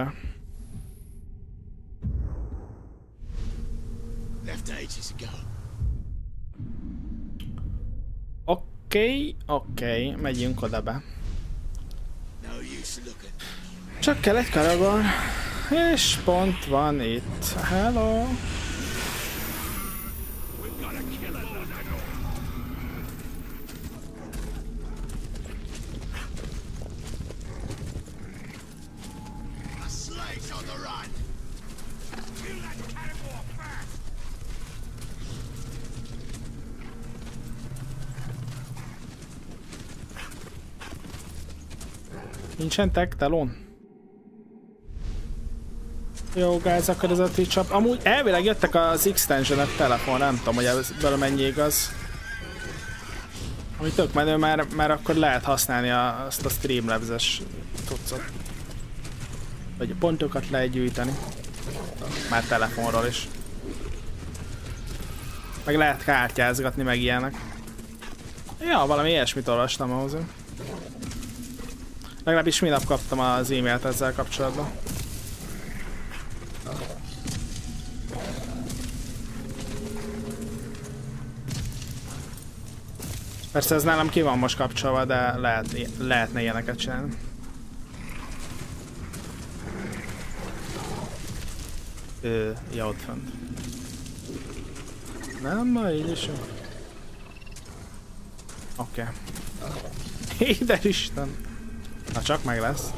Oké, megyünk oda be. Csak kell egy karagon. És pont van itt. Hello! Nincsen tech talon? Jó, gáz, akkor ez a csap. Amúgy elvileg jöttek az extension-ök telefon, nem tudom, hogy ebből mennyi igaz. Ami tök menő, már akkor lehet használni azt a Streamlabs-es cuccot. Vagy pontokat lehet gyűjteni. Már telefonról is. Meg lehet kártyázgatni, meg ilyenek. Ja, valami ilyesmit olvastam ahhoz. Legalábbis minap kaptam az e-mailt ezzel kapcsolatban. Persze ez nálam ki van most kapcsolva, de lehetne ilyeneket csinálni. Ja, ott fönt. Nem, ma így is. Oké. Édes Isten! Na csak meg lesz.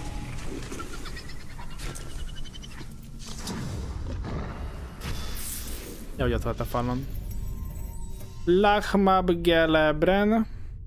Ja, hogy ott volt a falon. Lachmab Gelebren.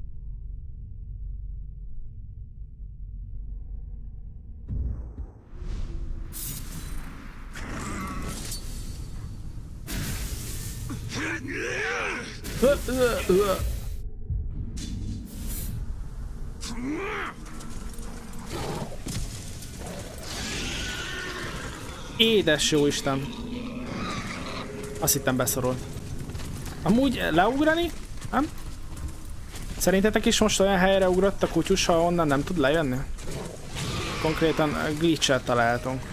Édes jó Isten! Azt hittem beszorult. Amúgy leugrani? Nem? Szerintetek is most olyan helyre ugrott a kutyus, ha onnan nem tud lejönni? Konkrétan glitchet találtunk.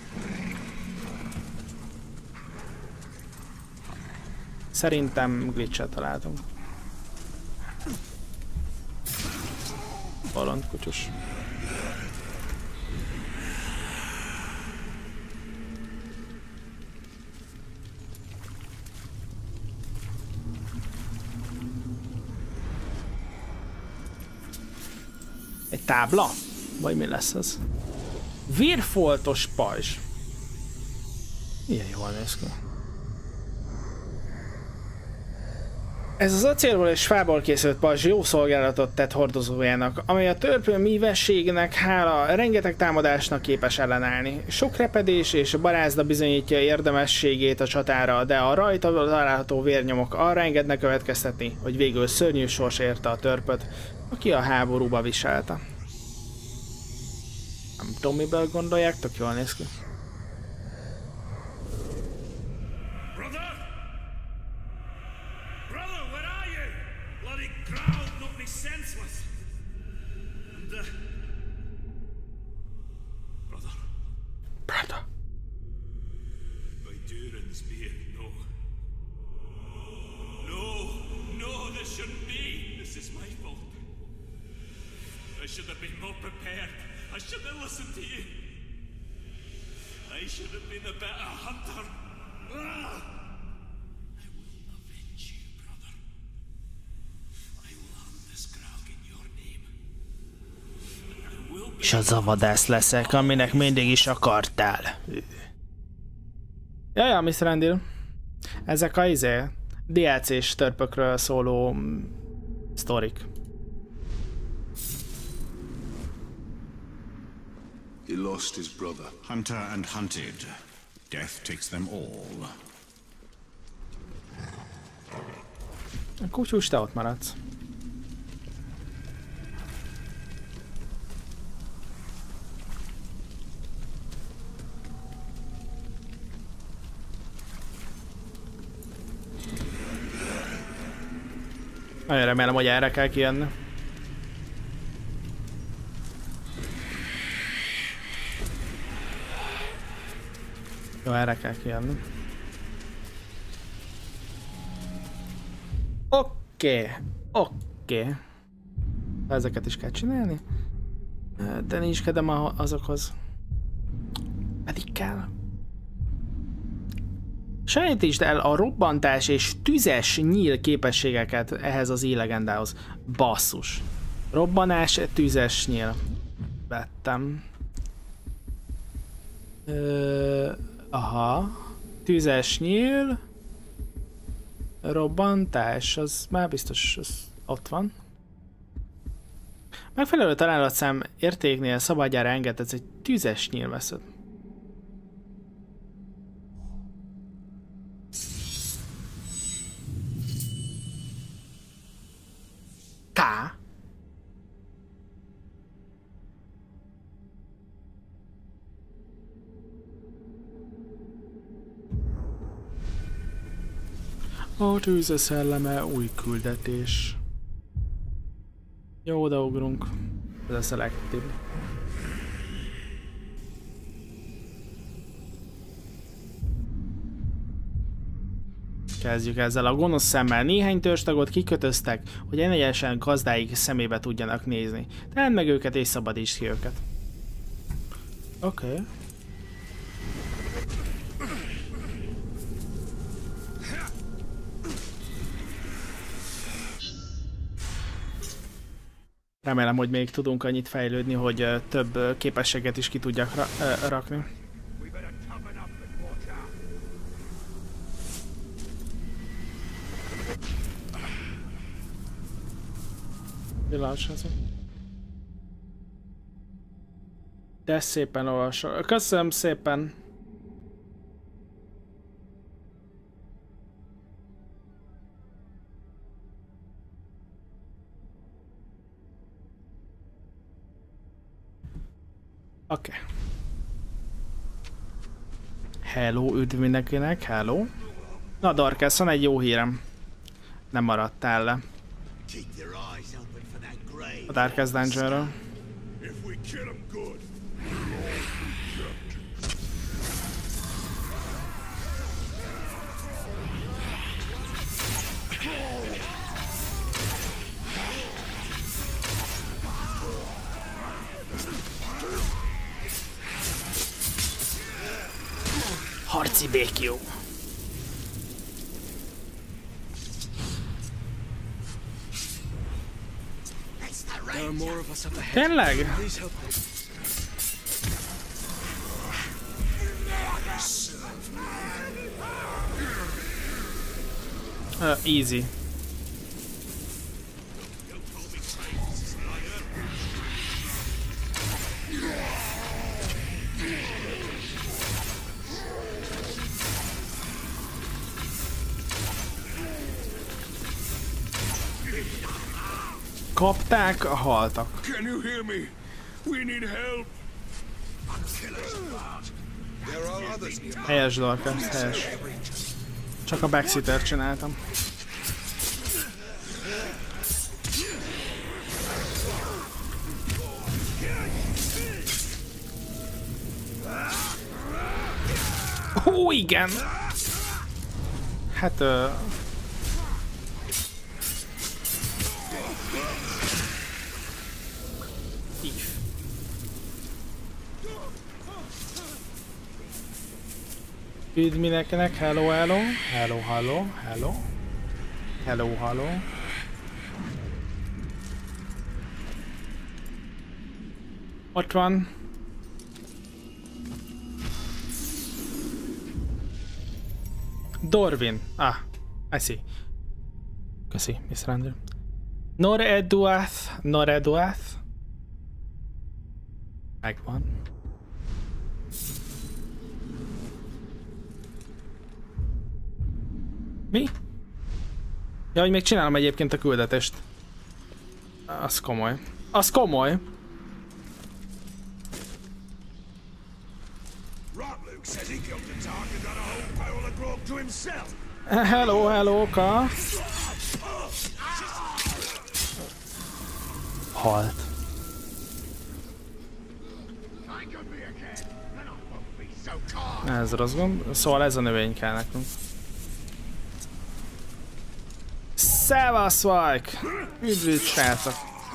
Szerintem glitchet találtunk. Bolond kutyus. Egy tábla? Vagy mi lesz ez? Vérfoltos pajzs. Milyen jól néz ki. Ez az acélból és fából készült pajzs jó szolgálatot tett hordozójának, amely a törpő mívességnek hála rengeteg támadásnak képes ellenállni. Sok repedés és barázda bizonyítja érdemességét a csatára, de a rajta található vérnyomok arra engednek következtetni, hogy végül szörnyű sors érte a törpöt, aki a háborúba viselte. Nem tudom, miből gondolják, tök jól néz ki. És a zavadász leszek, aminek mindig is akartál. Jaja, Mr. Randall. Ezek a DLC-s törpökről szóló sztorik.
He lost his brother.
Hunter and hunted. Death takes them all.
A kutyus, te ott maradsz. Nagyon remélem, hogy erre kell kijönni. Jó, erre kell kijönni. Oké. Ezeket is kell csinálni. De nincs kedvem azokhoz. Pedig kell. Sajátítsd el a robbantás és tüzes nyíl képességeket ehhez az E-legendához. Basszus. Robbanás, tüzes nyíl. Vettem. Aha. Tüzes nyíl. Robbantás, az már biztos az ott van. Megfelelő találatszám értéknél szabadjára engedhetsz egy tüzes nyílveszőt. K. A tűze szelleme, új küldetés. Jó, odaugrunk. Ez a selective. Kezdjük ezzel a gonosz szemmel. Néhány törzstagot kikötöztek, hogy egyenesen gazdáik szemébe tudjanak nézni. Tedd meg őket és szabadítsd ki őket. Oké. Remélem, hogy még tudunk annyit fejlődni, hogy több képességet is ki tudjak rakni. De szépen olvasol. Köszönöm szépen! Oké. Hello, üdv mindenkinek, hello. Na Darkesz, van egy jó hírem. Nem maradtál le. A Darkest Dungeonről. Harci békjó. Tényleg? Easy. Kapták, haltak.
Can you hear me? We need help.
Helyes, Darkest, helyes. Csak a backseater csináltam. Ó, igen! Hát üdv mindenkinek, hello, hello, hello, hello, hello, hello, hello. Ott van. Dorvin. Ah, I see. Köszi, Mr. Andrew. Noreduath. Megvan. Mi? Ja, hogy még csinálom egyébként a küldetést. Az komoly. Az komoly. Hello, hello, ka. Halt. Ez rossz gomb. Szóval ez a növény kell nekünk. Szevasz, Vajk! Üdvít, srácok!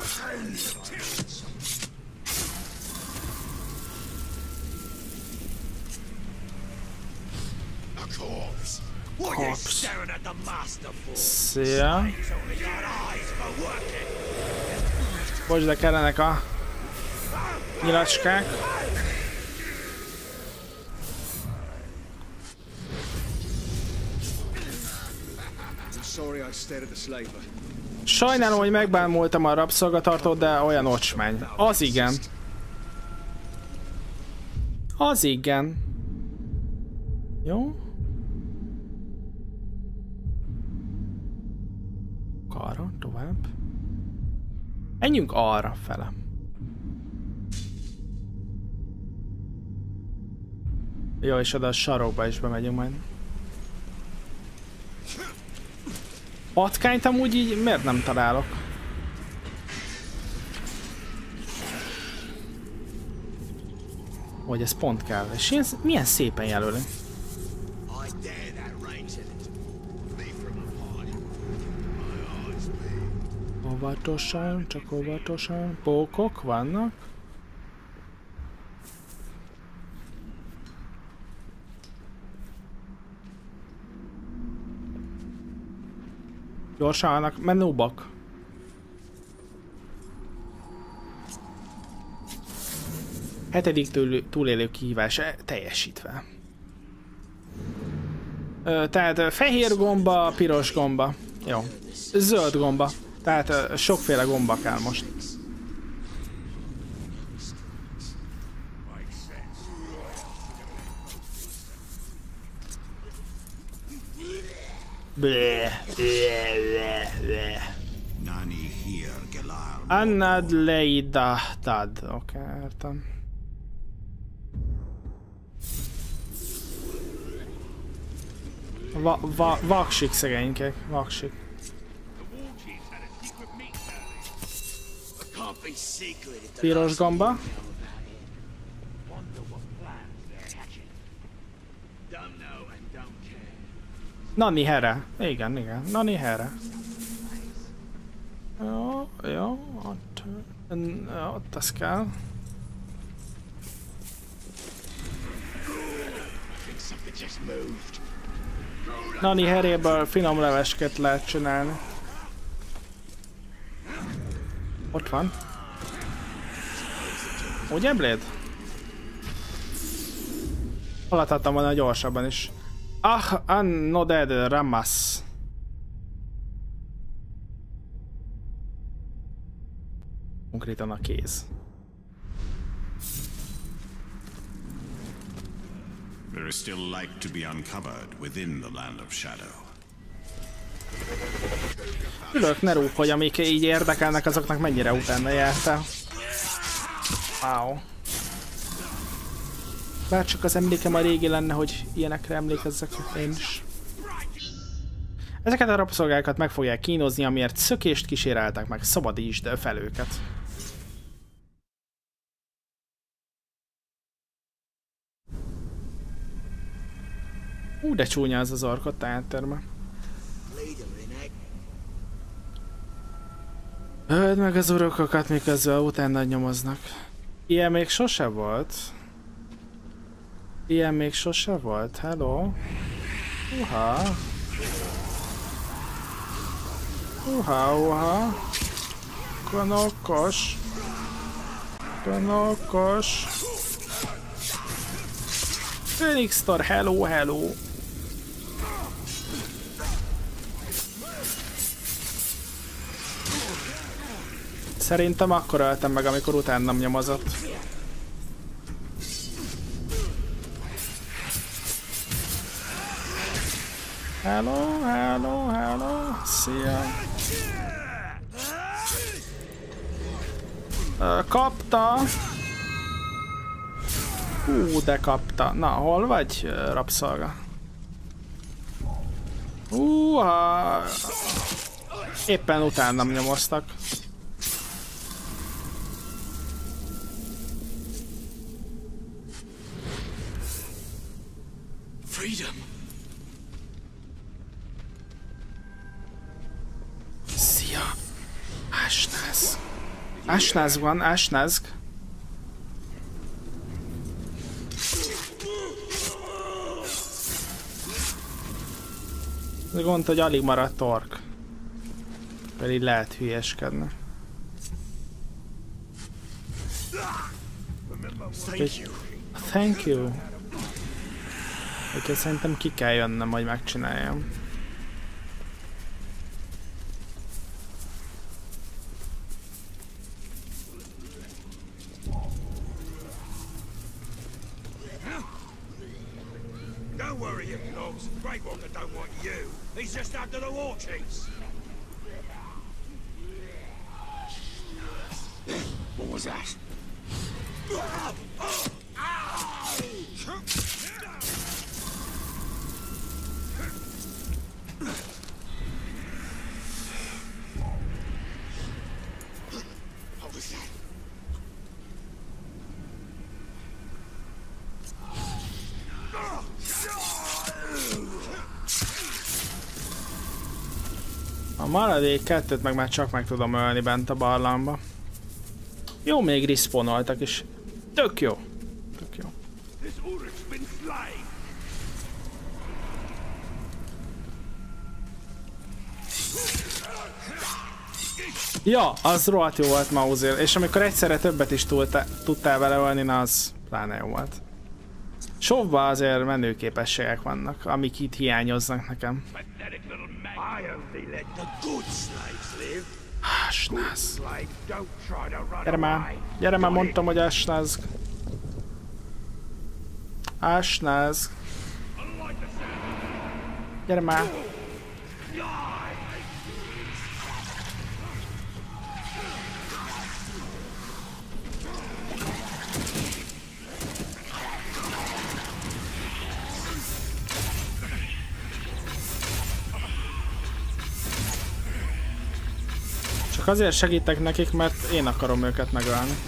Korpsz. Szia! Bocs, de kellenek a nyilacskák. Sajnálom, hogy megbámultam a rabszolgatartót, de olyan ocsmány. Az igen. Az igen. Jó? Arra, tovább. Menjünk arra fele. Jó, és oda a sarokba is bemegyünk majd. Patkányt amúgy így miért nem találok? Hogy ez pont kell. És milyen szépen jelölünk. Óvatosan, csak óvatosan. Pókok vannak. Gyorsan vannak menúbak. Hetedik túlélő kihívás teljesítve. Tehát fehér gomba, piros gomba. Jó. Zöld gomba. Tehát sokféle gomba kell most. Annad leidahtad. Oké, értem. Vaksik szegénykek, vaksik. Piros gomba. Nani here. Igen, igen. Nani here. Jó, jó. Ott az kell. Nani heréből finom levesket lehet csinálni. Ott van. Ugye, Blade? Haladhattam volna gyorsabban is. Ah, Anoded Ramas. Konkrétan a kéz.
There is still light to be uncovered within the Land of Shadow.
Ülök, ne rúg, hogy amik így érdekelnek, azoknak mennyire utána jártál. Wow. Bárcsak az emlékem a régi lenne, hogy ilyenekre emlékezzek én is. Ezeket a rabszolgákat meg fogják kínozni, amiért szökést kíséreltek meg. Szabadítsd fel őket. De csúnya ez az arkot tájátterme. Öld meg az urokokat, miközben utána nyomoznak. Ilyen még sose volt. Ilyen még sose volt. Hello. Uha. Uha, uha. Konokos. Konokos. Phoenix Star, hello, hello. Szerintem akkor öltem meg, amikor utánam nyomozott. Hello, hello, hello. Szia. Kapta. De kapta. Na, hol vagy, rabszolga? Éppen utánam nyomoztak.
Freedom.
Szia! Ashnaz. Ashnaz van, Ashnazg. De gond, hogy alig maradt ork. Pedig lehet hülyeskedni. Thank you. Úgyhogy szerintem ki kell jönnöm, hogy megcsináljam.
Don't worry, you dogs. Grey Walker don't want you. He's just under the watchings. What was that? What was that?
A maradék kettőt meg már csak meg tudom ölni bent a barlangba. Jó, még respawnoltak is. Tök jó. Tök jó. Ja, az rohadt jó volt Mauser, és amikor egyszerre többet is tudtál vele ölni, na az pláne jó volt. Sovba azért menő képességek vannak, amik itt hiányoznak nekem. Ashnaz. Gyere már, mondtam, hogy Ashnaz. Ashnaz. Gyere már. Csak azért segítek nekik, mert én akarom őket megölni.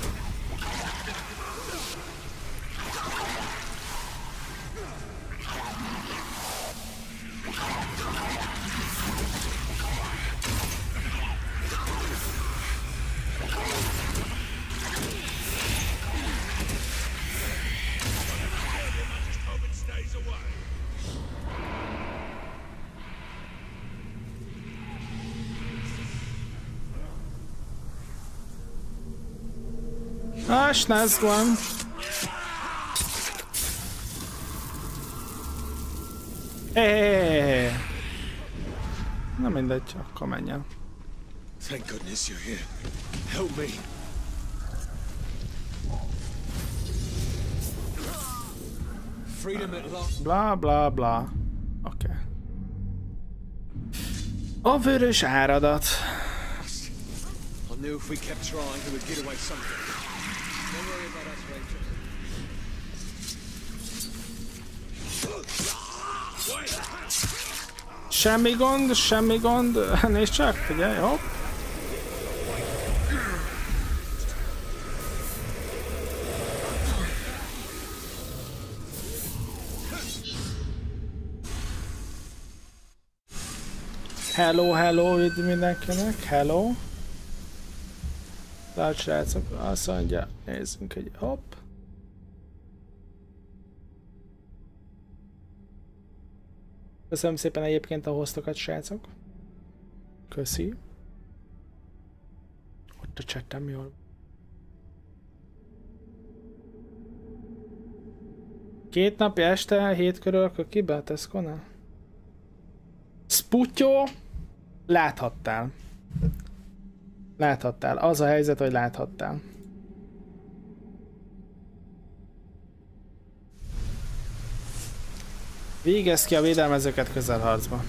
Ashnaz van. Na mindegy, akkor menjen.
Thank goodness you're here. Help me. Freedom at last.
Bla bla bla. Oké. A vörös áradat.
I knew if we kept trying, we would get away something. Don't worry about us, Rachel.
Semmi gond, semmi gond. Nézd csak, figyelj, hopp. Hello, hello, üdv mindenkinek, hello. Lát srácok, azt mondja, nézzünk egy, hopp. Köszönöm szépen egyébként a hoztokat, srácok. Köszi. Ott a chattem jól. Két napja este, 7 körül kibe a Tesco-nál? Sputyó, láthattál. Láthattál. Az a helyzet, hogy láthattál. Végezd ki a védelmezőket közelharcba.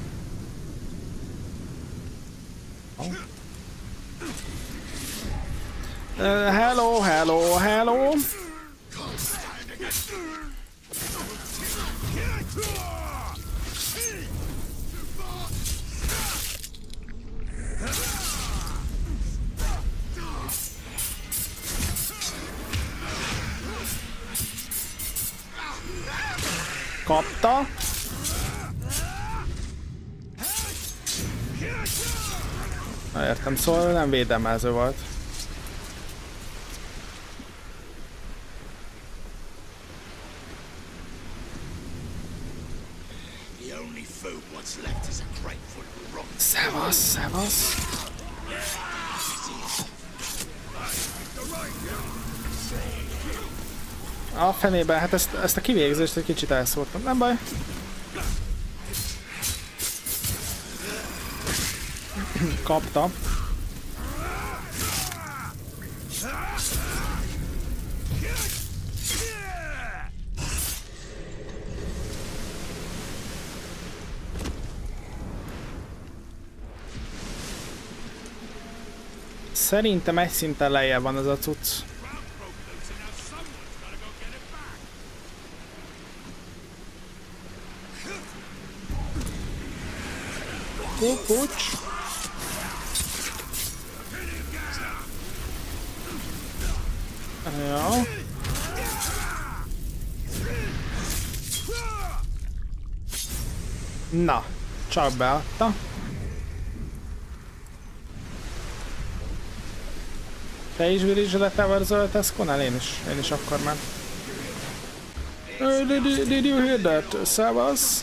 Hello, hello, hello. Kapta. Ha értem, szóval nem védelmező volt. Szevasz, szevasz. A fenébe, hát ezt a kivégzést egy kicsit elszórtam, nem baj. Kapta. Szerintem egy szinten lejjebb van az a cucc. Pucs. Ja. Na, csak beadta. Te is Village of the Tower zöldesz, Konál? Én is akkor már. Did you hear that? Szevasz?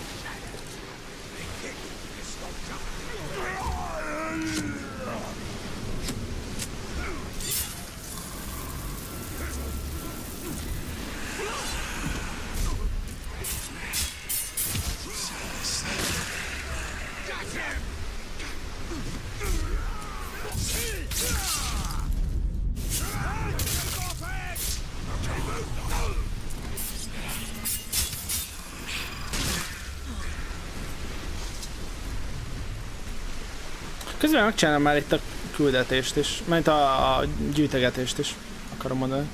Közben megcsinálom már itt a küldetést is, mert a gyűjtegetést is, akarom mondani.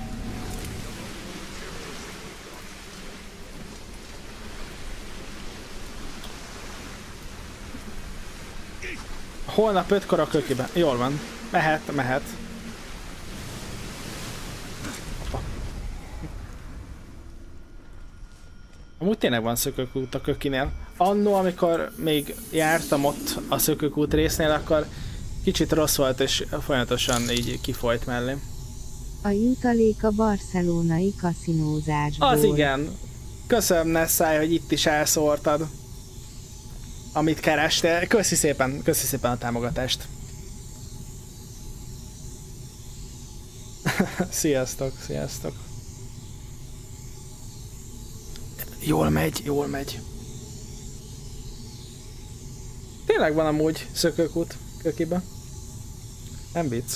Holnap 5-kor a kökibe. Jól van. Mehet. Hoppá. Amúgy tényleg van szökőkút a kökinél. Annó, amikor még jártam ott a szökőkút résznél, akkor kicsit rossz volt, és folyamatosan így kifolyt mellé.
A jutalék a barcelonai kaszinózásból.
Az igen. Köszönöm, Nessai, hogy itt is elszórtad, amit kerestél. Köszi szépen a támogatást. Sziasztok. Jól megy. Tényleg van amúgy szökőkút kökibe. Nem vicc.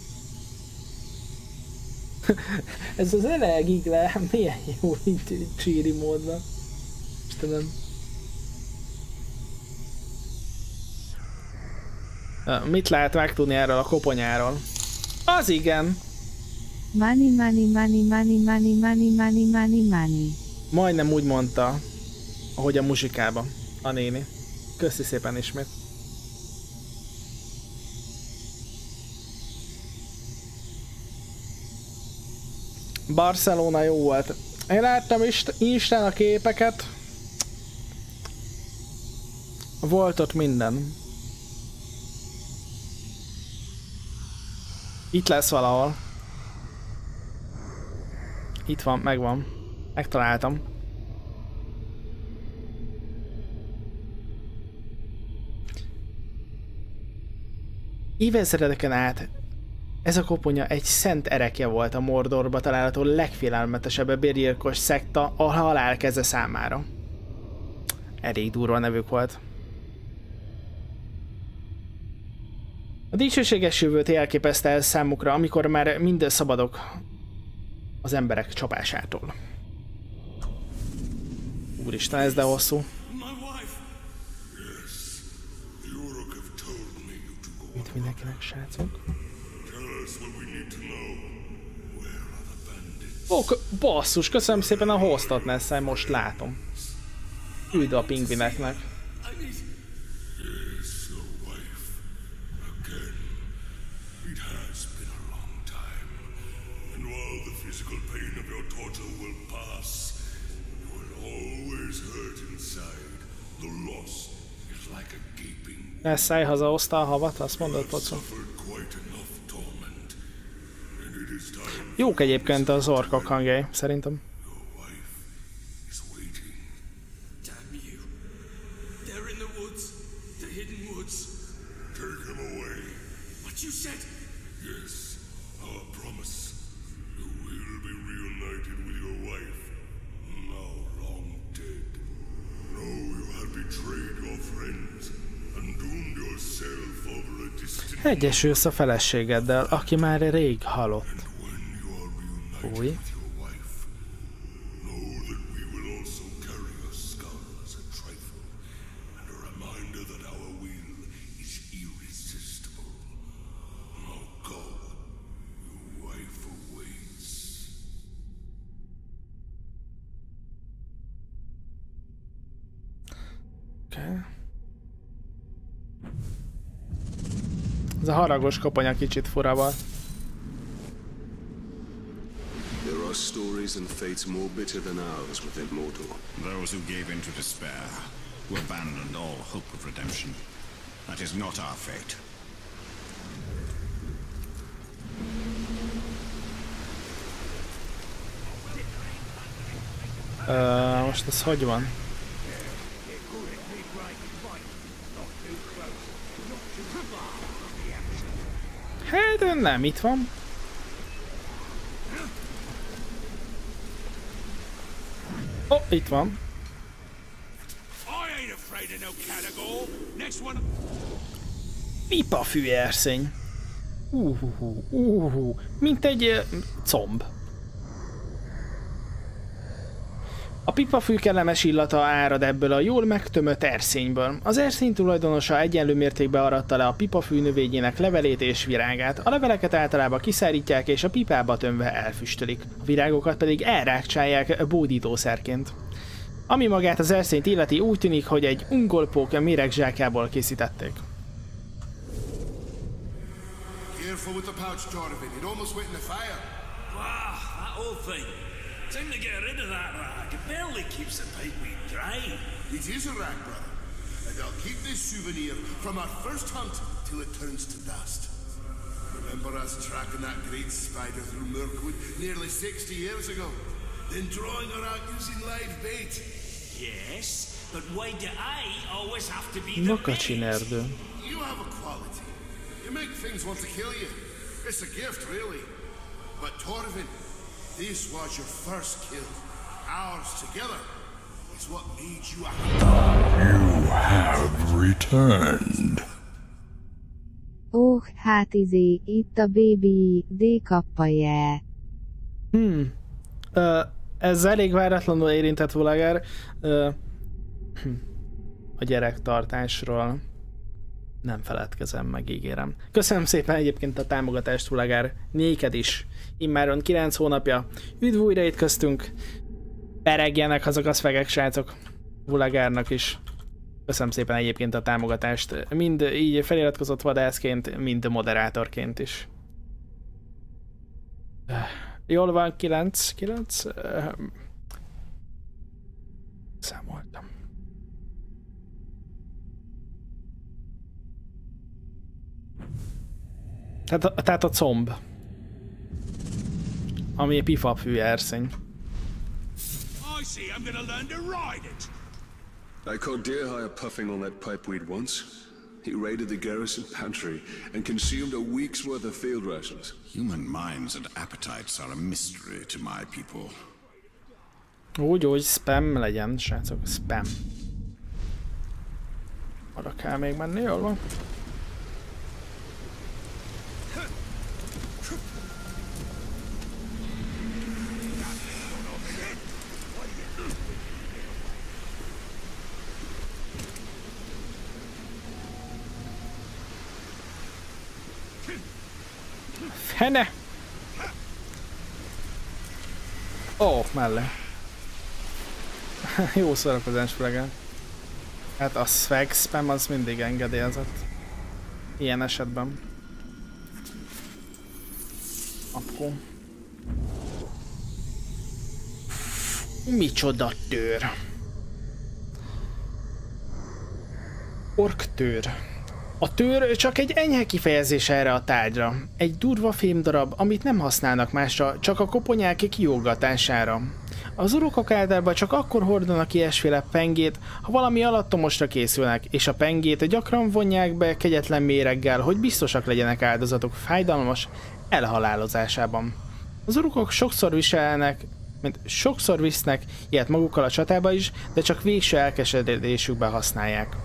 Ez az elegig le, milyen jó így csíri módban. Istenem. Mit lehet megtudni erről a koponyáról? Az igen!
Money.
Majdnem úgy mondta, ahogy a muzsikában, a néni. Köszi szépen ismét. Barcelona jó volt. Én láttam Instán a képeket. Volt ott minden. Itt lesz valahol. Itt van, megvan. Megtaláltam. Évezredeken át ez a koponya egy szent erekje volt a Mordorba található legfélelmetesebb bérgyilkos szekta a halál keze számára. Elég durva nevük volt. A dicsőséges jövőt elképeszte el számukra, amikor már mind szabadok az emberek csapásától. Úristen, ez de hosszú. Mit mindenkinek, srácok? Ó, basszus, köszönöm szépen a hostot, Nessai, most látom. Üld a pingvineknek. Elszállj, hazahozta a havat, azt mondod, Pocó. Jók egyébként az orkok hangjai, szerintem. Egyesülsz a feleségeddel, aki már rég halott. Új. Ez a haragos koponya kicsit fura volt.
There are stories and fates more bitter than ours within mortal.
Those who gave in to despair, who abandoned all hope of redemption. That is not our fate.
Most ez hogy van? Hát nem, itt van. Oh, itt van. Pipafű erszény. Mint egy comb. A pipafű kellemes illata árad ebből a jól megtömött erszényből. Az erszény tulajdonosa egyenlő mértékben aratta le a pipafű növényének levelét és virágát. A leveleket általában kiszárítják és a pipába tömve elfüstölik. A virágokat pedig elrákcsálják bódítószerként. Ami magát az erszényt illeti, úgy tűnik, hogy egy ungolpók méregzsákjából készítették.
Time to get rid of that rag. It barely keeps the pipeweed dry.
It is a rag, brother. And I'll keep this souvenir from our first hunt till it turns to dust. Remember us tracking that great spider through Mirkwood nearly 60 years ago? Then drawing her out using live bait?
Yes, but why do I always have to be the bait?
You have a quality. You make things want to kill you. It's a gift, really. But Torvin, this was your first kill. Ours together is what made you a hunter.
You have returned.
Oh, hát itt a baby, D kappaje.
Ez elég váratlanul érintett Vulagár. A gyerektartásról nem feledkezem meg, ígérem. Köszönöm szépen egyébként a támogatást, Vulagár. Néked is. Immáron 9 hónapja. Üdv újra itt köztünk. Peregjenek azok a szvegek, srácok. Vulagárnak is. Köszönöm szépen egyébként a támogatást. Mind így feliratkozott vadászként, mind moderátorként is. Jól van, 9. Számoltam. Tehát a comb. Ami pipafű erszény.
I caught Deerhire puffing on that pipeweed once. He raided the garrison pantry and consumed a week's worth of field rations.
Human minds and appetites are a mystery to my people.
Úgy spam legyen, srácok, spam. Arra kell még menni, jól van? Hene! Ó, mellé. Jó szórakozás, flegel. Hát a swag spam az mindig engedélyezett. Ilyen esetben. Akkor. Micsoda tőr. Orktőr. A tőr csak egy enyhe kifejezés erre a tárgyra. Egy durva fémdarab, amit nem használnak másra, csak a koponyák kiugatására. Az urukok általában csak akkor hordanak ilyesféle pengét, ha valami alattomosra készülnek, és a pengét gyakran vonják be kegyetlen méreggel, hogy biztosak legyenek áldozatok fájdalmas elhalálozásában. Az urukok sokszor visznek ilyet magukkal a csatába is, de csak végső elkeseredésükben használják.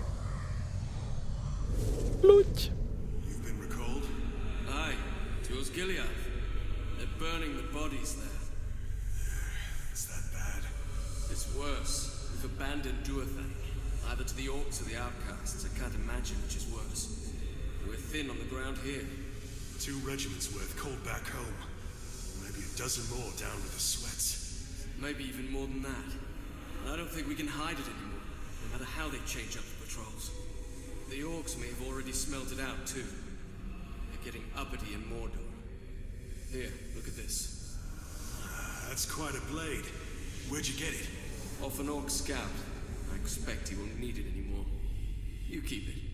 Lutty!
You've been recalled? Aye, to Osgiliath. They're burning the bodies there.
Is that bad?
It's worse. We've abandoned Duathan, either to the orcs or the outcasts. I can't imagine which is worse. We're thin on the ground here.
2 regiments worth called back home. Maybe a dozen more down with the sweats.
Maybe even more than that. And I don't think we can hide it anymore, no matter how they change up the patrols. The orcs may have already smelt it out too. They're getting uppity in Mordor. Here, look at this.
That's quite a blade. Where'd you get it?
Off an orc scout. I expect he won't need it anymore. You keep it.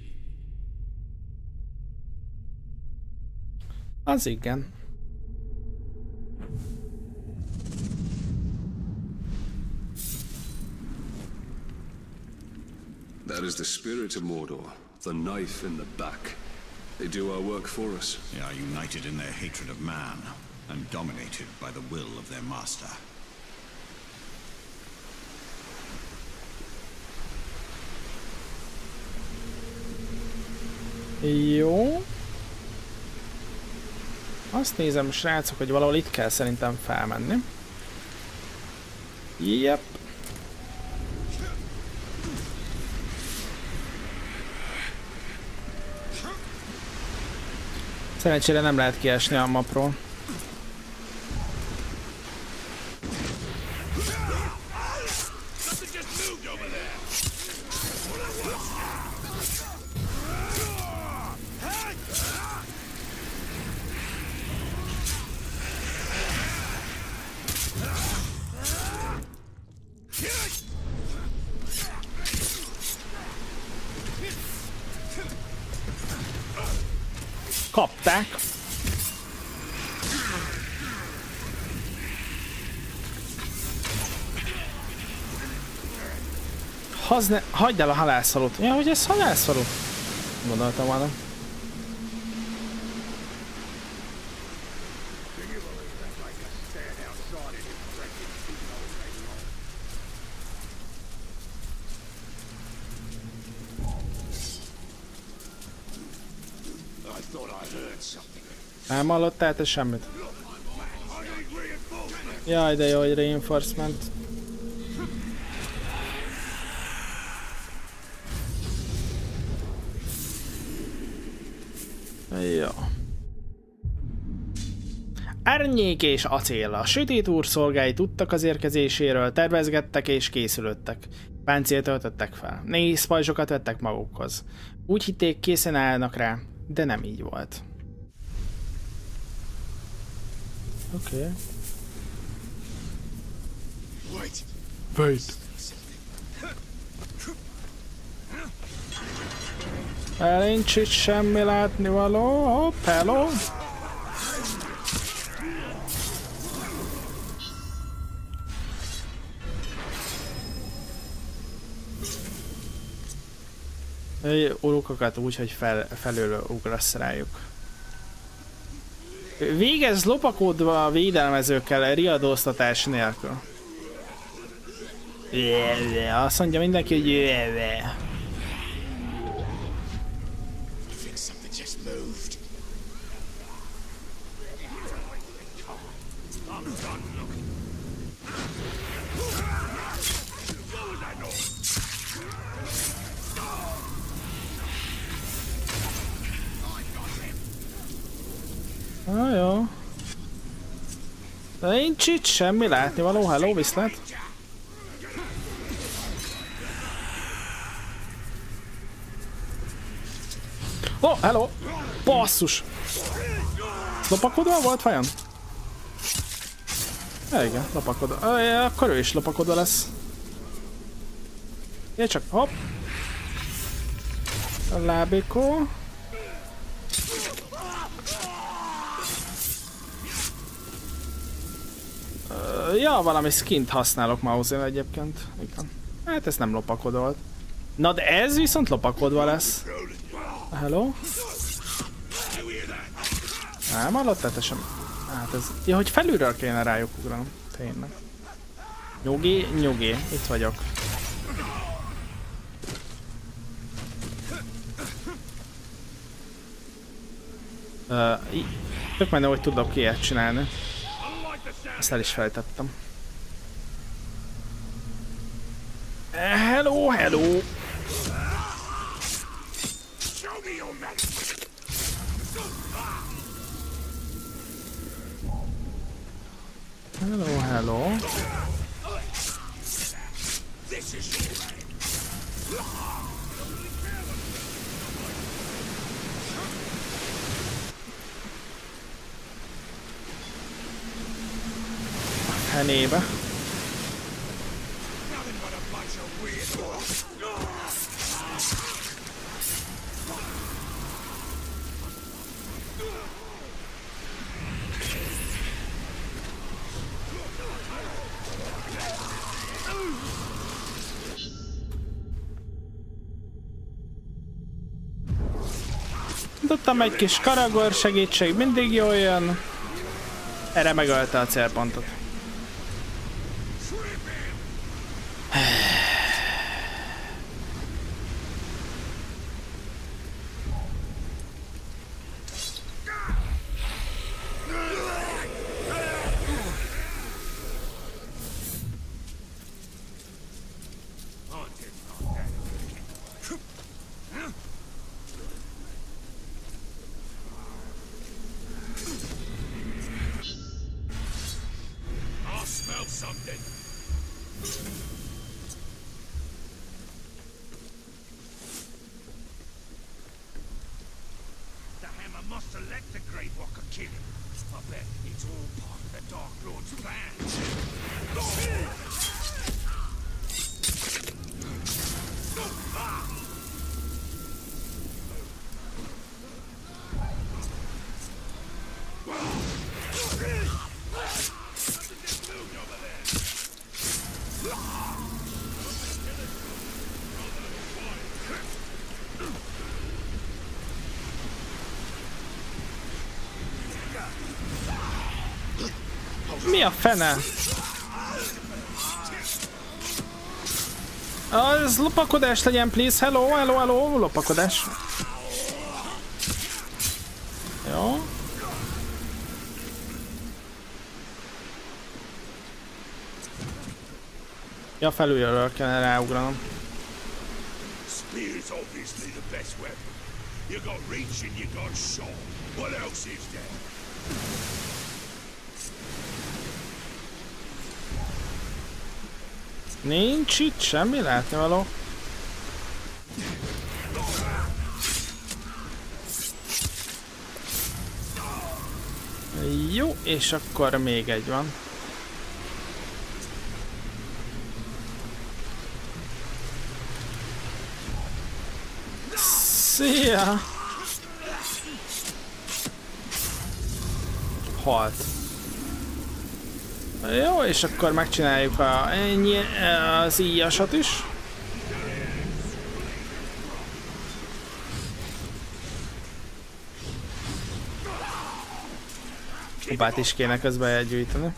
Az igen.
That is the spirit of Mordor. The knife in the back. They do our work for us.
They are united in their hatred of man, and dominated by the will of their master.
Jó. Azt nézem, srácok, hogy valahol itt kell szerintem felmenni. Yep. Szerencsére nem lehet kiesni a mapról. Kapták. Hagyd el a halászfalut. Ja, hogy ez halászfalu? Gondoltam volna. Nem hallottál te semmit? Jaj, de jó, hogy reinforcement. Jó. Árnyék és acél. A sötét úr szolgái tudtak az érkezéséről, tervezgettek és készülöttek. Páncélt töltöttek fel. Nehéz pajzsokat vettek magukhoz. Úgy hitték, készen állnak rá, de nem így volt. Oké. Wait. Nincs itt semmi látnivaló. Hopp, hello. Urukokat úgy, hogy felől ugrasz rájuk. Végezz lopakodva a védelmezőkkel riadóztatás nélkül. Azt mondja mindenki, hogy jó. De nincs itt semmi látnivaló, hello, viszlát. Oh, hello! Basszus! Lopakodva volt vajon? Igen, lopakodva. Akkor ő is lopakodva lesz. Csak, hopp! A lábikó. Ja, valami skint használok mouse-en egyébként. Igen. Hát ez nem lopakodolt. Na de ez viszont lopakodva lesz. Hello? Nem hallottál te sem? Hát ez... Ja, hogy felülről kéne rájuk ugranom. Tényleg. Nyugi, nyugi. Itt vagyok. Tök menő, hogy tudok ilyet csinálni. Ezt el is feltettem. Hello, hello! Hello, hello. Fenébe. Tudtam, egy kis karagor segítség mindig jól jön. Erre megölte a célpontot. Mi a fene? Az lopakodás legyen, please. Hello, hello, hello. Lopakodás. Jó. Ja, felülről kellene ráugranom.
Spear's obviously the best weapon. You got reach and you got shot. What else is there?
Nincs itt semmi látnivaló. Jó, és akkor még egy van. Szia! Halt. Jó, és akkor megcsináljuk az íjasat is. Kubát is kéne közben elgyűjteni.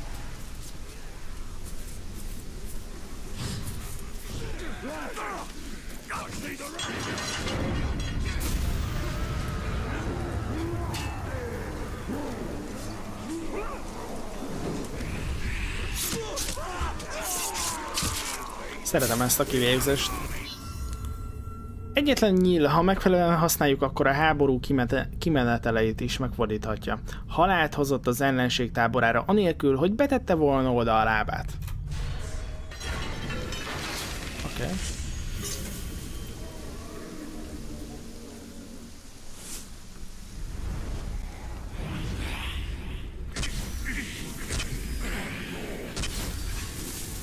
Szeretem ezt a kivégzést. Egyetlen nyíl, ha megfelelően használjuk, akkor a háború kimeneteleit is megfordíthatja. Halált hozott az ellenség táborára, anélkül, hogy betette volna oda a lábát. Oké.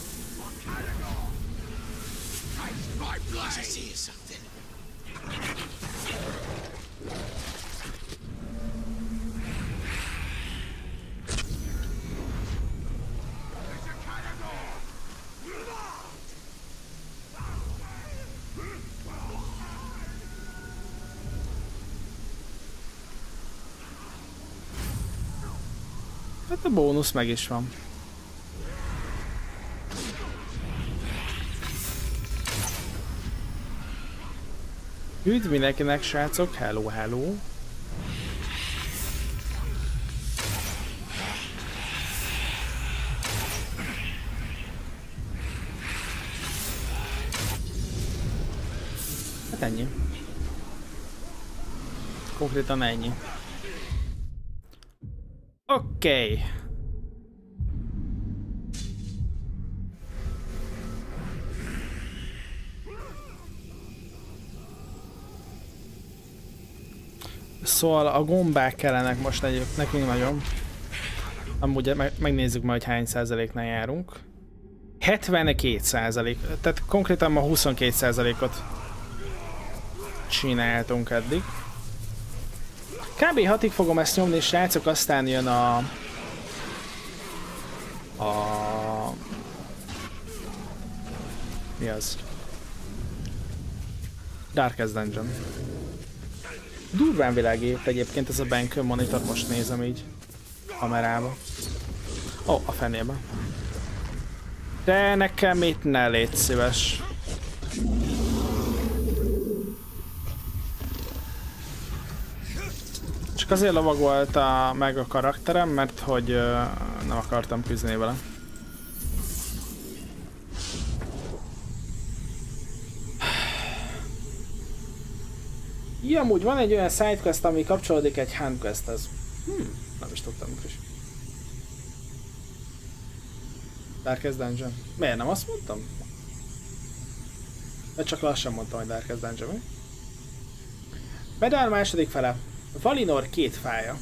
I see something.
A bónusz meg is van. Üdv mindenkinek, srácok! Hello, hello! Hát ennyi. Konkrétan ennyi. Oké. Szóval a gombák kellenek most nekünk nagyon. Amúgy megnézzük majd, hogy hány százaléknál járunk. 72%. Tehát konkrétan ma 22%-ot csináltunk eddig. Kb. 6-ig fogom ezt nyomni, srácok, aztán jön a mi az? Darkest Dungeon. Durván világít egyébként ez a Benkön monitor, most nézem így kamerába. Ó, a fenébe. De nekem itt ne légy szíves. Csak azért lovagolta meg a karakterem, mert hogy nem akartam küzdeni vele. Ja, amúgy van egy olyan sidequest, ami kapcsolódik egy handquesthez. Nem is tudtam is. Darkest Dungeon. Miért nem azt mondtam? Vagy csak lassan mondtam, hogy Darkest Dungeon, mi? Medál második fele. Valinor két fája.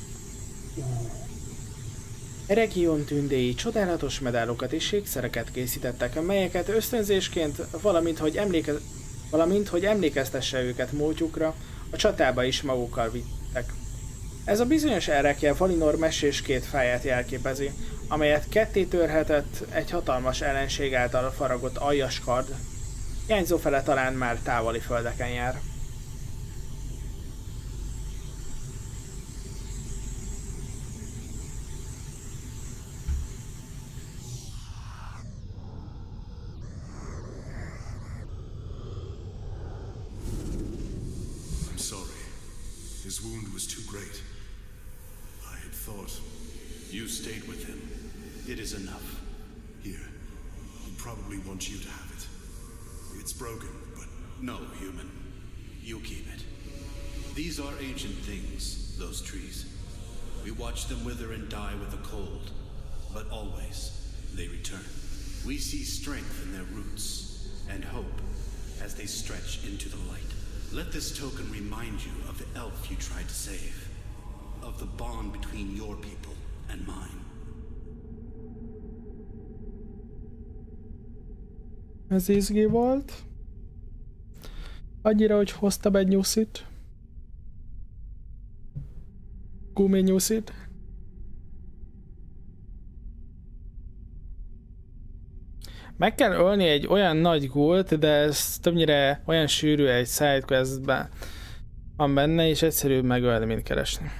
Region tündéi csodálatos medálokat és ékszereket készítettek, melyeket ösztönzésként, valamint hogy emlékeztesse őket múltjukra, a csatába is magukkal vittek. Ez a bizonyos erekje Valinor mesés két fáját jelképezi, amelyet ketté törhetett egy hatalmas ellenség által faragott aljas kard. Hiányzó fele talán már távoli földeken jár.
His wound was too great. I had thought...
You stayed with him. It is enough.
Here. He probably wants you to have it. It's broken, but...
No, human. You keep it. These are ancient things, those trees. We watch them wither and die with the cold. But always, they return. We see strength in their roots, and hope as they stretch into the light. Let this token remind you of the elf you tried to save. Of the bond between your people and mine.
Ez izgi volt. Annyira, hogy hoztam egy nyuszit. Gumi nyuszit. Meg kell ölni egy olyan nagy gólt, de ez többnyire olyan sűrű egy sidequestben van benne, és egyszerűbb megölni, mint keresni.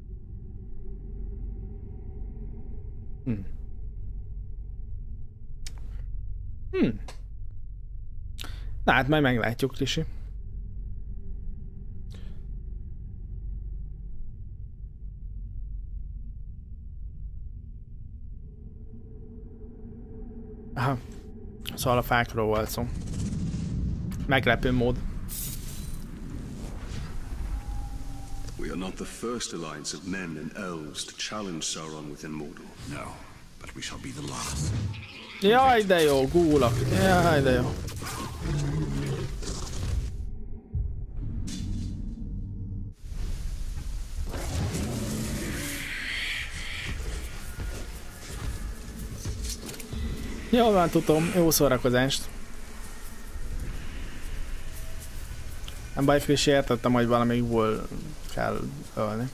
Na hát majd meglátjuk, Risi. Aha. Szóval a fákról volt szó. Meglepő mód.
We are not the first alliance of men and elves to challenge Sauron within Mordor.
No, but we shall be the last.
Jaj, de jó, gúlak. Jaj, de jó. Jól van, tudom. Jó szórakozást. Nem baj, friss, értettem, hogy valamikból kell ölni.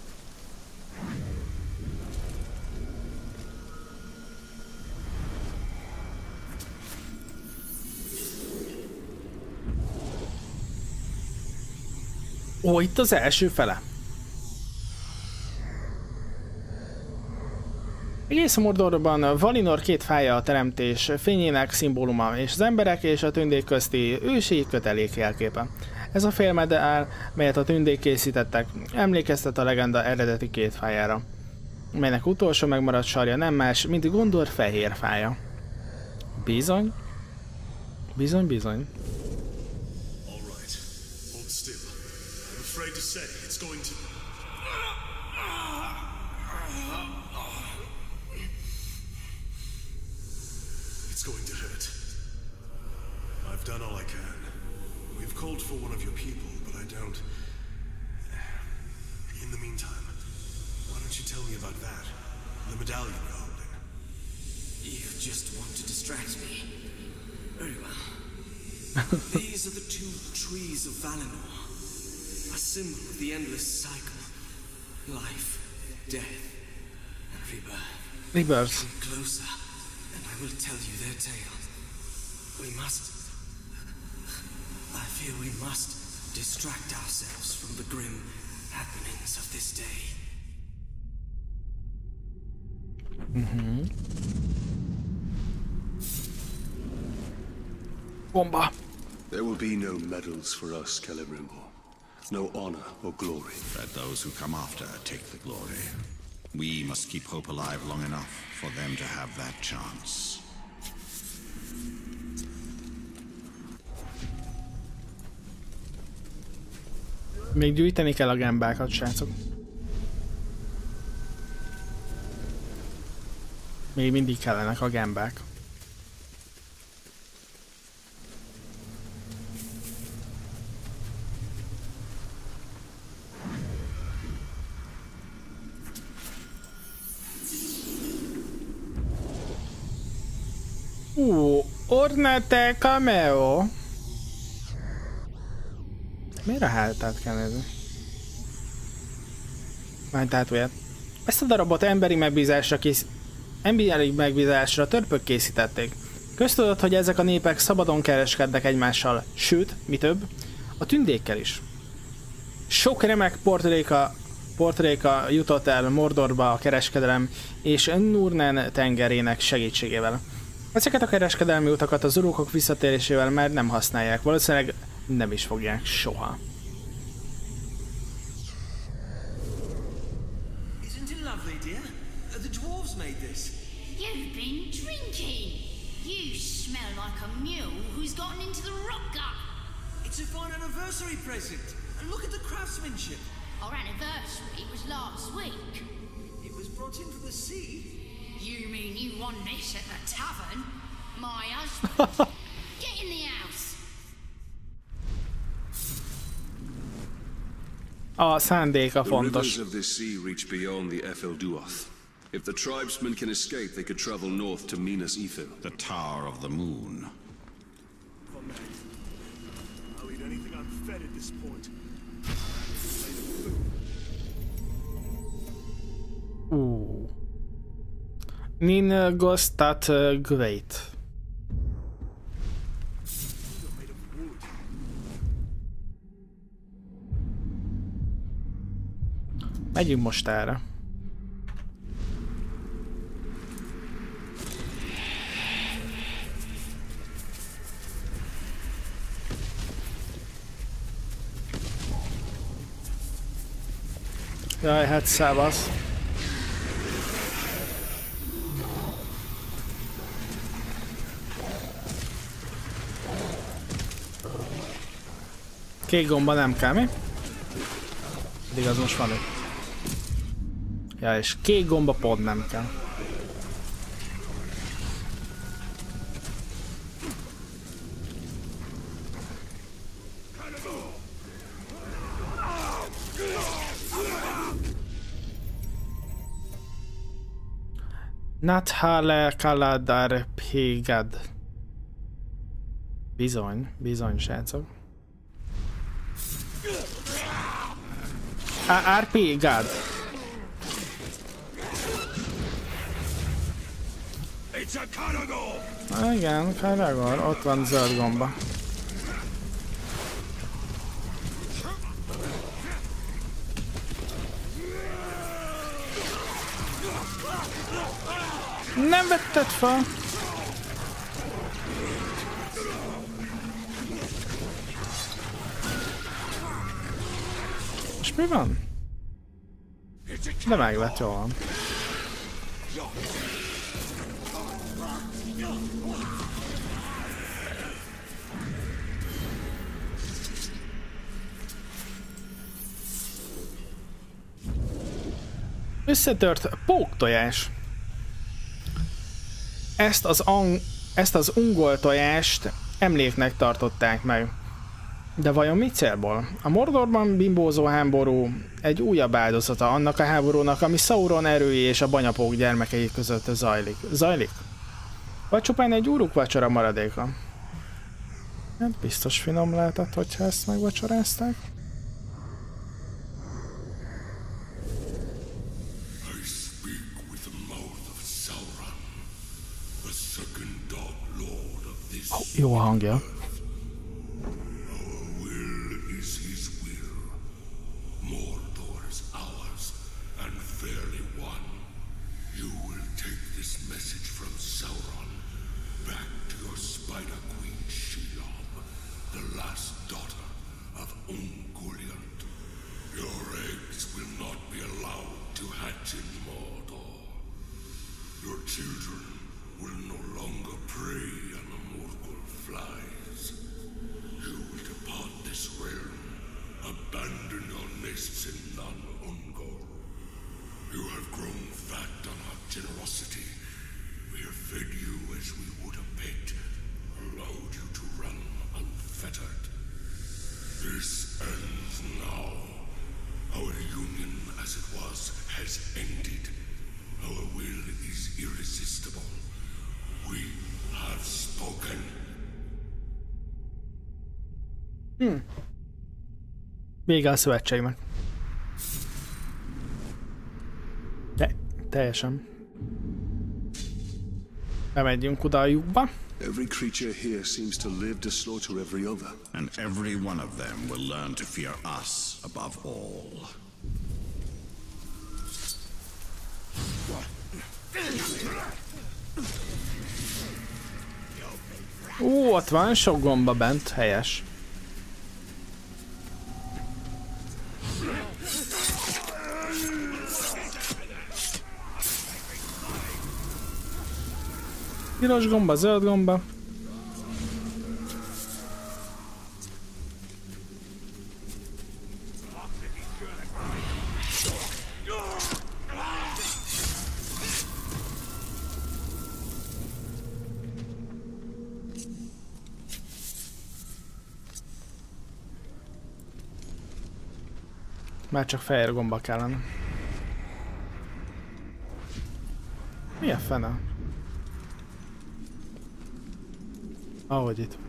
Ó, itt az első fele. Egész Mordorban Valinor két fája a teremtés fényének szimbóluma, és az emberek és a tündék közti ősi kötelék jelképe. Ez a félmedál, melyet a tündék készítettek, emlékeztet a legenda eredeti két fájára, melynek utolsó megmaradt sarja nem más, mint Gondor fehér fája. Bizony? Bizony, bizony.
Done all I can. We've called for one of your people, but I don't... In the meantime, why don't you tell me about that? The medallion you're holding.
You just want to distract me. Very well. These are the two trees of Valinor. A symbol of the endless cycle. Life, death, and rebirth.
Rebirth.
Come closer, and I will tell you their tale. We must... I feel we must distract ourselves from the grim happenings of this day.
Bomba.
There will be no medals for us, Celebrimbor. No honor or glory.
Let those who come after take the glory. We must keep hope alive long enough for them to have that chance.
Még gyűjteni kell a gembákat, srácok. Még mindig kellenek a gembák. Ornate cameo. Miért a hátát kell nézni? Már tátulját. Ezt a darabot emberi megbízásra törpök készítették. Köztudott, hogy ezek a népek szabadon kereskednek egymással, sőt, mi több, a tündékkel is. Sok remek portréka jutott el Mordorba a kereskedelem és Nurnen tengerének segítségével. Ezeket a kereskedelmi utakat az urukok visszatérésével már nem használják, valószínűleg nem is fogják soha.
Isn't it lovely, dear? The dwarves made this.
You've been drinking. You smell like a mule who's gotten into the rock gut.
It's a fine anniversary present. Look at the craftsmanship.
Our anniversary was last week.
It was brought in from the sea.
You mean you won this at the tavern? My husband. Get in the house.
A szándéka
The
fontos.
rivers of this sea reach beyond the Efelduath. If the tribesmen can escape, they could travel north to Minas Ithil.
The Tower of the Moon.
I'll eat anything I'm fed at this point.
Ningostat Great. Megyünk most erre. Jaj, hát szávasz. Kék gomba nem kell, mi? Pedig az most van itt. Ja, és kék gomba pont nem kell. Nathale Kaladar Pégad. Bizony, bizony, srácok. RP God. Igen, Karagor, ott van zöld gomba. Nem vetted fel? És mi van? De megvett, jól van. Összetört póktojás. Ezt az ungol tojást emléknek tartották meg. De vajon mi célból? A Mordorban bimbózó háború egy újabb áldozata annak a háborúnak, ami Sauron erői és a banyapók gyermekei között zajlik? Vagy csupán egy úruk vacsora maradéka? Hát biztos finom lehetett, hogyha ezt megvacsorázták. Oh, jó a hangja. Vége a szövetségnek. De teljesen. Bemegyünk oda a lyukba.
Every creature here seems to live to slaughter every other.
And every one of them will learn to fear us above all.
Ott van sok gomba bent, helyes. Piros gomba, zöld gomba. Már csak fehér gomba kellene. Mi a fene? Ahogy itt.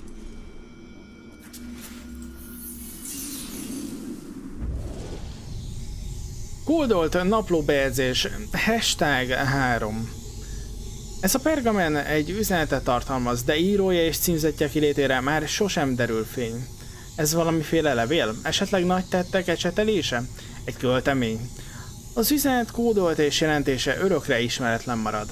Kódolt naplóbejegyzés #3. Ez a pergamen egy üzenetet tartalmaz, de írója és címzetje kilétére már sosem derül fény. Ez valamiféle levél? Esetleg nagy tettek ecsetelése? Egy költemény? Az üzenet kódolt és jelentése örökre ismeretlen marad.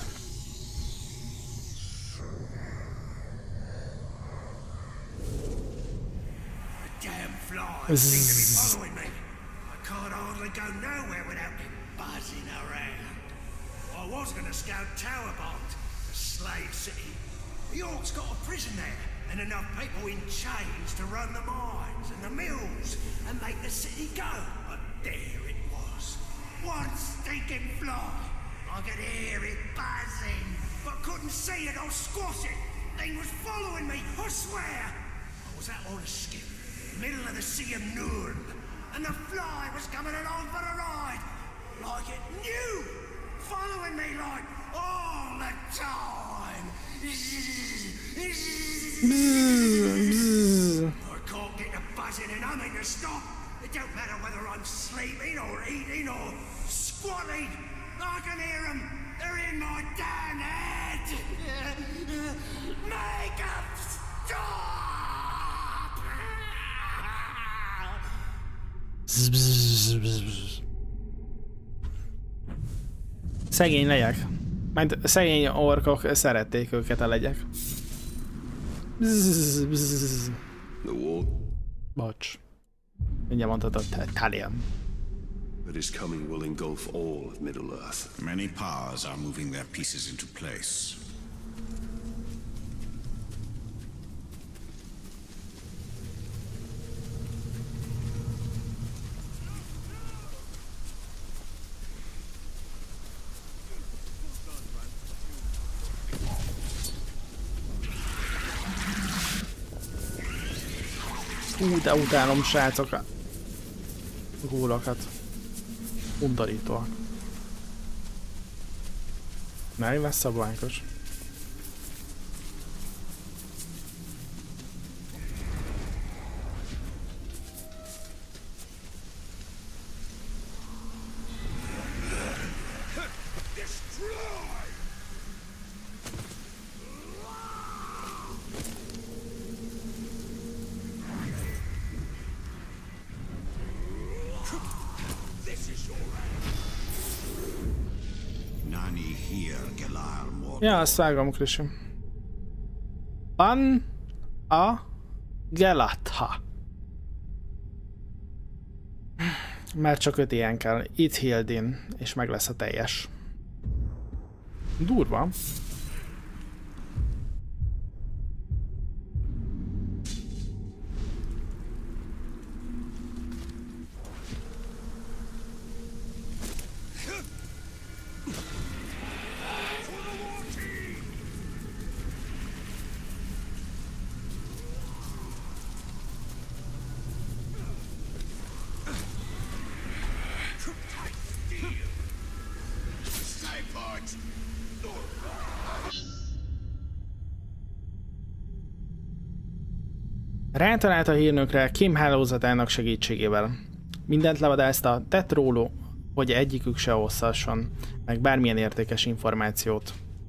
And enough people in chains to run the mines and the mills and make the city go. But there it was. One stinking fly. I could hear it buzzing, but couldn't see it or squash it. Thing was following me, I swear. I was out on a skip, middle of the Sea of Nurn, and the fly was coming along for a ride. Like it knew. Following me like all the time. I can't get the buzzing and humming to stop. It don't matter whether I'm sleeping or eating or squatting. I can hear them. They're in my damn head. Make them stop!
Szegény legyek. Majd szegény orkok szerették őket a legyek. Bocs. Mindjárt mondhatod, Talion.
That is coming will engulf all of Middle-earth.
Many powers are moving their pieces into place.
De utálom, srácok, a gólokat. Undorítóak. Nem lesz a blánkos. Ja, azt vágom, Krisi. Pan a Gelatha. Már csak 5 ilyen kell. Itt Hildin, és meg lesz a teljes. Durva. Rátalált a hírnökre Kim hálózatának segítségével. Mindent levadászta, tett róla, hogy egyikük se osszasson meg bármilyen értékes információt.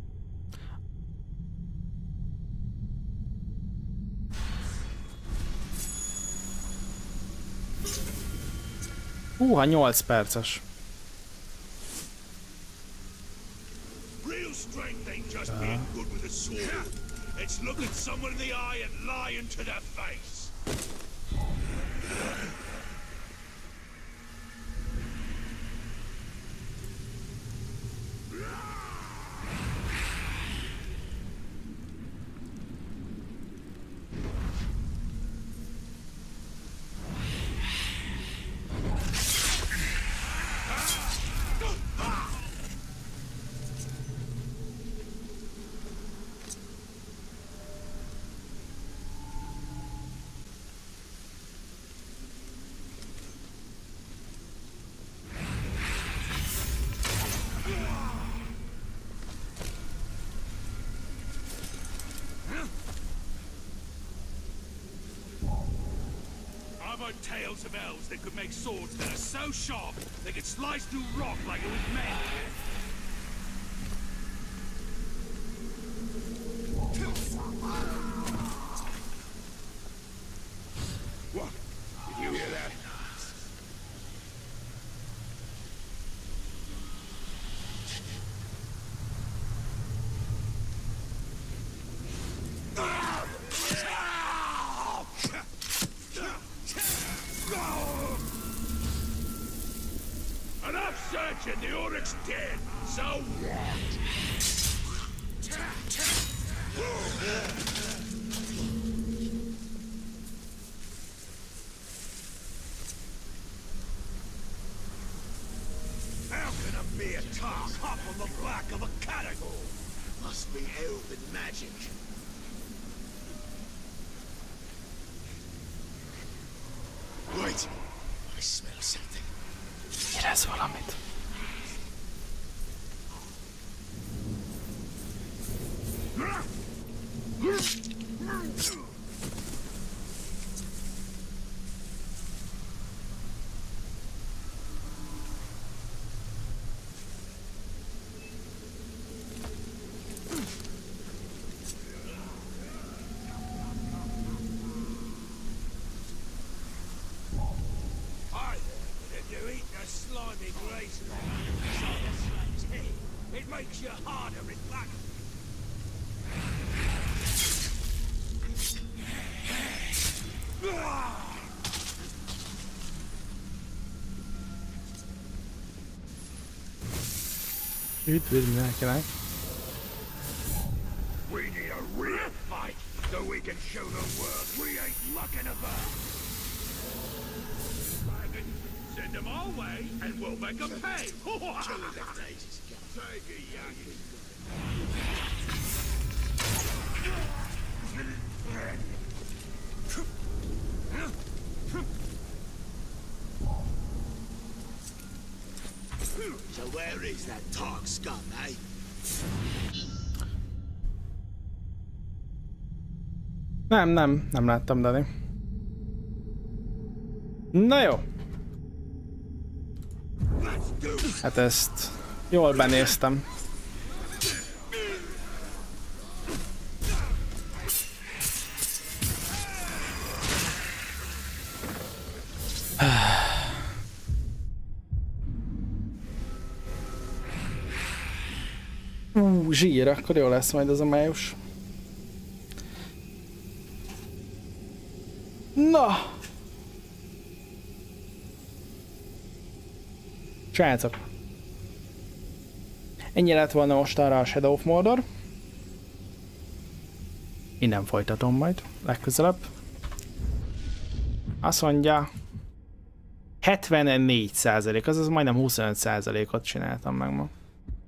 Húha, 8 perces.
It's looking someone in the eye and lying to their face. Tales of elves that could make swords that are so sharp they could slice through rock like it was meant. What? Did you hear that? And the Oryx dead, so what? How can a mere tar hop on the back of a catapult? Must be elven magic. Wait, I smell something.
Érez valamit.
Did you eat the slimy grace makes you harder in battle.
Üdvözl mindenkinek!
We need a real fight so we can show the world we ain't mucking about. Send them our way and we'll make them pay. Take it, Yankee.
So where is that Tark scum, eh?
Nem láttam, Dani. Na jó. Hát ezt jól benéztem. Zsír, akkor jó lesz majd az a május. Na! Srácok! Ennyi lett volna most arra a Shadow of Mordor. Innen folytatom majd, legközelebb. Azt mondja... 74%, azaz majdnem 25%-ot csináltam meg ma.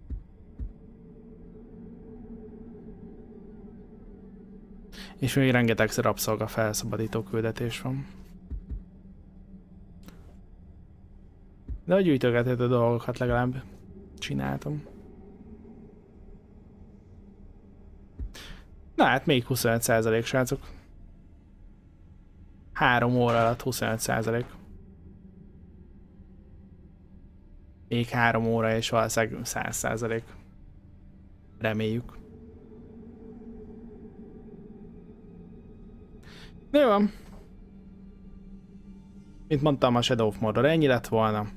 És még rengeteg rabszolga felszabadító küldetés van. De a gyűjtögető dolgokat legalább csináltam. Na hát még 25%, srácok. 3 óra alatt 25%. Még 3 óra és valószínűleg 100%. Reméljük. Jó van. Mint mondtam, a Shadow of Mordor ennyi lett volna.